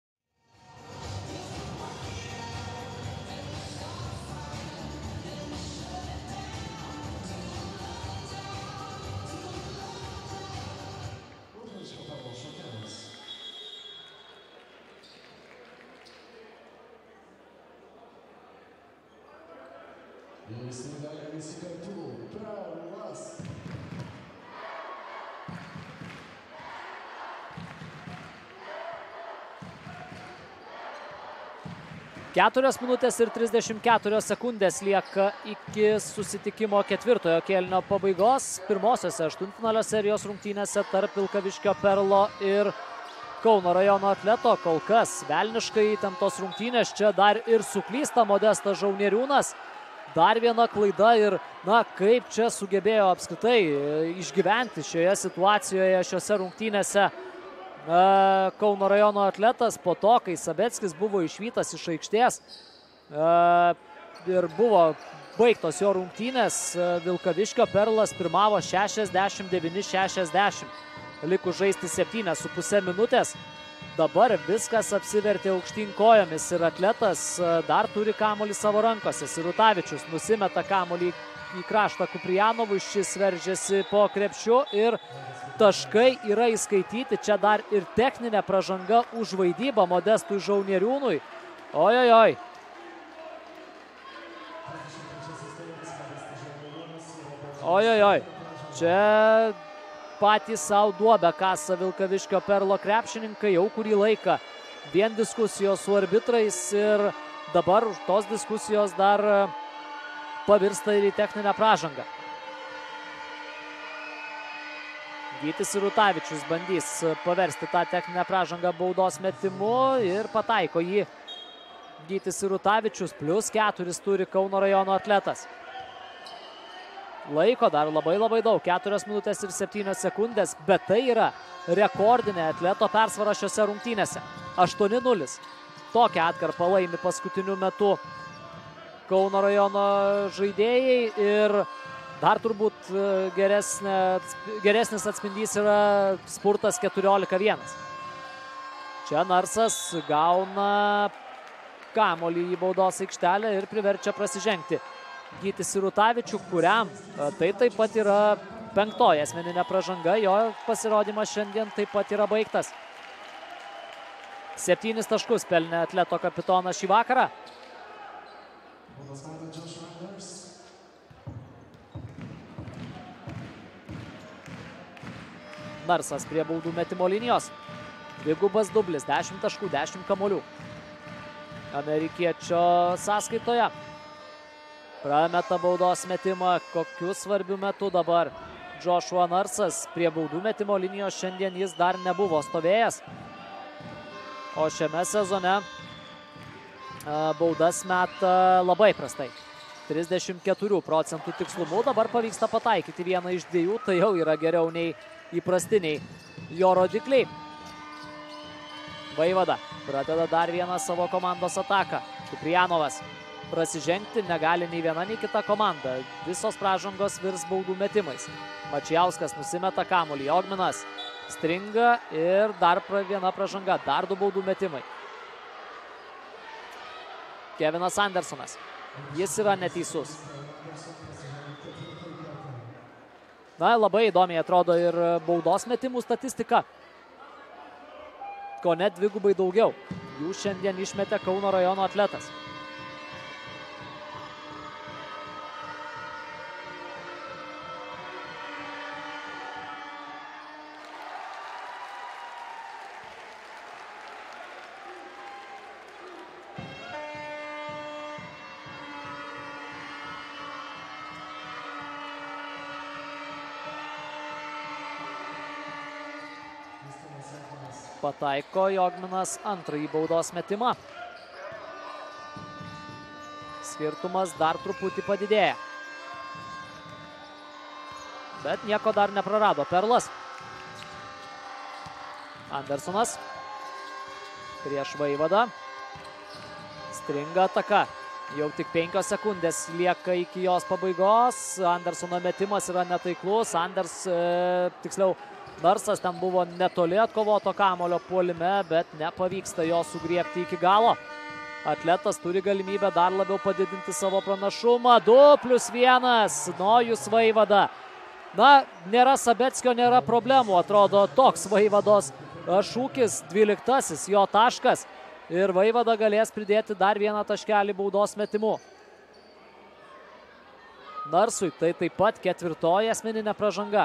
Keturios minutės ir trisdešimt keturios sekundės lieka iki susitikimo ketvirtojo kėlinio pabaigos. Pirmosiose aštuntfinalio serijos rungtynėse tarp Vilkaviškio Perlo ir Kauno rajono atleto. Kol kas velniškai įtemptos rungtynės. Čia dar ir suklysta Modestas Žauneriūnas. Dar viena klaida ir, na, kaip čia sugebėjo apskritai išgyventi šioje situacijoje, šiose rungtynėse Kauno rajono atletas po to, kai Sabeckis buvo išvytas iš aikštės ir buvo baigtos jo rungtynės. Vilkaviškio Perlas pirmavo šešiasdešimt devyni šešiasdešimt. Likus žaisti septynias su pusė minutės. dabar viskas apsivertė aukštyn kojomis ir atletas dar turi kamuolį savo rankose. Sirutavičius nusimeta kamuolį į kraštą Kuprijanovui, šis veržiasi po krepšiu ir taškai yra įskaityti. Čia dar ir techninė pražanga už vaidybą Modestui Žaunieriūnui. Ojojoj. Ojojoj. Čia patys savo duobę kasa Vilkaviškio Perlo krepšininkai jau kurį laiką. Vien diskusijos su arbitrais ir dabar už tos diskusijos dar pavirsta ir į techninę pražangą. Gytis Sirutavičius bandys paversti tą techninę pražangą baudos metimu ir pataiko jį. Gytis Sirutavičius plus keturis turi Kauno rajono atletas. Laiko dar labai labai daug, keturios minutės ir septynios sekundės, bet tai yra rekordinė atleto persvara šiose rungtynėse. aštuoni nulis. Tokią atkarpą laimi paskutiniu metu Kauno rajono žaidėjai ir dar turbūt geresnė, geresnis atspindys yra spurtas keturiolika vienas. Čia Narsas gauna kamuolį į baudos aikštelę ir priverčia prasižengti Gytį Sirutavičių, kuriam tai taip pat yra penktoji asmeninė pražanga, jo pasirodymas šiandien taip pat yra baigtas. Septynis taškus pelnė atleto kapitonas šį vakarą. Narsas prie baudų metimo linijos. Dvigubas dublis, dešimt taškų, dešimt kamuolių. Amerikiečio sąskaitoje. Prameta baudos metimą, kokiu svarbiu metu dabar Joshua Narsas. Prie baudų metimo linijos šiandien jis dar nebuvo stovėjęs. O šiame sezone baudas meta labai prastai. trisdešimt keturių procentų tikslumu. Dabar pavyksta pataikyti vieną iš dviejų. Tai jau yra geriau nei įprastiniai jo rodikliai. Vaivada pradeda dar vieną savo komandos ataką. Kuprijanovas. Prasižengti negali nei viena, nei kita komanda. Visos pražangos virs baudų metimais. Mačijauskas nusimeta kamuolį. Jogminas stringa ir dar viena pražanga. Dar du baudų metimai. Kevinas Andersonas. Jis yra neteisus. Na, labai įdomiai atrodo ir baudos metimų statistika. Ko net dvigubai daugiau. Jų šiandien išmetė Kauno rajono atletas. Pataiko Jogminas antrąjį baudos metimą. Skirtumas dar truputį padidėja. Bet nieko dar neprarado Perlas. Andersonas. Prieš Vaivadą. Stringa ataka. Jau tik penkios sekundės lieka iki jos pabaigos. Andersono metimas yra netaiklus. Anders, e, tiksliau, Narsas ten buvo netoli atkovoto kamuolio puolime, bet nepavyksta jo sugriebti iki galo. Atletas turi galimybę dar labiau padidinti savo pranašumą. du plius vienas. Nojus Vaivada. Na, nėra Sabeckio, nėra problemų. Atrodo toks Vaivados šūkis, dvyliktasis jo taškas. Ir Vaivada galės pridėti dar vieną taškelį baudos metimu. Narsui tai taip pat ketvirtoji asmeninė pražanga.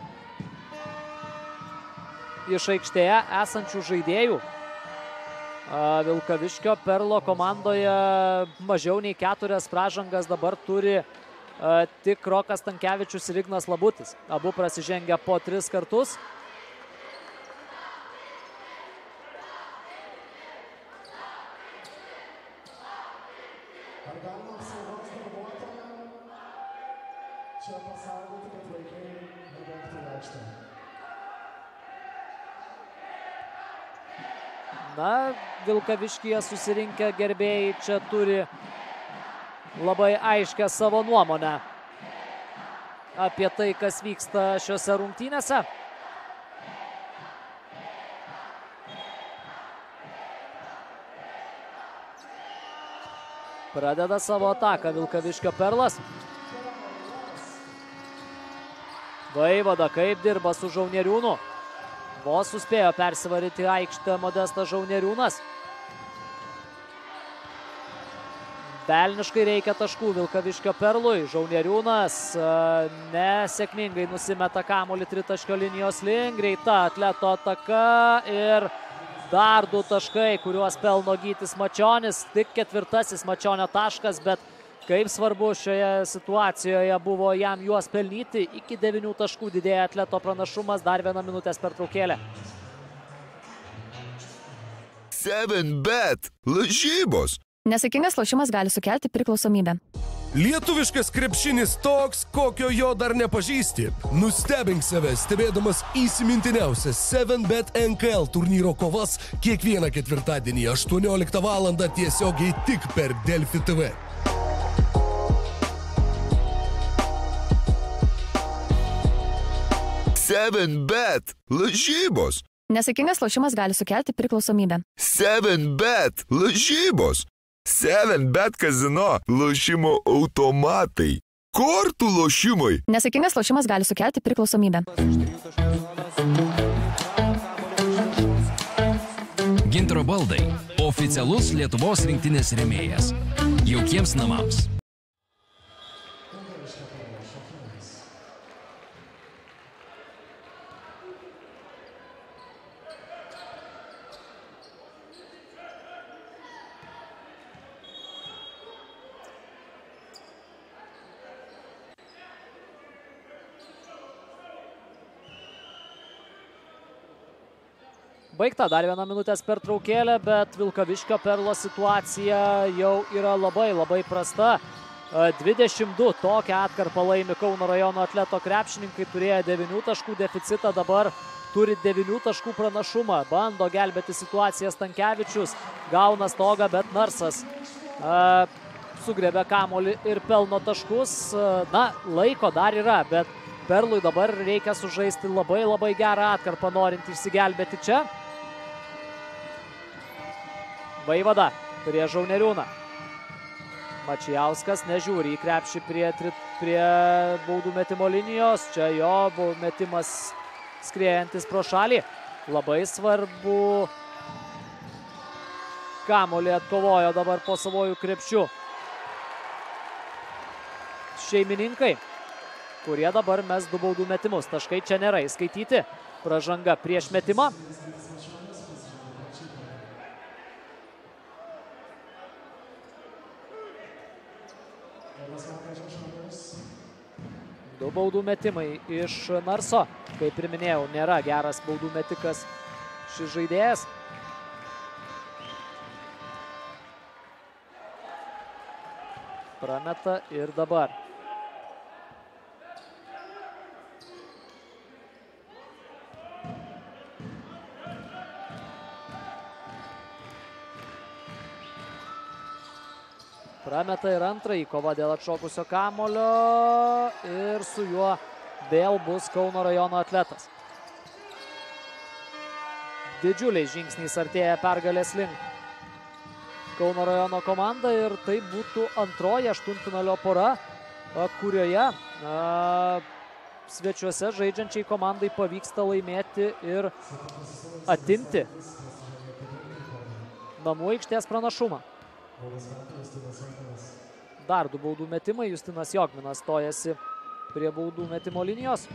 Iš aikštėje esančių žaidėjų Vilkaviškio Perlo komandoje mažiau nei keturias pražangas dabar turi tik Rokas Stankevičius ir Ignas Labutis. Abu prasižengia po tris kartus. Na, Vilkaviškyje susirinkę gerbėjai čia turi labai aiškę savo nuomonę apie tai, kas vyksta šiose rungtynėse. Pradeda savo ataką Vilkaviškio Perlas. Vaivada kaip dirba su Žaunieriūnu. Vos suspėjo persivaryti aikštę Modestas Žaunieriūnas. Velniškai reikia taškų Vilkaviškio Perlui. Žaunieriūnas nesėkmingai nusimeta kamuolį tritaškio linijos link. Greita atleto ataka ir dar du taškai, kuriuos pelno Gytis Mačionis. Tik ketvirtasis Mačionio taškas, bet kaip svarbu šioje situacijoje buvo jam juos pelnyti. Iki devynių taškų didėja atleto pranašumas. Dar viena minutės pertraukėlė. seven bet. Lažybos. Nesaikingas lošimas gali sukelti priklausomybę. Lietuviškas krepšinis toks, kokio jo dar nepažįsti. Nustebink save, stebėdamas įsimintiniausias seven bet N K L turnyro kovas kiekvieną ketvirtadienį aštuonioliktą valandą tiesiogiai tik per Delfi T V. seven bet. Lažybos. Nesaikingas lošimas gali sukelti priklausomybę. seven bet. Lažybos. seven bet kazino. Lošimo automatai. Kortų lošimai. Nesaikingas lošimas gali sukelti priklausomybę. Gintaro baldai – oficialus Lietuvos rinktinės rėmėjas. Jaukiems namams. Baigta dar viena minutės pertraukėlė, bet Vilkaviškio Perlo situacija jau yra labai labai prasta. dvidešimt du tokią atkarpą laimi Kauno rajono atleto krepšininkai, turėjo devynių taškų deficitą, dabar turi devynių taškų pranašumą. Bando gelbėti situaciją Stankevičius, gauna stogą, bet Narsas uh, sugriebė kamuolį ir pelno taškus. Uh, na, laiko dar yra, bet Perlui dabar reikia sužaisti labai labai gerą atkarpą, norint išsigelbėti čia. Vaivada prie Žaunieriūną. Mačijauskas nežiūri į krepšį prie, prie baudų metimo linijos. Čia jo metimas skriejantis pro šalį. Labai svarbu. Kamuolį atkovojo dabar po savojų krepšių šeimininkai, kurie dabar mes du baudų metimus. Taškai čia nėra įskaityti. Pražanga prieš metimą. Du baudų metimai iš Narso. Kaip ir minėjau, nėra geras baudų metikas šis žaidėjas. Prameta ir dabar. Prameta ir antrąjį, kova dėl atšokusio kamulio ir su juo vėl bus Kauno rajono atletas. Didžiuliai žingsniais artėja pergalės link Kauno rajono komanda ir tai būtų antroji aštuntfinalio pora, kurioje a, svečiuose žaidžiančiai komandai pavyksta laimėti ir atimti namų aikštės pranašumą. Dar du baudų metimai. Justinas Jogminas stojasi prie baudų metimo linijos.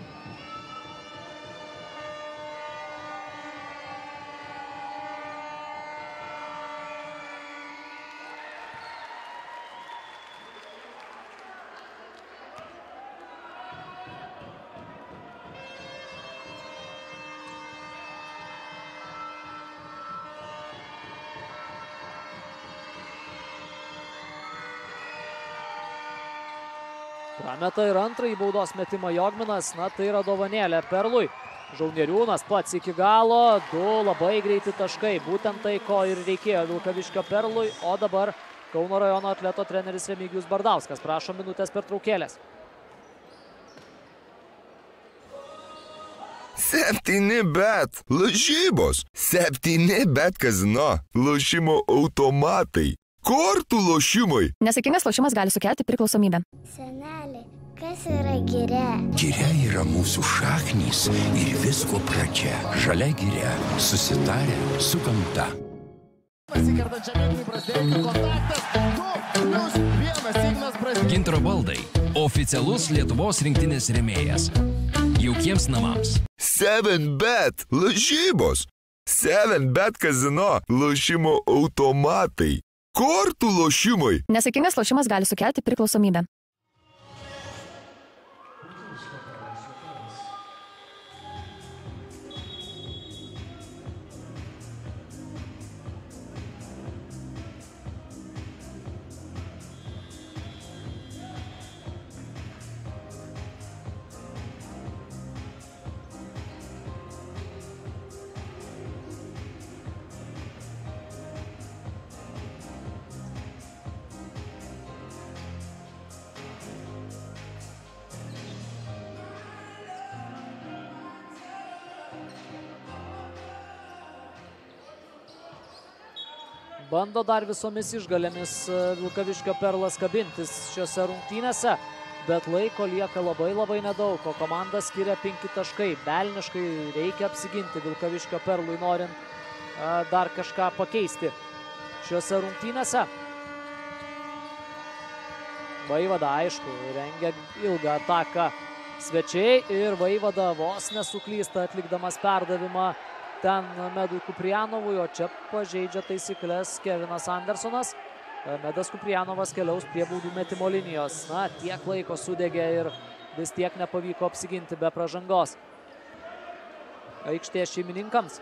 Prameta ir antrąjį baudos metimą Jogminas. Na, tai yra dovanėlė Perlui. Žaunieriūnas pats iki galo. Du labai greiti taškai. Būtent tai, ko ir reikėjo Vilkaviškio Perlui. O dabar Kauno rajono atleto treneris Remigijus Bardauskas prašo minutės pertraukėlės. septyni bet. Lažybos. septyni bet kazino. Lošimo automatai. Kortų lošimai. Nesaikingas lošimas gali sukelti priklausomybę. Seneli, kas yra giria? Giria yra mūsų šaknys ir visko pradžia. Žalia giria. Susitarę su gamta. Gintaro baldai. Oficialus Lietuvos rinktinės rėmėjas. Jaukiems namams. seven bet. Lažybos. seven bet kazino. Lošimo automatai. Kortų lošimai. Nesaikingas lošimas gali sukelti priklausomybę. Bando dar visomis išgalėmis Vilkaviškio Perlas kabintis šiose rungtynėse, bet laiko lieka labai labai nedaug, o komanda skiria penki taškai. Velniškai reikia apsiginti Vilkaviškio Perlui, norint a, dar kažką pakeisti šiose rungtynėse. Vaivada, aišku, rengia ilgą ataką svečiai ir Vaivada vos nesuklysta atlikdamas perdavimą ten Medui Kuprijanovui, o čia pažeidžia taisyklės Kevinas Andersonas. Medas Kuprijanovas keliaus prie baudų metimo linijos. Na, tiek laiko sudegė ir vis tiek nepavyko apsiginti be pražangos aikštės šeimininkams.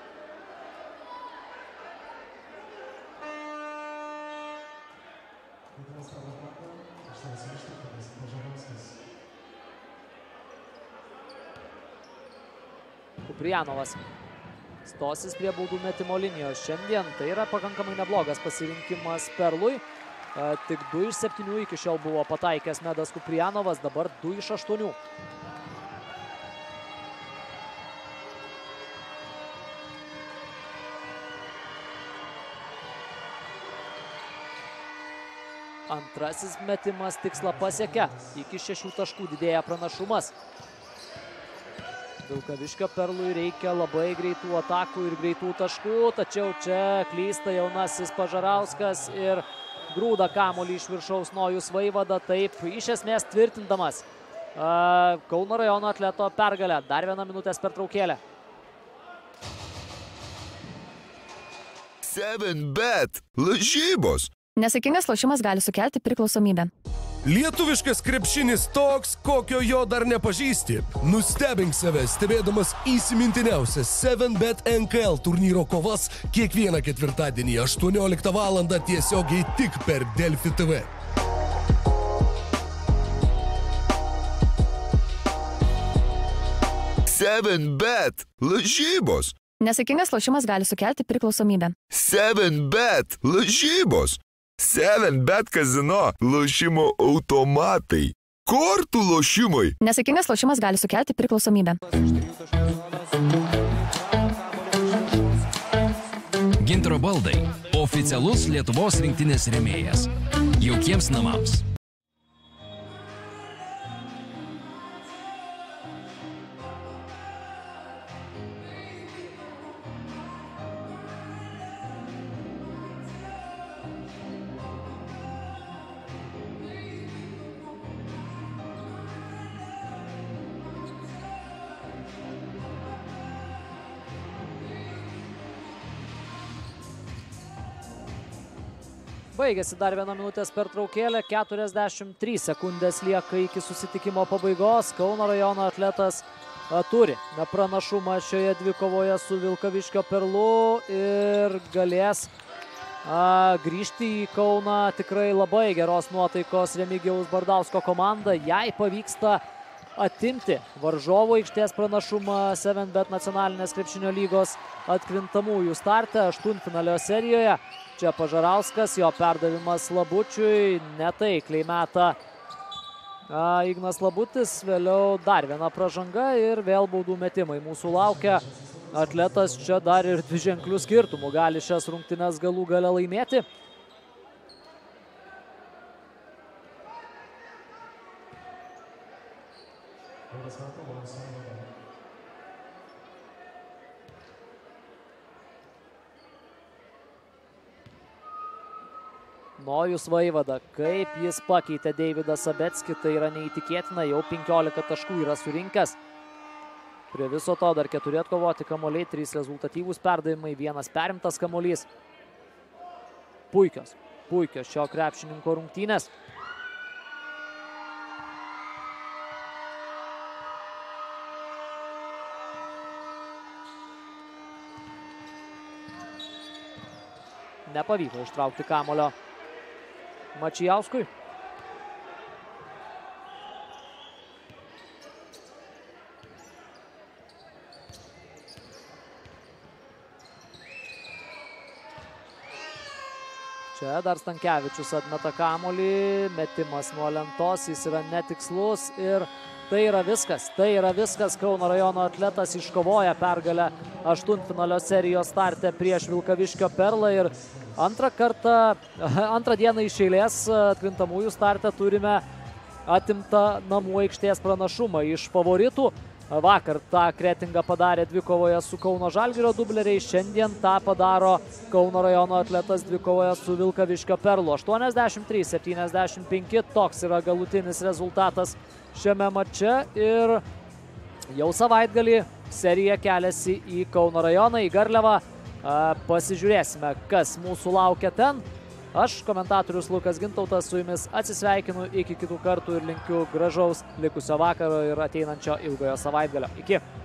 Kuprijanovas stosis prie baudų metimo linijos šiandien. Tai yra pakankamai neblogas pasirinkimas Perlui. E, tik du iš septynių iki šiol buvo pataikęs Medas Kuprijanovas, dabar du iš aštuonių. Antrasis metimas tikslą pasiekia. Iki šešių taškų didėja pranašumas. Vilkaviškio Perlui reikia labai greitų atakų ir greitų taškų, tačiau čia klysta jaunasis Pažarauskas ir grūda kamuolį iš viršaus Nojus Vaivada, taip iš esmės tvirtindamas uh, Kauno rajono atleto pergalę. Dar viena minutės pertraukėlė. seven bet. Lažybos. Nesaikingas lošimas gali sukelti priklausomybę. Lietuviškas krepšinis toks, kokio jo dar nepažįsti. Nustebink save, stebėdamas įsimintiniausias seven bet N K L turnyro kovas kiekvieną ketvirtadienį aštuonioliktą valandą tiesiogiai tik per Delfi T V. seven bet. Lažybos. Nesaikingas lošimas gali sukelti priklausomybę. seven bet. Lažybos. seven bet kazino. Lošimo automatai. Kortų lošimai. Nesaikingas lošimas gali sukelti priklausomybę. Gintaro baldai. Oficialus Lietuvos rinktinės rėmėjas. Jaukiems namams. Baigėsi dar viena minutės pertraukėlė, keturiasdešimt trys sekundės lieka iki susitikimo pabaigos. Kauno rajono atletas a, turi pranašumą šioje dvikovoje su Vilkaviškio Perlu ir galės a, grįžti į Kauną tikrai labai geros nuotaikos Remigijaus Bardausko komanda. Jei pavyksta atimti varžovų aikštės pranašumą seven bet nacionalinės krepšinio lygos atkrintamųjų starte aštuntfinalio serijoje. Čia Pažarauskas, jo perdavimas Labučiui, netaikliai meta a, Ignas Labutis, vėliau dar viena pražanga ir vėl baudų metimai. Mūsų laukia atletas čia dar ir dviženklių skirtumų, gali šias rungtynes galų gale laimėti. Nojus Vaivada, kaip jis pakeitė Deividą Sabetskį, tai yra neįtikėtina, jau penkiolika taškų yra surinkęs. Prie viso to dar keturi atkovoti kamuoliai, trys rezultatyvūs perdavimai, vienas perimtas kamuolys. Puikios, puikios šio krepšininko rungtynės. Nepavyko ištraukti kamuolio Mačijauskui. Čia dar Stankevičius atmeta kamuolį, metimas nuo lentos, jis yra netikslus ir tai yra viskas, tai yra viskas. Kauno rajono atletas iškovoja pergalę aštuntfinalio serijos starte prieš Vilkaviškio Perlą ir antrą kartą, antrą dieną iš eilės atkrintamųjų starte turime atimtą namų aikštės pranašumą iš favoritų. Vakar tą Kretinga padarė dvikovoje su Kauno Žalgirio dubleriais, šiandien tą padaro Kauno rajono atletas dvikovoje su Vilkaviškio Perlu. aštuoniasdešimt trys septyniasdešimt penki, toks yra galutinis rezultatas šiame mače ir jau savaitgalį serija keliasi į Kauno rajoną, į Garliavą. Pasižiūrėsime, kas mūsų laukia ten. Aš, komentatorius Lukas Gintautas, su jumis atsisveikinu iki kitų kartų ir linkiu gražaus likusio vakaro ir ateinančio ilgojo savaitgalio. Iki.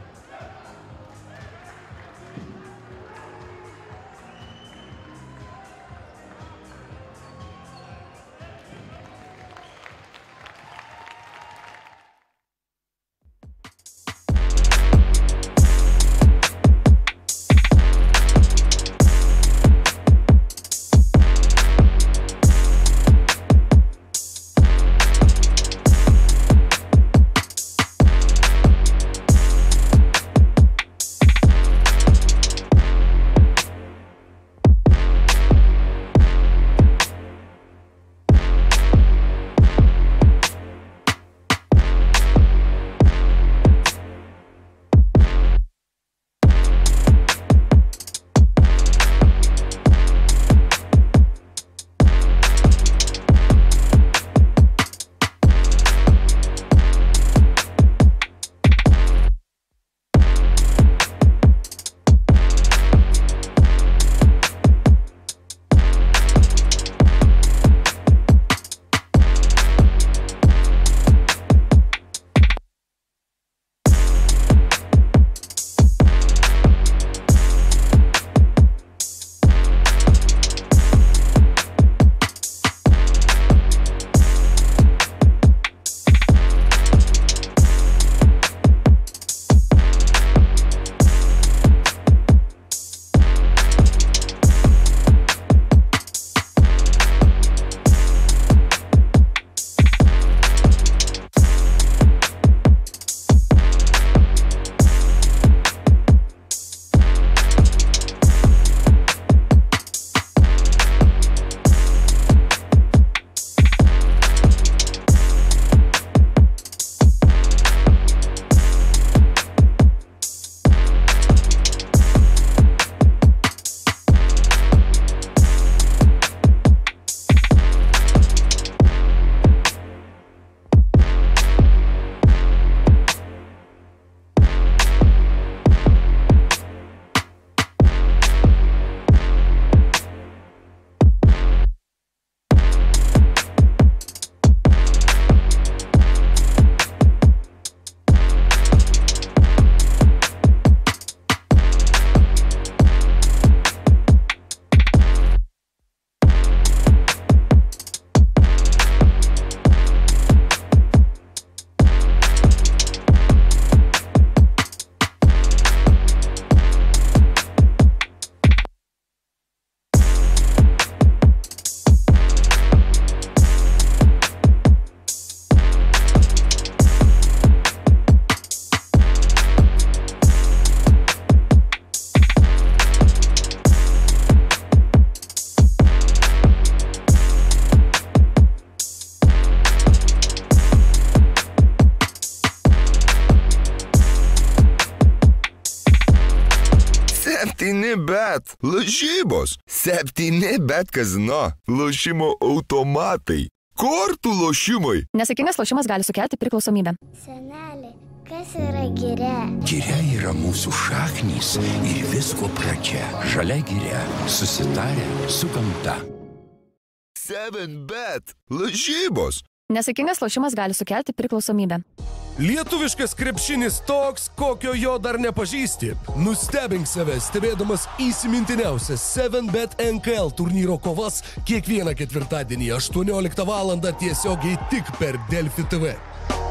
septyni bet. Lažybos. septyni bet kazino. Lošimo automatai. Kortų lošimai. Nesaikingas lošimas gali sukelti priklausomybę. Seneli, kas yra giria? Giria yra mūsų šaknys ir visko pradžia. Žalia giria. Susitarę su gamta. seven bet. Lažybos. Nesaikingas lošimas gali sukelti priklausomybę. Lietuviškas krepšinis toks, kokio jo dar nepažįsti. Nustebink save, stebėdamas įsimintiniausias seven bet N K L turnyro kovas kiekvieną ketvirtadienį aštuonioliktą valandą tiesiogiai tik per Delfi T V.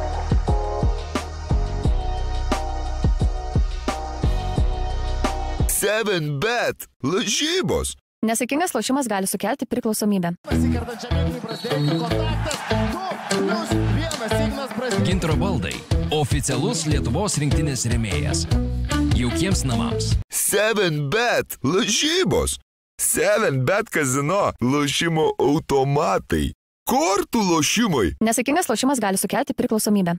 seven bet. Lažybos. Nesaikingas lošimas gali sukelti priklausomybę. Gintaro baldai – oficialus Lietuvos rinktinės rėmėjas. Jaukiems namams. seven bet. Lažybos. seven bet kazino. Lošimo automatai. Kortų lošimai. Nesaikingas lošimas gali sukelti priklausomybę.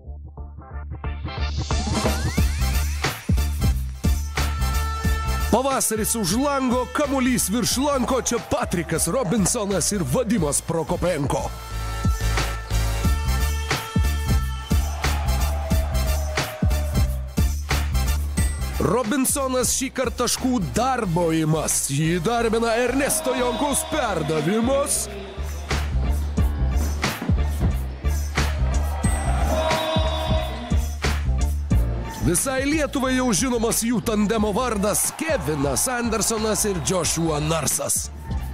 Pavasaris už lango, kamuolys virš lanko, čia Patrikas Robinsonas ir Vadimas Prokopenko. Robinsonas šį kartą taškų darbo imas. Jį darbina Ernesto Jonkaus perdavimas. Visai Lietuvai jau žinomas jų tandemo vardas Kevinas Andersonas ir Joshua Narsas.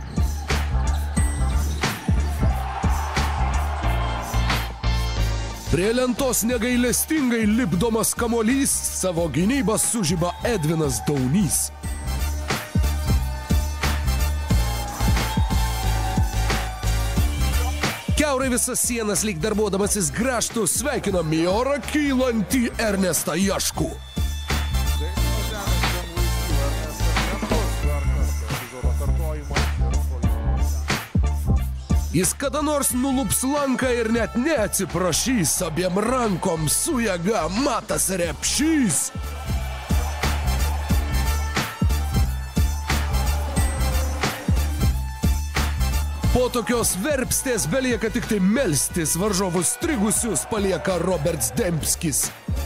Prie lentos negailestingai lipdomas kamuolys, savo gynybą sužiba Edvinas Daunys. Kiaurai visas sienas lyg darbuodamasis grąžtų sveikinam į orą kylantį Ernestą Jaškų. Jis kada nors nulups lanką ir net neatsiprašys, abiem rankom su jėga Matas Repšys. Po tokios verpstės belieka tik tai melstis, varžovus strigusius palieka Roberts Dembskis.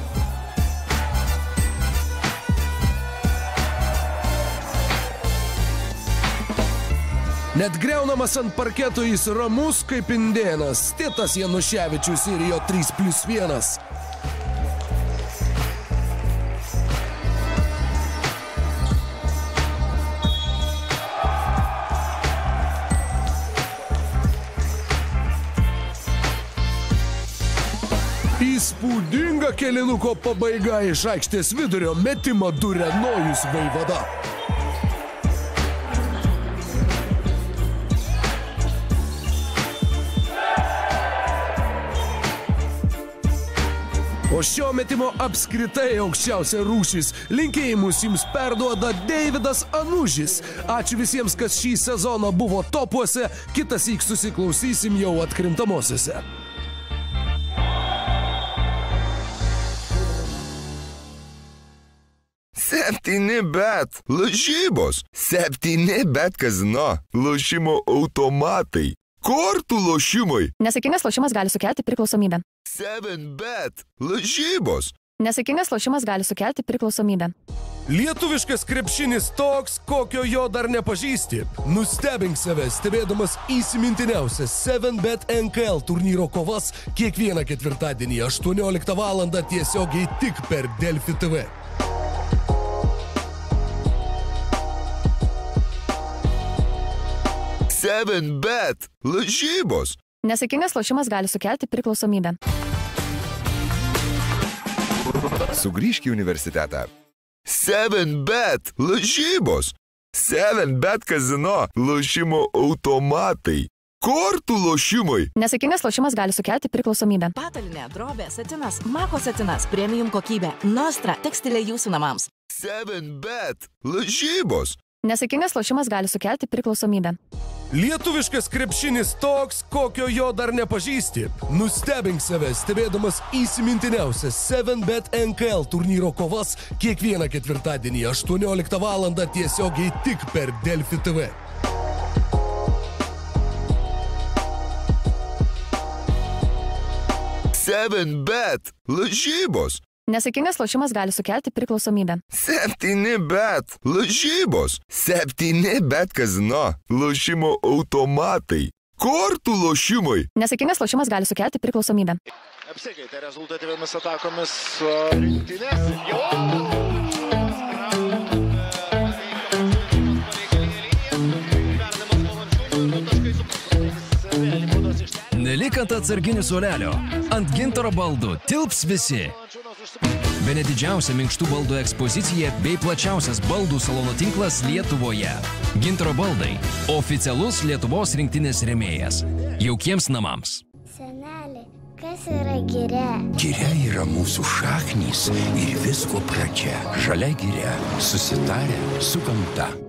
Net griaunamas ant parketo jis ramus kaip indėnas, Titas Januševičius ir jo trys plius vienas. Įspūdinga kėlinuko pabaiga iš aikštės vidurio, metimą duria Nojus Vaivada. O šio metimo apskritai aukščiausia rūšis. Linkėjimus jums perduoda Deividas Anužis. Ačiū visiems, kas šį sezoną buvo topuose, kitąsyk susiklausysim jau atkrintamosiose. septyni bet. Lažybos. septyni bet kazino. Lošimo automatai. Kortų lošimai. Nesaikingas lošimas gali sukelti priklausomybę. seven bet. Lažybos. Nesaikingas lošimas gali sukelti priklausomybę. Lietuviškas krepšinis toks, kokio jo dar nepažįsti. Nustebink save, stebėdamas įsimintiniausias seven bet N K L turnyro kovas kiekvieną ketvirtadienį aštuonioliktą valandą tiesiogiai tik per Delfi T V. seven bet. Lažybos. Nesaikingas lošimas gali sukelti priklausomybę. Sugrįžk į universitetą. seven bet. Lažybos. seven bet kazino. Lošimo automatai. Kortų lošimai. Nesaikingas lošimas gali sukelti priklausomybę. Patalynė, drobė, satinas, Mako satinas, premium kokybė, Nostra, tekstilė jūsų namams. seven bet. Lažybos. Nesaikingas lošimas gali sukelti priklausomybę. Lietuviškas krepšinis toks, kokio jo dar nepažįsti. Nustebink save, stebėdamas įsimintiniausias seven bet N K L turnyro kovas kiekvieną ketvirtadienį aštuonioliktą valandą tiesiogiai tik per Delfi T V. seven bet. Lažybos. Nesaikingas lošimas gali sukelti priklausomybę. septyni bet. Lažybos. septyni bet kazino. Lošimo automatai. Kortų lošimai. Nesaikingas lošimas gali sukelti priklausomybę. Apsikeitė rezultatyviomis atakomis rinktinės. Nelikant atsarginių suolelio, ant gintaro baldų tilps visi. Bene didžiausia minkštų baldų ekspozicija bei plačiausias baldų salono tinklas Lietuvoje. Gintaro baldai – oficialus Lietuvos rinktinės rėmėjas. Jaukiems namams. Seneli, kas yra giria? Giria yra mūsų šaknys ir visko pradžia. Žalia giria, susitarę su gamta.